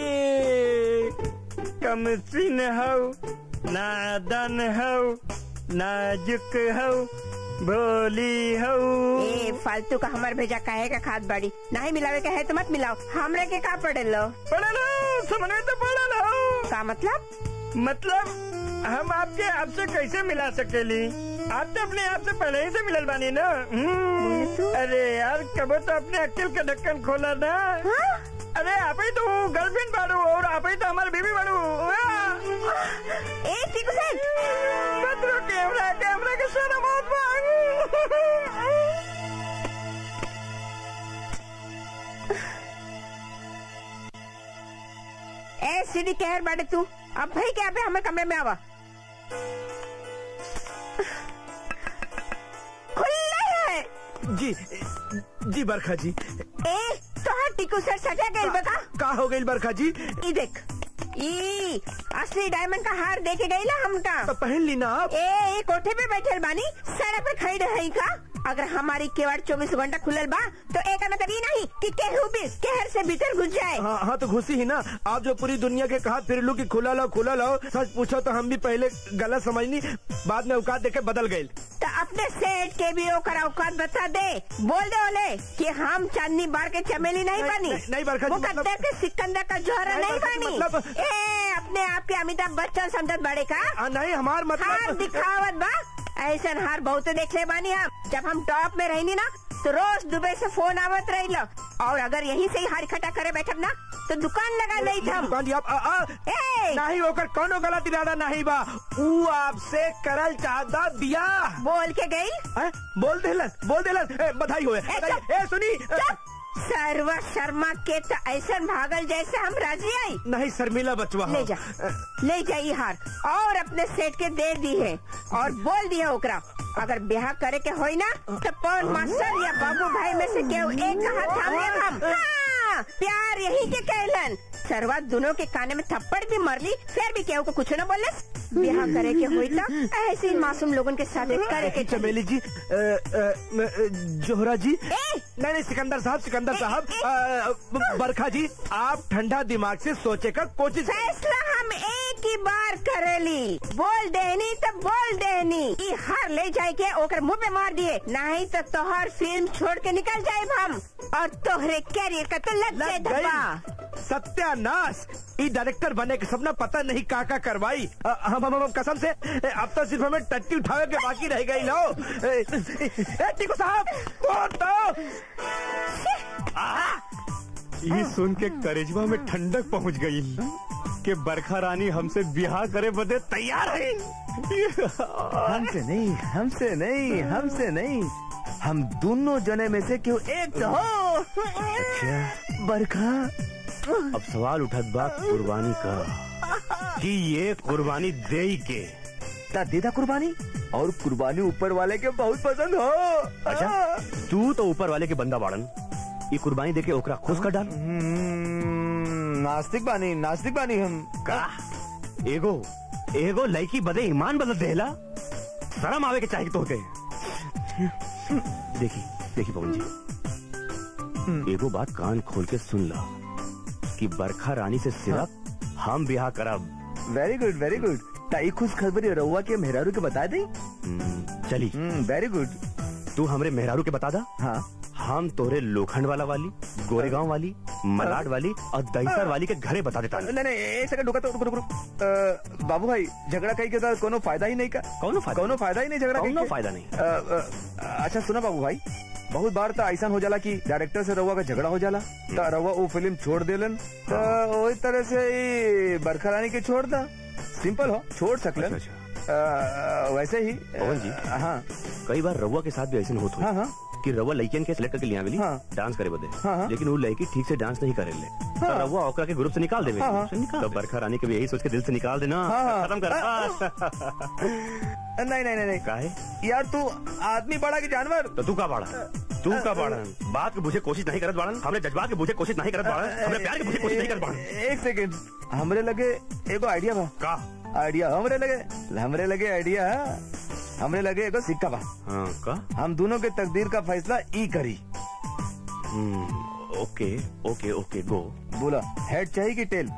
कम सीन हो, नादान हो, नाजुक हो, भोली हो। ए फालतू का हमार भेजा काहे का खाद बाड़ी, नहीं मिलावे का है तो मत मिलाओ। हमरे के का पढ़े लो? पढ़े लो, समझ में तो पढ़े लो। का मतलब? मतलब हम आपके आपसे कैसे मिला सकेली? आप तो अपने आप से पहले ही से मिलल बानी ना। अरे यार कबो तो अपने अक्ल का ढक्कन खोला ना। हाँ? अरे आप ही तो गर्लफ्रेंड बाड़ू और आप ही तो हमारी बीवी बाड़ू। एक ठीक से मत रो कैमरा कैमरा के सारा बहुत भाग। ए सीधी कहर बाटे तू, अब भाई क्या पे हमें कमरे में आवा। खुला है जी जी बरखा जी। ए तो हर टिकू सर सजा गई बता। का हो गई बरखा जी? ई देख, ई असली डायमंड का हार देके गई ला हमका। तो पहन ली ना आप। ए, ए कोठे पे बैठे बानी, सड़क पे खड़ी रही का। अगर हमारी केवाड़ चौबीस घंटा खुलल बा तो एक मतलब ये नहीं कि केहू भी कहर से भीतर घुस जाए। हाँ हाँ तो घुसी ही ना। आप जो पूरी दुनिया के कहा फिर लू की खुला लो खुला लो, सच पूछो तो हम भी पहले गलत समझनी, बाद में औकात देखे बदल गए। तो अपने सेठ के भी ओकर औकात बता दे, बोल दे ओले कि हम चांदनी बार के चमेली नहीं बनी, नहीं, नहीं बरखा जी, मुकद्दर मतलब- के सिकंदर का जोहरा नहीं नहीं बरखा जी, बनी। मतलब- ए अपने आप के अमिताभ बच्चन समझत बड़े का? आ, नहीं हमार हार मतलब दिखावत बा, ऐसा हार बहुत देख ले बानी हम। जब हम टॉप में रहनी ना तो रोज दुबई से फोन आवत रही लो, और अगर यहीं से ही हार इकट्ठा करे बैठब ना तो दुकान लगा ले हम। दुकान जी आप आ, आ, ए! नहीं होकर कोनो गलत इरादा नहीं बा, ऊ आपसे करल चाहता बिया। बोल के गई आ, बोल देलन बोल देलन ए, बधाई होए ए, बधाई। चुप! ए सुनी चुप! सर्व शर्मा के तो ऐसा भागल जैसे हम राजी आई। नहीं शर्मिला बचवा ले जा ले जाई हार और अपने सेठ के दे दी है, और बोल दिया ओकरा अगर ब्याह करे के होई ना तो पवन मास्टर या बाबू भाई में से केहू एक का हाथ थाम लेब हम। हाँ, प्यार यही के कहलन। सरवा दोनों के काने में थप्पड़ भी मर ली, फिर भी केहू को कुछ न बोले। ब्याह करे के होई तो ऐसे ही मासूम लोगन के साथ करे के। चमेली जी, अ, अ, अ, जोहरा जी, नहीं नहीं सिकंदर साहब सिकंदर साहब, अ, बरखा जी आप ठंडा दिमाग से सोचे का कोशिश। फैसला हम एक ही बार करेली, बोल देनी तो बोल देनी। ई हार ले जाए के ओकर मुंह पे मार दिए, नहीं तो तोहर फिल्म छोड़ के निकल जाए हम, और तोहरे कैरियर का तो लग जाए धब्बा। सत्यानाश, ई डायरेक्टर बने के सपना पता नहीं का का करवाई। अ, हम हम हम कसम से ए, अब तो सिर्फ हमें टट्टी उठावे के बाकी रह गई लो। ए, ए, टीकू साहब वो तो ये सुन के करेजवा में ठंडक पहुंच गई कि बरखा रानी हमसे ब्याह करे बदे तैयार है। हमसे नहीं हमसे नहीं हमसे नहीं, हम दोनों जने में से क्यों एक तो हो। अच्छा बरखा, अब सवाल उठत बा कुर्बानी का कि ये कुर्बानी दे के ता देदा कुर्बानी, और कुर्बानी ऊपर वाले के बहुत पसंद हो। अच्छा तू तो ऊपर वाले के बंदा बाड़न, ये कुर्बानी देके ओकरा खुश कर डाल। हम्म, नास्तिक बानी नास्तिक बानी हम का एगो एगो लड़की बदे ईमान बदल देला, शर्म आवे के चाहिए तो के। देखी देखी पवन जी, एगो बात कान खोल के सुन ला कि बरखा रानी से सिर्फ हम ब्याह करब। वेरी गुड वेरी गुड, ताई खुश खबरी रहुआ के मेहरारू के बता दे। चली वेरी गुड, तू हमरे मेहरारू के बता दा। हाँ हम तोरे लोखंड वाला वाली, गोरेगांव वाली, मलाड वाली और दहीसर वाली के घरे बता देता। नहीं नहीं एक सेकंड रुका तो रुक रुक रुक। बाबू भाई झगड़ा कहीं के साथ कोनो फायदा ही नहीं का। कौनो फायदा कोनो फायदा ही नहीं झगड़ा कहीं कौनो के। फायदा नहीं। अ, अ, अच्छा सुना बाबू भाई, बहुत बार तो ऐसा हो जाला कि डायरेक्टर से रहुआ का झगड़ा हो जाला तो रहुआ वो फिल्म छोड़ देलन, तो वही तरह से ही बरखा रानी के छोड़ दा। सिंपल हो, छोड़ सकलन। अच्छा, अ, वैसे ही पवन जी, अ, हाँ कई बार रउआ के साथ भी ऐसे होत हाँ हो हाँ कि रउआ लड़कियन के सिलेक्ट करके लिया गेली हाँ। डांस करे बदे, हाँ, हाँ। लेकिन वो लड़की ठीक से डांस नहीं करे ले, तो हाँ। रउआ ओकरा के ग्रुप से निकाल देवे। हाँ, हाँ। तो बरखा रानी के भी यही सोच के दिल से निकाल देना, हाँ, हाँ। खत्म कर। नहीं नहीं नहीं नहीं काहे यार, तू आदमी बड़ा की जानवर। तो तू का बाड़ा तू का बाड़न बात के बुझे कोशिश नहीं करत बाड़न, हमने जज्बात के बुझे कोशिश नहीं करत बाड़न, हमने प्यार के बुझे कोशिश नहीं करत बाड़न। एक सेकंड, हमरे लगे एगो आइडिया बा। का आइडिया हमरे लगे हमरे लगे आइडिया हमरे लगे एगो सिक्का बा। हाँ का हम दोनों के तकदीर का फैसला ई करी। हम्म, ओके ओके ओके गो। बोला हेड चाहिए कि टेल?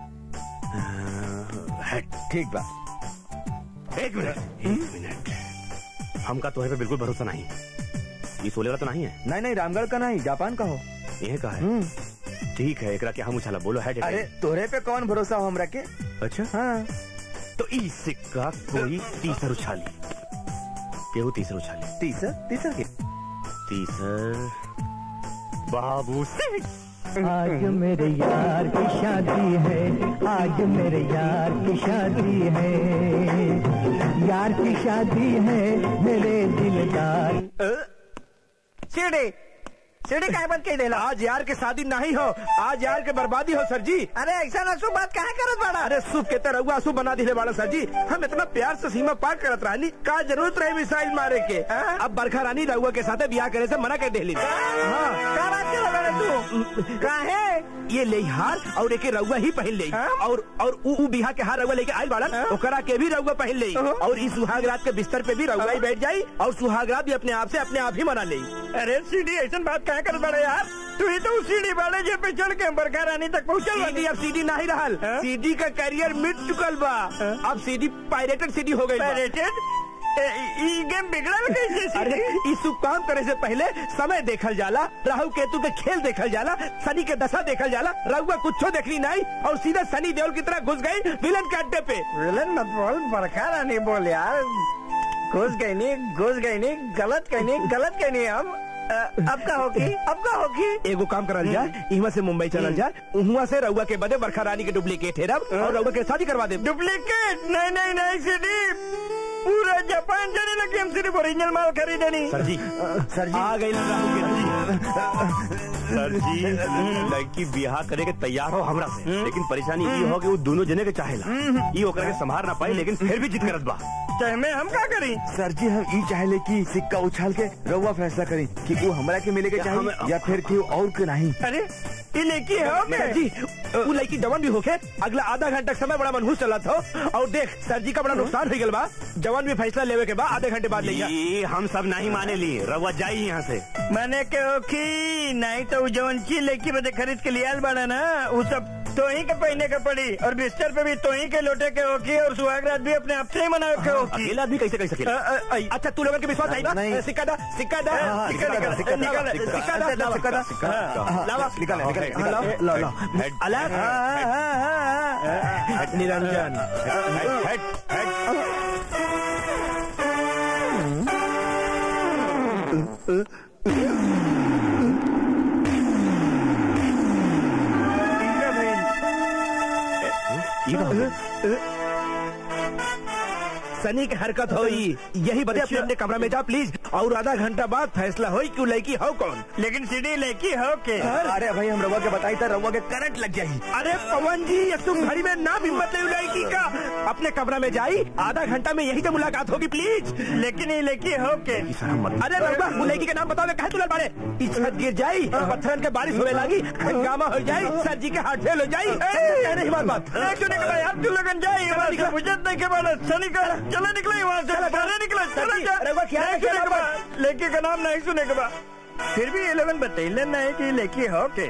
हेड। ठीक बा। एक मिनट एक मिनट, हमका तोहे पे बिल्कुल भरोसा नहीं। ये सोलेगा तो नहीं है? नहीं नहीं, रामगढ़ का नहीं, जापान का हो। ये का है? ठीक है, एकरा क्या हम उछाला, बोलो हेड। अरे तोरे पे कौन भरोसा हो हमरा के? अच्छा हाँ, तो इस सिक्का कोई तीसर उछाली, केहू तीसर उछाली। तीसर तीसर के तीसर बाबू से। आज मेरे यार की शादी है, आज मेरे यार की शादी है, यार की शादी है मेरे दिलदार। चिड़े सीढ़ी काहे बंद कर देला? आज यार के शादी नहीं हो, आज यार के बर्बादी हो सर जी। अरे ऐसा अशुभ बात काहे करत बाड़ा? अरे शुभ के तरह अशुभ बना दिले बाड़ा सर जी। हम इतना प्यार से सीमा पार करत रहनी, का जरूरत रहे मिसाइल मारे के? हाँ? अब बरखा रानी रउआ के साथ ब्याह करे से मना कर देली। हाँ का बात कर रहा तू? काहे? ये ले हार और एक रउआ ही पहन ले, हाँ? और और ऊ ऊ बिहा के हार रउआ लेके आयल बाड़ा, हाँ? ओकरा के भी रउआ पहन ले, हाँ? और इस सुहाग रात के बिस्तर पे भी रउआ ही बैठ जाई और सुहाग रात भी अपने आप से अपने आप ही मना ले। अरे सीढ़ी ऐसा बात काहे करत बाड़ा यार? तू ही तो सीढ़ी बाड़े जे पे चढ़ के बरखा रानी तक पहुँचल बानी। सीडी अब सीडी नहीं रहल, हाँ? सीडी का करियर मिट चुकल बा, अब सीडी पायरेटेड सीडी हो गई। पायरेटेड? ई गेम बिगड़ल कैसे? अरे इस शुभ काम करे से पहले समय देखल जाला, राहु केतु के खेल देखल जाला, शनि के दशा देखल जाला। रउआ कुछो देखली नहीं और सीधा शनि देओल की तरह घुस गई विलन के अड्डे पे। विलन मत बोल, बरखा रानी बोल यार। घुस गई नहीं, घुस गई नहीं, गलत कहीं नहीं, गलत कहीं नहीं। हम अब का होगी, अब का होगी? एगो काम करल जाए, इहाँ से मुंबई चलल जाए, उहाँ से रउआ के बदे बरखा रानी के डुप्लीकेट है और रउआ के शादी करवा दे। डुप्लीकेट? नहीं नहीं नहीं सीधी, पूरा जापान जाने लगे, हम सिर्फ ओरिजिनल माल खरीदनी। सर जी, सर जी आ गई सर जी, लड़की ब्याह करे के तैयार हो हमरा से, लेकिन परेशानी ये हो कि वो दोनों जने के चाहेला, ये ओकरा के संभार ना पाई, लेकिन फिर भी जिद करत बा। चाहे मैं हम का करी? सर जी हम ई चाहले कि सिक्का उछाल के रउआ फैसला करी कि वो हमरा के मिले के चाहिए या फिर कि और के नहीं। अरे ये लड़की हो सर जी, वो लड़की जवान भी होके अगला आधा घंटा समय बड़ा मनहूस चला था, और देख सर जी का बड़ा नुकसान हो गल बा, जवान भी फैसला लेवे के बाद आधे घंटे बाद ले जा। ये हम सब नहीं माने ली, रउआ जाई यहाँ से। मैंने के होखी नहीं तो जवन की लड़की बदे खरीद के लियाल बाड़ा ना, वो सब तो ही के पहने के पड़ी, और बिस्तर पे भी तो ही के लोटे के होगी, और सुहागरात भी अपने आप से ही मनावे के होगी। अकेला आदमी कैसे कर सकेला? अच्छा तू लोगों के विश्वास आई ना? सिक्का दा, सिक्का दा, सिक्का निकाल, सिक्का निकाल, सिक्का दा, सिक्का दा, सिक्का दा, लावा, निकाल, निकाल, ला, ला, अलग, निरंजन, हेड, सनी की हरकत होई, यही बदे अपने अपने कमरा में जा प्लीज, और आधा घंटा बाद फैसला होई क्यों लड़की हो कौन। लेकिन सीधी लड़की हो के? अरे भाई हम रउआ के बताई था, रउआ के करंट लग जाये। अरे पवन जी, ये तुम घड़ी में ना हिम्मत ले लड़की का, अपने कमरा में जाई, आधा घंटा में यही तो मुलाकात होगी प्लीज। लेकिन ये लड़की हो के? अरे रउआ वो लड़की के नाम बताओ, कहे तुलर बाड़े, छत गिर जाई, पत्थरन के बारिश होने लगी, हंगामा हो जाये, सर जी के हाथ फेल हो जाये, कहने की बात बात यार, तू लगन जाये मुझे नहीं के बाद सनी का चले निकले वहाँ से, चले निकले, चले जा, लड़की का नाम नहीं सुने के बाद फिर भी ये लोगन बतैले नहीं कि लड़की हो के।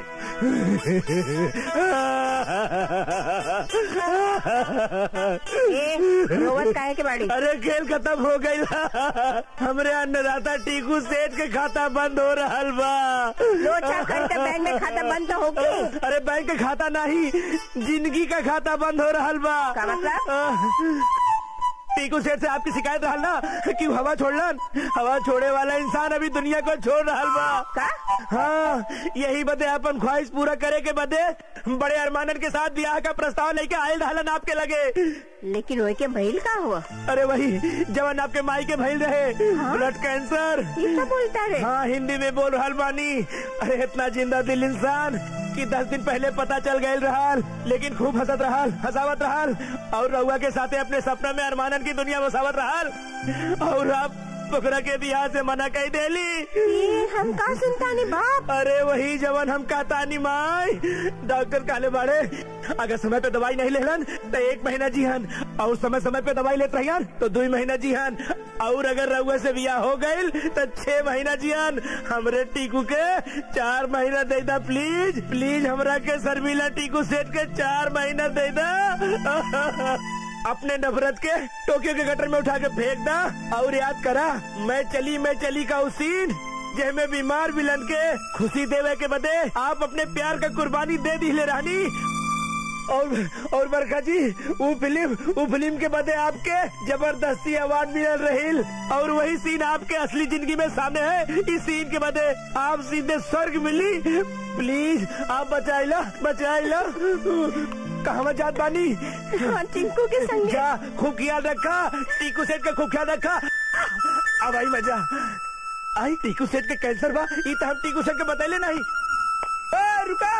रोवत काहे के बाड़ी? अरे खेल खत्म हो गई, हमरे अन्नदाता टीकू सेठ के खाता बंद हो रहा बा। दो चार घंटे बैंक में खाता बंद तो होगी। अरे बैंक का खाता नहीं, जिंदगी का खाता बंद हो रहा बा। का मतलब? टीकू सेठ से आपकी शिकायत रहा ना कि हवा छोड़ना, हवा छोड़े वाला इंसान अभी दुनिया को छोड़ रहा बा। का? हाँ, यही बदे अपन ख्वाहिश पूरा करे के बदे बड़े अरमानन के साथ ब्याह का प्रस्ताव लेके आयल रहलन आपके लगे। लेकिन वही के भइल का हुआ? अरे वही जवन आपके माई के भइल रहे, हाँ? Blood cancer. ये सब बोलता रे? हाँ, हिंदी में बोल रहल बानी। अरे इतना जिंदा दिल इंसान कि दस दिन पहले पता चल गए रहा, लेकिन खूब हंसत रहा, हंसावत रहा, और रउआ के साथे अपने सपना में अरमानन की दुनिया बसावत रहा, और आप ओकरा के बिहार से मना कही देली। ये हम का सुनता नहीं बाप? अरे वही जवन हम कहता नहीं माई, डॉक्टर काले बाड़े अगर समय पे दवाई नहीं लेलन तो एक महीना जीहन, और समय समय पे दवाई लेते रहियन तो दो महीना जीहन, और अगर रउआ से बियाह हो गईल तो छह महीना जीहन। हमरे टीकू के चार महीना दे दा प्लीज, प्लीज हमरा के शर्मिला टीकू सेठ के चार महीना दे दा। अपने नफरत के टोक्यो के गटर में उठा के फेंक दा, और याद करा मैं चली मैं चली का उस सीन जिसमें बीमार विलन के खुशी देवे के बदे आप अपने प्यार का कुर्बानी दे दी ले रानी। और और बरखा जी, वो फिल्म वो फिल्म के बदे आपके जबरदस्ती अवार्ड मिल रही, और वही सीन आपके असली जिंदगी में सामने है। इस सीन के बदे आप सीधे स्वर्ग मिली। प्लीज आप बचाइला बचाइला। कहाँ जात बानी? हाँ, टिंकू के संग जा, खूब ख्याल रखा, टीकू सेठ का खूब ख्याल रखा। अब आई मजा। आई टीकू सेठ के कैंसर बा ई तो हम टीकू सेठ के बतैले नहीं। ए, रुका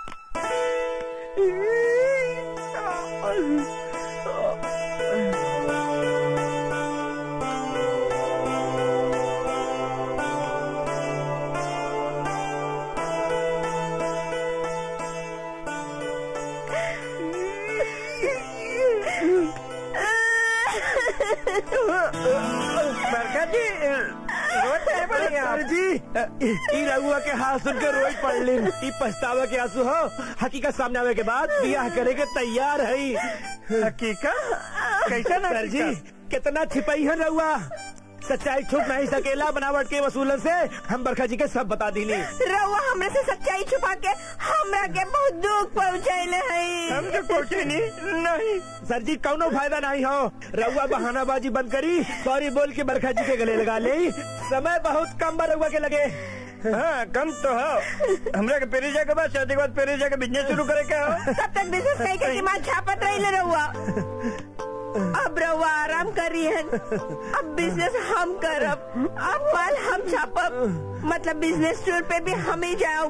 बरखा जी रोज चाहे पड़ेंगे आप जी ई रघुआ के हाथ सुन के रोज पड़ ली। ई पछतावा के आंसू हो, हकीकत सामने आवे के बाद बियाह करे के तैयार है। हकीकत कैसा ना सर जी कितना छिपाई है रघुआ, सच्चाई छुप नहीं सकेला। बनावट के वसूलन से हम बरखा जी के सब बता दीनी। रउआ हमरे से सच्चाई छुपा के हमरा के बहुत दुख पहुँचैले है। हम तो पहुँचे नहीं नहीं सर जी कौनो फायदा नहीं हो। रउआ बहानाबाजी बंद करी, सॉरी बोल के बरखा जी के गले लगा ले। समय बहुत कम बा रउआ के लगे। हाँ कम तो हो। हमरा के पेरेजा के बाद शादी के बाद पेरेजा के बिजनेस शुरू करे के हो। तब तक बिजनेस कहीं के दिमाग छापत रही रउआ। अब रउआ आराम करी है, अब बिजनेस हम करब, अब माल हम छापब, मतलब बिजनेस टूर पे भी हम ही जाओ।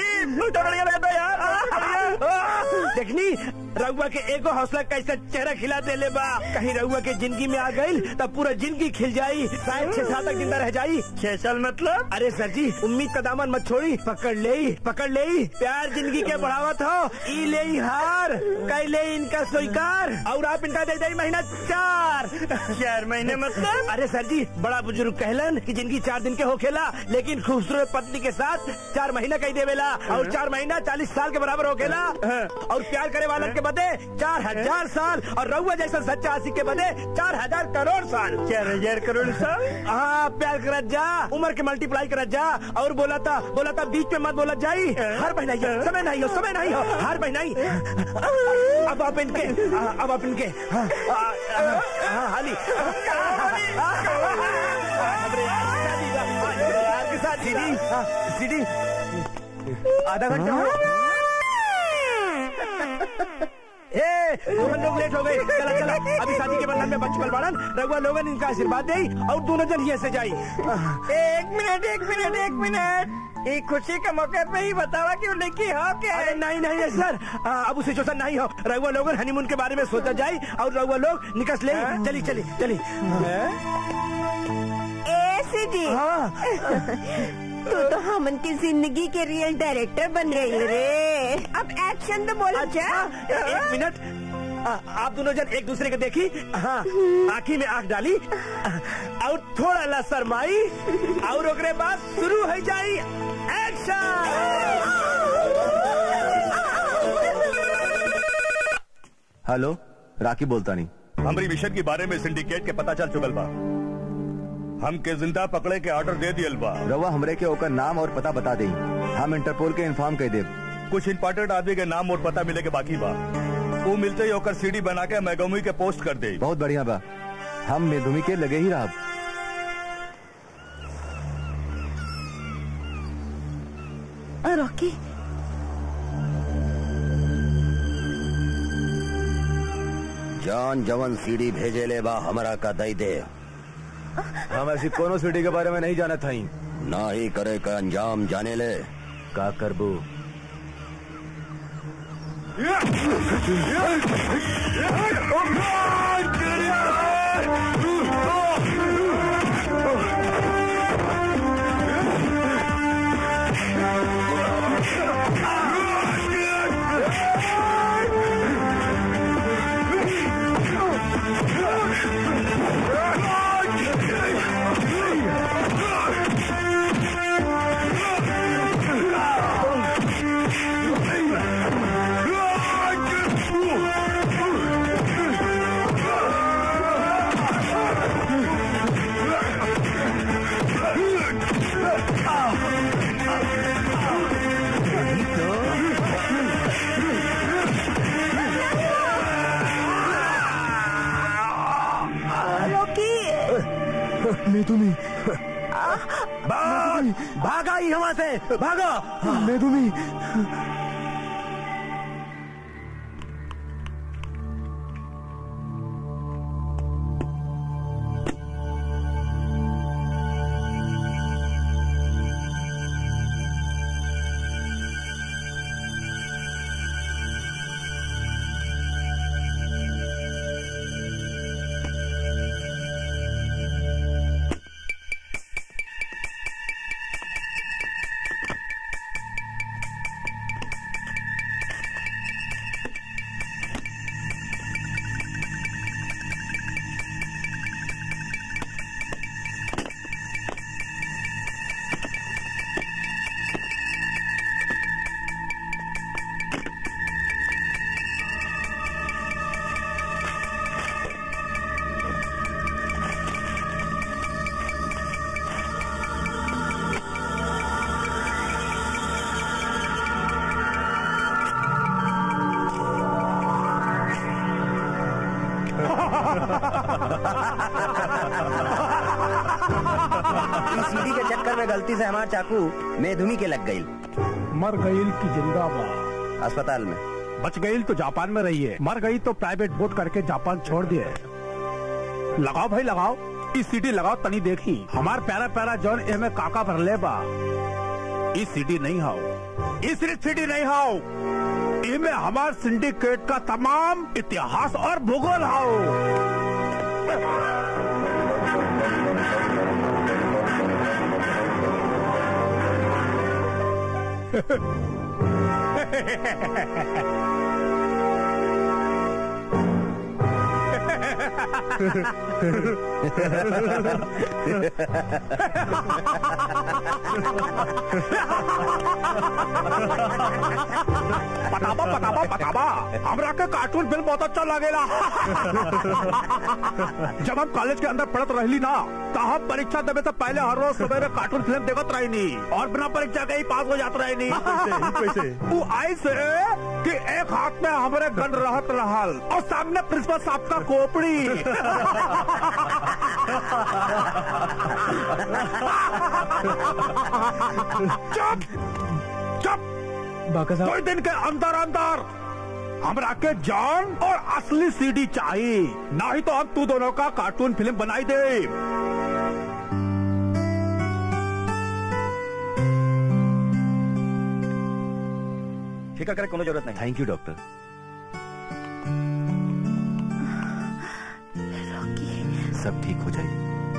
देखनी रउआ के एगो हौसला कैसे चेहरा खिला देले बा। कहीं रउआ के जिंदगी में आ गई तब पूरा जिंदगी खिल जाई, शायद छह साल तक जिंदा रह जाई। छह साल मतलब? अरे सर जी उम्मीद का दामन मत छोड़ी, पकड़ ले पकड़ ले। प्यार जिंदगी के बढ़ावत हो, ई ले हार कई ले इनका स्वीकार और आप इनका दे दे महीना चार चार महीने मतलब? अरे सर जी बड़ा बुजुर्ग कहलन कि जिंदगी चार दिन के होखेला, लेकिन खूबसूरत पत्नी के साथ चार महीना कही देवेला और चार महीना चालीस साल के बराबर होखेला। और प्यार करे वालन के बदे चार हजार साल और रउआ जैसा सच्चा आशिक के बदे चार हजार करोड़ साल। चार हजार करोड़ साल? हाँ प्यार करत जा, उम्र के मल्टीप्लाई करत जा। और बोला था बोला था बीच में मत बोला जाई। हर महीना ही हो, समय नहीं हो समय नहीं हो हर महीना ही। अब आप इनके अब आप इनके हाली सीढ़ी सीढ़ी आधा घंटा हो। ए, दोनों लोग लेट हो गए। चला चला अभी शादी के बंधन में बच्चू बलवाड़न रघुआ लोगन इनका आशीर्वाद दे और दोनों जन ही से जाई। एक मिनट एक मिनट एक मिनट ये खुशी के मौके पे ही बतावा कि वो लड़की हो क्या? अरे नहीं नहीं है सर, अब उसे सिचुएशन नहीं हो। रघुआ लोगन हनीमून के बारे में सोचा जाए और रघुआ लोग निकल ले। चली चली चली ए सिटी तू तो हमन की जिंदगी के रियल डायरेक्टर बन गई रे। अब एक्शन तो बोला जा। एक मिनट आप दोनों जन एक दूसरे को देखी, हाँ आँखी में आँख डाली और थोड़ा ला शर्माई और ओकरे बाद शुरू हो जाई एक्शन। हेलो राकी बोलता नहीं। हमारी मिशन के बारे में सिंडिकेट के पता चल चुकल बा, हम के जिंदा पकड़े के ऑर्डर दे दियल बा। रवा हमरे के ओकर नाम और पता बता दे, हम इंटरपोल के इन्फॉर्म कर दे। कुछ इम्पोर्टेंट आदमी के नाम और पता मिले के बाकी बा, वो मिलते ही ओकर सीडी बना के मेगोमी के पोस्ट कर दे। बहुत बढ़िया बा, हम मेघुमी के लगे ही रहा। रॉकी जान जवन सीडी भेजे ले बा हमरा का दई दे। हम ऐसी कोनो सीडी के बारे में नहीं जाना था। ना ही करे का अंजाम जाने ले का करबू। मेघुमी भाग भागा यहाँ से भागा। मेघुमी इस सीढ़ी के चक्कर में गलती से हमार चाकू मेधुमी के लग गई। मर गई की जिंदाबाद। अस्पताल में बच गई तो जापान में रही है, मर गई तो प्राइवेट बोट करके जापान छोड़ दिए। लगाओ भाई लगाओ, इस सीटी लगाओ तनी देखी हमार प्यारा प्यारा जॉन ए में काका भर ले बा। इस सीटी नहीं हाउ, इस सीटी नहीं हाउ, इनमें हमार सिंडिकेट का तमाम इतिहास और भूगोल हाउ। पटाबा पटाबा पटाबा हमरा के कार्टून फिल्म बहुत अच्छा लगेला। जब हम कॉलेज के अंदर पढ़त रहली ना तो हम परीक्षा देवे से पहले हर रोज सवेरे कार्टून फिल्म देखत रहनी और बिना परीक्षा के ही पास हो जात रहनी। वो आई से कि एक हाथ में हमारे गन रहत रहल और सामने प्रिंसिपल साहब का खोपड़ी। चुप चुप, कोई दिन के अंदर अंदर हमरा के जान और असली सीडी चाहिए, नहीं तो हम तू दोनों का कार्टून फिल्म बनाई दे। ठीक है, करे कोनो जरूरत नहीं। Thank you doctor. सब ठीक हो जाएगी।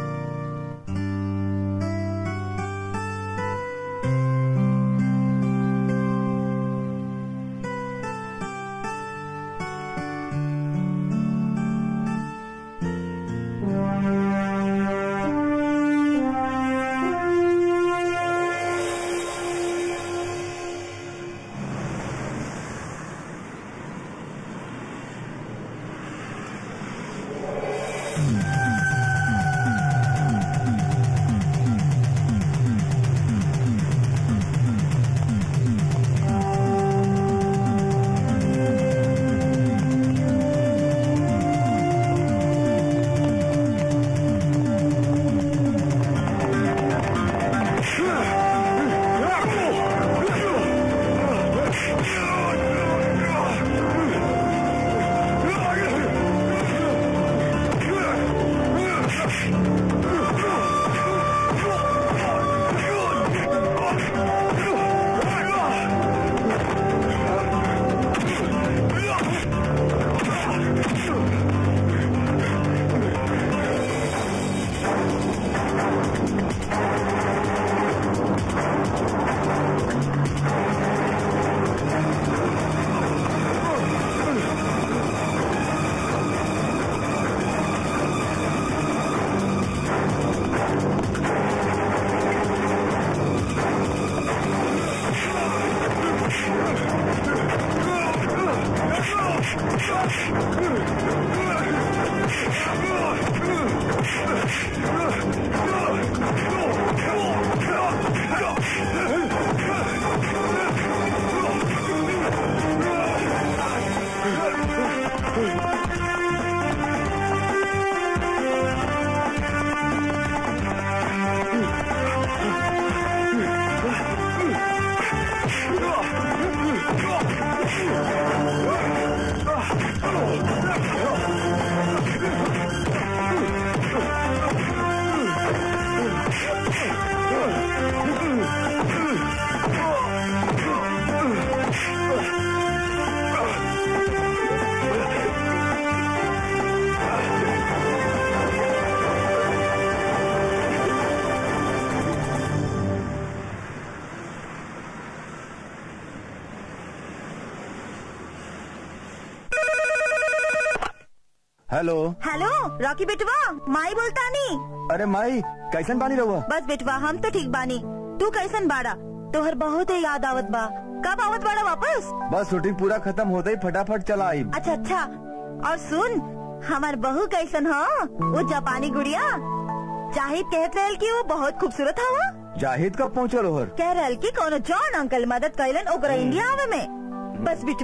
हेलो हेलो रॉकी बेटवा, माई बोलता नहीं। अरे माई कैसन बानी रहुआ? बस बेटवा हम तो ठीक बानी, तू कैसन बाड़ा? तोहर बहुत ही याद आवत बा, कब आवत बाड़ा वापस? बस शूटिंग पूरा खत्म होते ही फटाफट चला आई। अच्छा अच्छा, और सुन हमार बहू कैसन हो? वो जापानी गुड़िया जाहिद कहत रहल की वो बहुत खूबसूरत हवा। जाहिद कब पहुँचल? कह रहल की कोनो जॉन अंकल मदद कैलन ओकरा इंडिया आवे में। बस बिटवा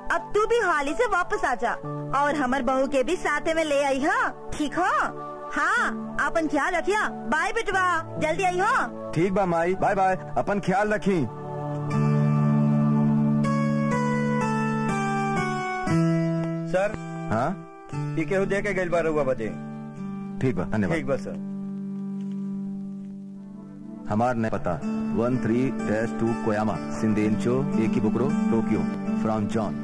अब तू भी हाली से वापस आ जा और हमार बहू के भी साथे में ले आई हो, ठीक हो? हाँ, अपन ख्याल रखिया। बाय बेटवा, जल्दी आई हो। ठीक बा माई, बाय बाय, अपन ख्याल रखी। सर। हाँ, ये केहू दे के गइल बा रउआ बजे। ठीक बा, धन्यवाद। ठीक बा सर। हमार ने पता one three dash two Koyama Shindencho Ikebukuro Tokyo from John.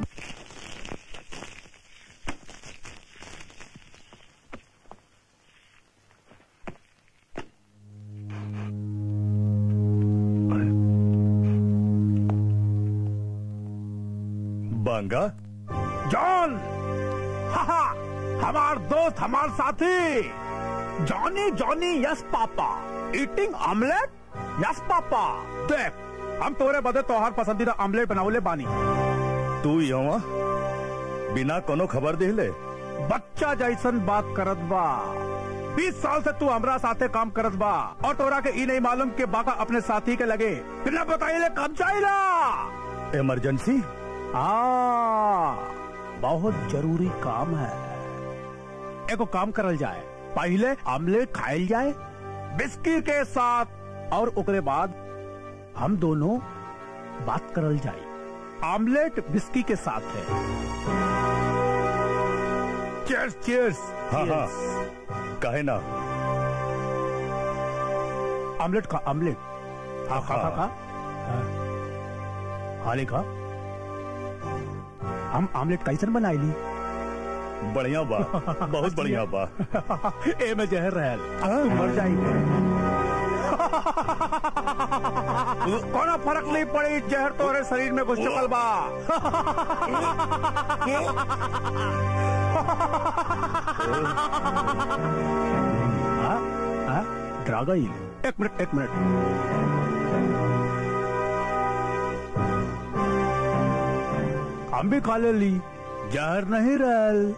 Banga John, हाँ हमार दोस्त, हमार साथी Johnny. Johnny yes papa, eating omelette yes papa. देख, हम तोरे बदे तोहार पसंदीदा ऑमलेट बनावले बानी। तू यहाँ बिना कोनो खबर दिले बच्चा जैसन बात करत बा। बीस साल से तू हमरा साथे काम करत बा और तोरा के ई नहीं मालूम के बाका अपने साथी के लगे बिना बताइले कब जाइला। इमरजेंसी? हाँ, बहुत जरूरी काम है। एको काम करल जाए, पहले ऑमलेट खाइल जाए बिस्की के साथ और उसके बाद हम दोनों बात करल जाए। ऑमलेट बिस्की के साथ है। Cheers, cheers. हाँ हाँ, कहे ना। ऑमलेट खा, ऑमलेट। हाँ खा खा खा। हाले खा। हम ऑमलेट कैसन बनाई ली? बढ़िया बा, बहुत बढ़िया बा। ए में जहर रहल, अब तू मर जाएगी। कोनो फर्क नहीं पड़ी, जहर तोरे शरीर में घुस चुकल बा। डरा गई। एक मिनट, एक मिनट। हम भी खा ले ली, जहर नहीं रहल।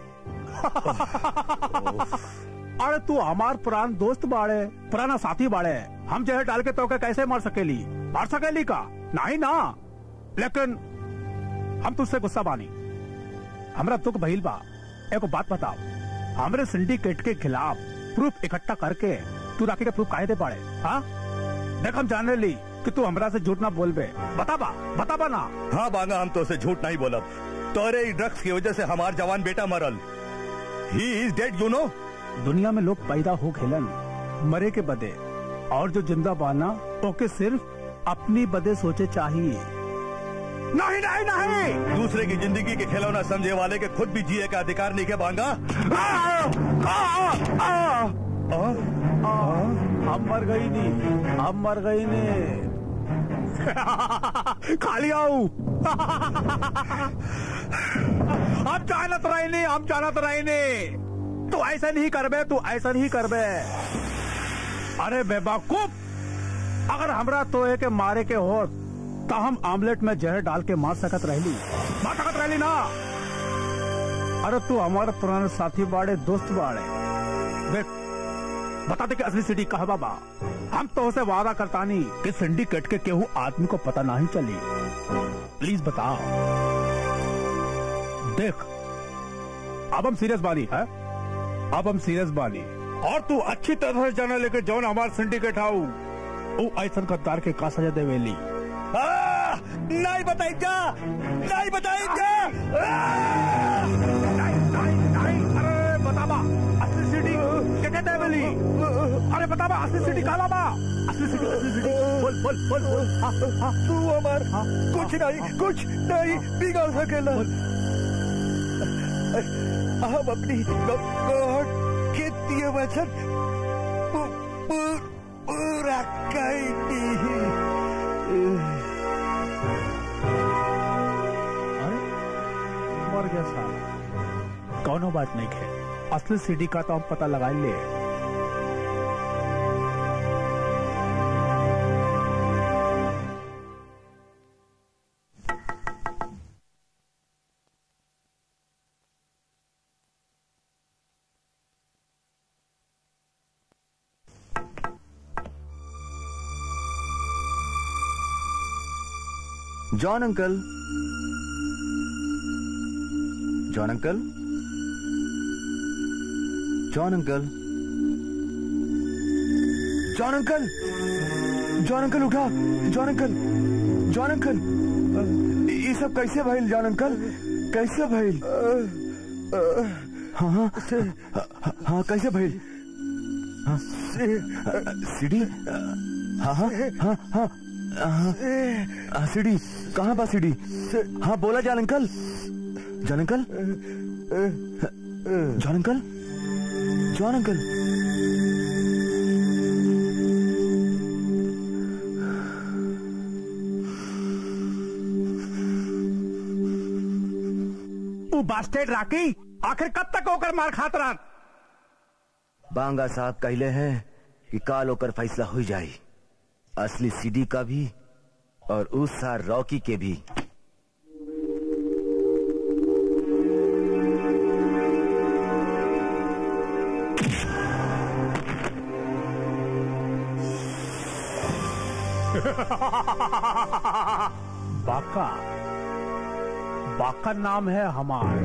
अरे तू हमार पुरान दोस्त बाड़े, पुराना साथी बाड़े। हम जहर डाल के तो कैसे मार सकेली? मार सकेली का? नहीं ना। लेकिन हम तुझसे गुस्सा बानी, हमरा दुख भइल बा। एको बात बताओ, हमरे सिंडिकेट के खिलाफ प्रूफ इकट्ठा करके तू राखी के प्रूफ काहे दे पाड़े? हाँ देख, हम जाने ली कि तू हमरा से झूठ ना बोलबे। बता बा, बता बा ना। हाँ बांगा, हम तो से झूठ नहीं बोला। तोरे ड्रग्स की वजह से हमार जवान बेटा मरल। He is dead, you know. दुनिया में लोग पैदा हो खेलन मरे के बदे, और जो जिंदा बाना ओके सिर्फ अपनी बदे सोचे चाहिए। नहीं नहीं नहीं, दूसरे की जिंदगी के खिलौना समझे वाले के खुद भी जिए का अधिकार नहीं के बांगा। हम मर गई नहीं, हम मर गई नहीं। खाली आओ। हम जानत रही नहीं, हम जानत रही नहीं। तू ऐसा नहीं करबे, तू ऐसा नहीं करबे। अरे बेवकूफ, अगर हमरा तो एक मारे के हो तो हम ऑमलेट में जहर डाल के मार सकत रहली, मार सकत रहली ना। अरे तू हमारे पुराने साथी बाड़े, दोस्त बाड़े। देख, बता दे कि असली सिटी कहाँ बाबा। हम तो उसे वादा करता नहीं कि सिंडिकेट के केहू आदमी को पता नहीं चली। प्लीज बता। देख, अब हम सीरियस बानी है, अब हम सीरियस बानी। और तू अच्छी तरह से जाना लेके जौन हमार सिंडिकेट हाउ वो ऐसा गद्दार के का सजा देवेली। नहीं बताई जा, नहीं बताई जा। नहीं नहीं नहीं, अरे बताबा असली सिटी क्या कहते हैं बेली? अरे बताबा असली सिटी कहाँ बा? असली सिटी, असली सिटी बोल बोल बोल बोल। हाँ हाँ, तू हमार कुछ नहीं, कुछ नहीं बिगाड़ सकेला। हम अपनी गॉड के दिए वचन पूरा करेंगे। मर गया साला। कौनो बात नहीं है, असली सिटी का तो हम पता लगा ले। John uncle, John uncle, John uncle, John uncle, John uncle उठा, जॉन अंकल, जॉन अंकल, ये सब कैसे भइल जॉन अंकल, कैसे भइल? हाँ हाँ हाँ कैसे भइल? हाँ सीढ़ी, हाँ हाँ हाँ हाँ हाँ सीढ़ी कहाँ बा सीढ़ी? हाँ बोला John uncle, John uncle, John uncle, John uncle, तू बास्टेड राकी आखिर कब तक होकर मार खात रहा? बांगा साहब कहले हैं कि काल होकर फैसला हो जाए, असली सीडी का भी और उस सार रॉकी के भी। बाका, बाका नाम है हमार,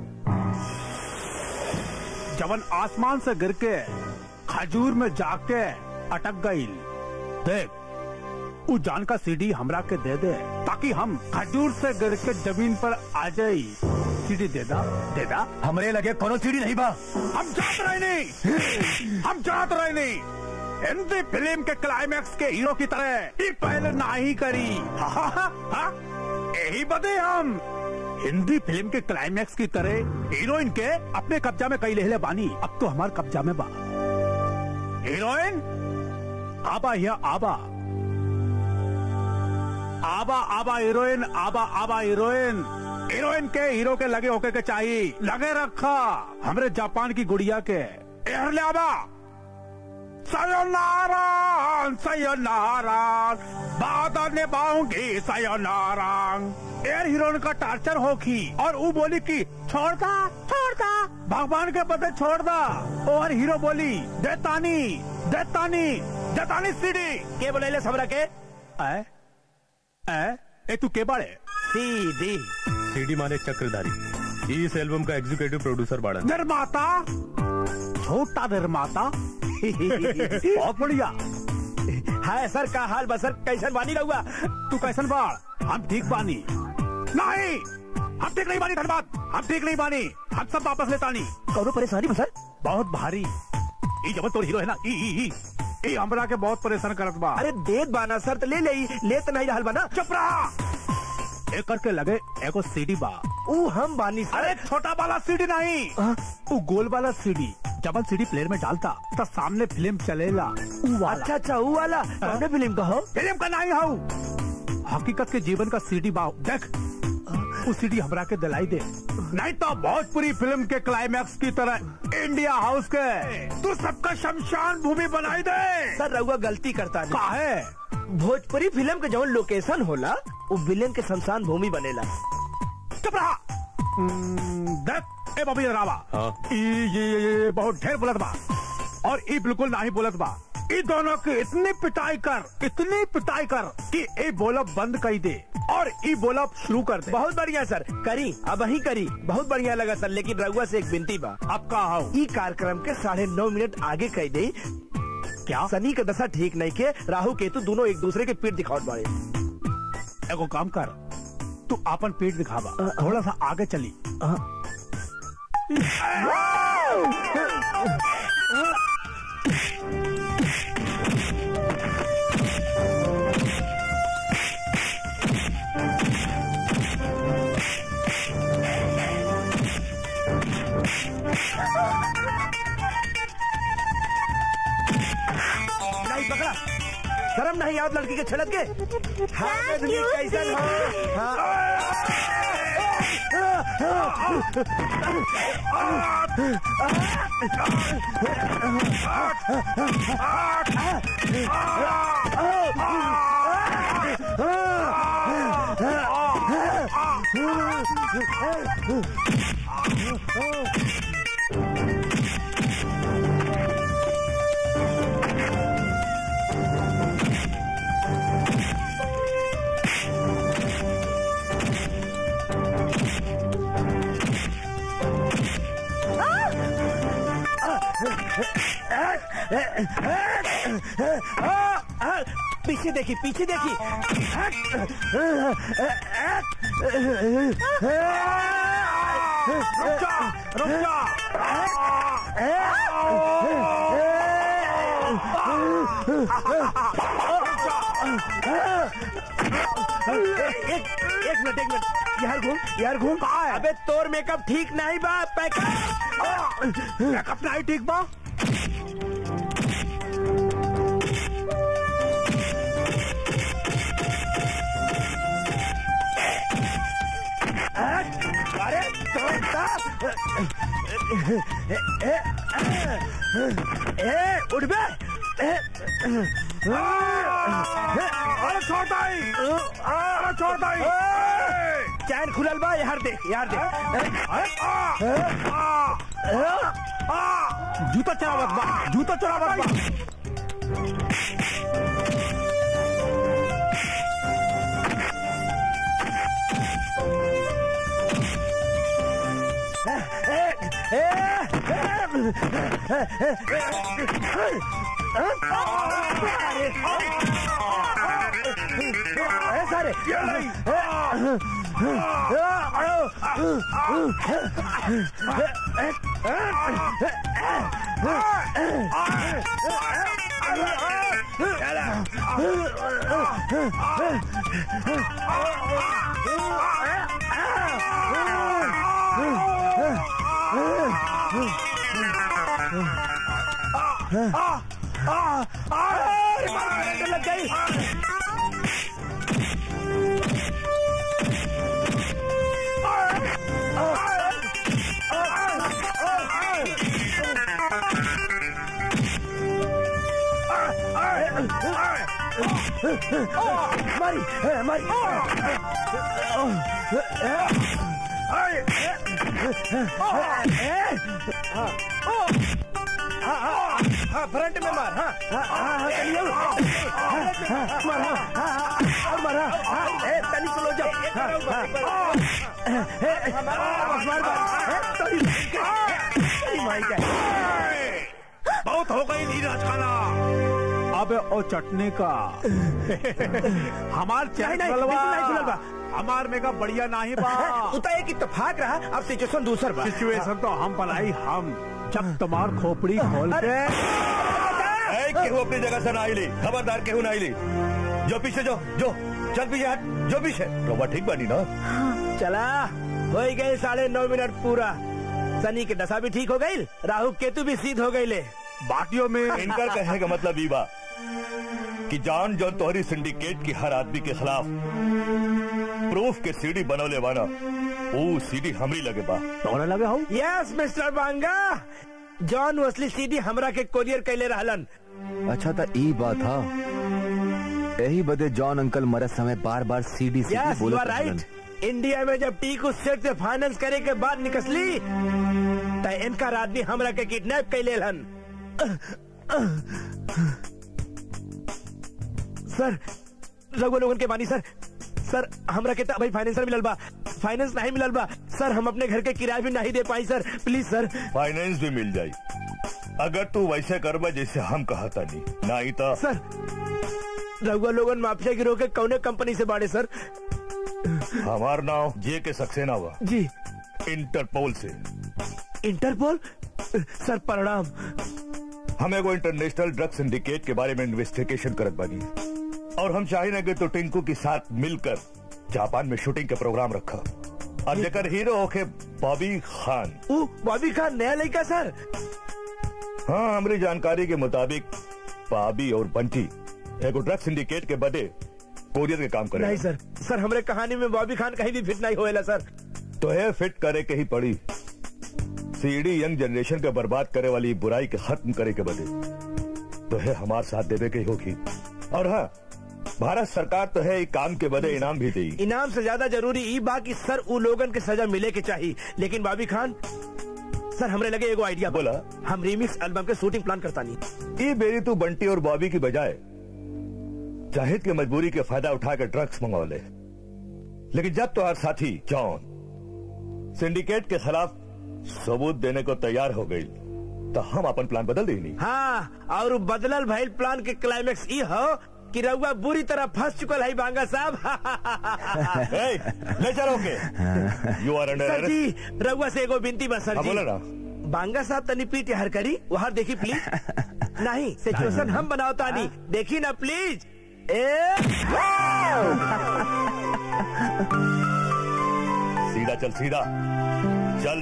जवन आसमान से गिर के खजूर में जाके अटक गई। देख उ जान का सीडी हमरा के दे दे ताकि हम खजूर से गिर के जमीन पर आ जाई। सीडी दे दा, दे दा। हमरे लगे कोनो सीडी नहीं बा। हम जात रहे नहीं, हम जात रहे नहीं। हिंदी फिल्म के क्लाइमैक्स के हीरो की तरह ये पहले ना ही करी। हा, हा, हा, हा? यही बदे हम हिंदी फिल्म के क्लाइमैक्स की तरह हीरोइन के अपने कब्जा में कई लेहले बानी। अब तो हमारे कब्जा में बा। हीरोइन आबा या आबा, आबा आबा हीरोइन, आबा आबा हीरोइन। हीरोइन के हीरो के लगे होके के चाहिए, लगे रखा हमरे जापान की गुड़िया के। एहले आबा सयोनारा सयोनारा, वादा निभाऊंगी सयोनारा। एयर हीरोइन का टार्चर होगी और वो बोली कि छोड़ दा छोड़ दा, भगवान के पते छोड़ दा। और हीरो बोली देतानी देतानी देतानी सीडी के बोले ले सबरा के ए ए ए तू के बाड़े? सीडी सीडी माने चक्रधारी। इस एल्बम का एग्जीक्यूटिव प्रोड्यूसर बाड़ा। निर्माता, छोटा निर्माता। बहुत बढ़िया। हाय सर का हाल बसर कैसन बानी रहुआ? तू कैसन बाड़? हम ठीक बानी। नहीं हम ठीक नहीं बानी, धन्यवाद। हम ठीक नहीं बानी, हम सब वापस लेता नहीं। कौनो परेशानी बसर? बहुत भारी। ई जब तो हीरो है ना, ई ई ई ई हमरा के बहुत परेशान करत बा। अरे देत बाना सर तो ले ले, ले तो नहीं रहल बना। चुप रहा। एक करके लगे एगो सीडी बा, ऊ हम बानी सर। अरे छोटा वाला सीडी नहीं, वो गोल वाला सीडी। जब सीडी प्लेयर में डालता तो सामने फिल्म चलेगा। ऊ वाला। अच्छा अच्छा ऊ वाला। कौन फिल्म का हो? फिल्म का नहीं हो, हकीकत के जीवन का सीडी बा। देख वो सीडी हमरा के दिलाई दे, नहीं तो भोजपुरी फिल्म के क्लाइमैक्स की तरह इंडिया हाउस के तू सबका शमशान भूमि बनाई दे। सर रहुआ गलती करता है। काहे? भोजपुरी फिल्म के जवन लोकेशन होला वो विलेन के शमशान भूमि बनेला। चुप रहा। देख ए बबी रावा, हाँ? ये, ये, ये बहुत ढेर बुलत बा और ये बिल्कुल नहीं बुलत बा। ये दोनों की इतनी पिटाई कर, इतनी पिटाई कर कि ये बोलब बंद कर दे और ये बोलब शुरू कर दे। बहुत बढ़िया सर, करी अब ही करी। बहुत बढ़िया लगा सर, लेकिन रघुआ से एक विनती बा। अब का हो? ई कार्यक्रम के साढ़े नौ मिनट आगे कह दे। क्या? शनि का दशा ठीक नहीं के, राहु केतु दोनों एक दूसरे के पीठ दिखावत बाड़े। एगो काम कर, तू अपन पीठ दिखावा, थोड़ा सा आगे चली। नहीं पकड़ा, शर्म नहीं आप लड़की के छलक के। हाँ, कैसन हो? पीछे देखी पीछे देखी। रुक जा, रुक जा। एक एक मिनट एक मिनट यार घूम यार घूम। अबे तोर मेकअप ठीक नहीं बा। पैकअप मेकअप नहीं ठीक बा। अरे ए उठ बे। अरे छोड़ दाई, अरे छोड़ दाई। चैन खुलल बा। यार दे यार दे। जूता चढ़ावत बा, जूता चढ़ावत बा। सारे लग गई। मारी मारी फ्रंट में मार। हाँ हाँ हाँ चलिए मार। हाँ मार। हाँ तनी स्लो जाओ। बहुत हो गई नीरज खाना। अबे ओ चटनी का हमार चलवा हमार मेगा बढ़िया नहीं बा। उता एक इत्तेफाक रहा। अब सिचुएशन दूसर बा। सिचुएशन तो हम पलाई हम जब तुम्हार खोपड़ी खोल के केहू अपनी जगह से ना आईली। खबरदार केहू ना आईली। जो पीछे जो जो चल पीछे हट। जो पीछे रोबा ठीक बनी ना। चला हो गए साढ़े नौ मिनट पूरा। सनी के दशा भी ठीक हो गई। राहु केतु भी सीध हो गई। ले बाटियों में इनका कहने का मतलब ई बा कि जान जो तोहरी सिंडिकेट की हर आदमी के खिलाफ प्रूफ के सीडी बनौले वाला वो सीडी हमरी लगे बा। तोड़ा लगे हो? Yes mister Banga. जॉन असली सीडी हमरा के कोरियर कैले रहलन। अच्छा था ई बात था। यही बदे जॉन अंकल मरे समय बार बार सीडी सीडी yes, बोले राइट। इंडिया में जब टीकू सेट से फाइनेंस करे के बाद निकसली तो इनका आदमी हमरा के किडनैप कैले हन। सर रघु लोगन के बानी सर। सर हमरा के भाई फाइनेंसर मिलल बा। फाइनेंस नहीं मिलल बा सर। हम अपने घर के किराया भी नहीं दे पाई सर। Please sir. फाइनेंस भी मिल जाये अगर तू वैसे करबा जैसे हम कहा था। नहीं नहीं तो सर रघुआ लोगन माफिया गिरोह के कौने कंपनी से बाड़े सर? हमार नाम जे के सक्सेना हुआ जी। इंटरपोल से। इंटरपोल? सर प्रणाम। हम एगो इंटरनेशनल ड्रग सिंडिकेट के बारे में इन्वेस्टिगेशन करत बानी और हम चाहिए कि तो टिंकू के साथ मिलकर जापान में शूटिंग के प्रोग्राम रखा और जेकर हीरो होके बॉबी खान। ओ बॉबी खान नया लड़का सर? हाँ हमारी जानकारी के मुताबिक बॉबी और बंटी एगो ड्रग सिंडिकेट के बदे कोरियर के काम करे। नहीं सर। सर हमरे कहानी में बॉबी खान कहीं भी फिट नहीं होएला सर। तो है फिट करे के ही पड़ी। सीडी यंग जनरेशन के बर्बाद करे वाली बुराई के खत्म करे के बदे तो है हमार साथ देवे के होगी। और हाँ भारत सरकार तो है काम के बदे इनाम भी दी। इनाम से ज्यादा जरूरी ई बा कि सर उ लोगन के सजा मिले के चाहिए। लेकिन बॉबी खान सर हमरे लगे एगो आइडिया बोला। हम रीमिक्स एल्बम के शूटिंग प्लान करता नहीं। ये बेरी तू बंटी और बॉबी की बजाय जाहिद की मजबूरी के फायदा उठाकर ड्रग्स मंगवा ले। लेकिन जब तो हर साथी जॉन सिंडिकेट के खिलाफ सबूत देने को तैयार हो गई तो हम अपन प्लान बदल देनी। हाँ, और बदलल भइल प्लान के क्लाइमेक्स ई हो कि रउआ बुरी तरह फंस चुकल है बांगा साहब। ले चलो के यू आर अंडर सर जी, रउआ से एगो विनती बा सर जी। बोला ना बांगा साहब तनी पीट हर करी वहाँ देखी प्लीज। नहीं, सिचुएशन हम बनाओ तानी, देखी ना प्लीज। सीधा चल, सीधा चल।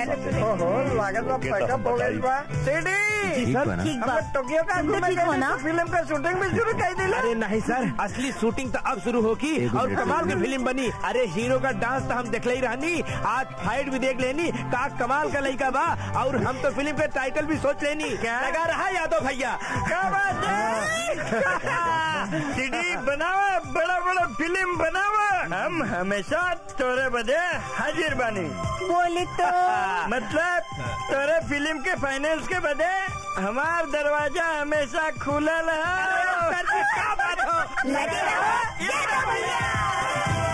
फिल्म का शूटिंग भी शुरू कर दिला। अरे नहीं सर, असली शूटिंग तो अब शुरू होगी और कमाल की फिल्म बनी। अरे हीरो का डांस तो हम देख ही रहनी, आज फाइट भी देख लेनी, का कमाल का लड़का बा। और हम तो फिल्म के टाइटल भी सोच लेनी। क्या लगा रहा यादव भैया? क्या बात है? सीडी बनावा, बड़ा बड़ा फिल्म बनावा, हम हमेशा तोरे बदे हाजिर बानी। बोली तो मतलब तोरे फिल्म के फाइनेंस के बदे हमार दरवाजा हमेशा खुलल है। क्या बात हो? लगे रहो, ये रहो भैया।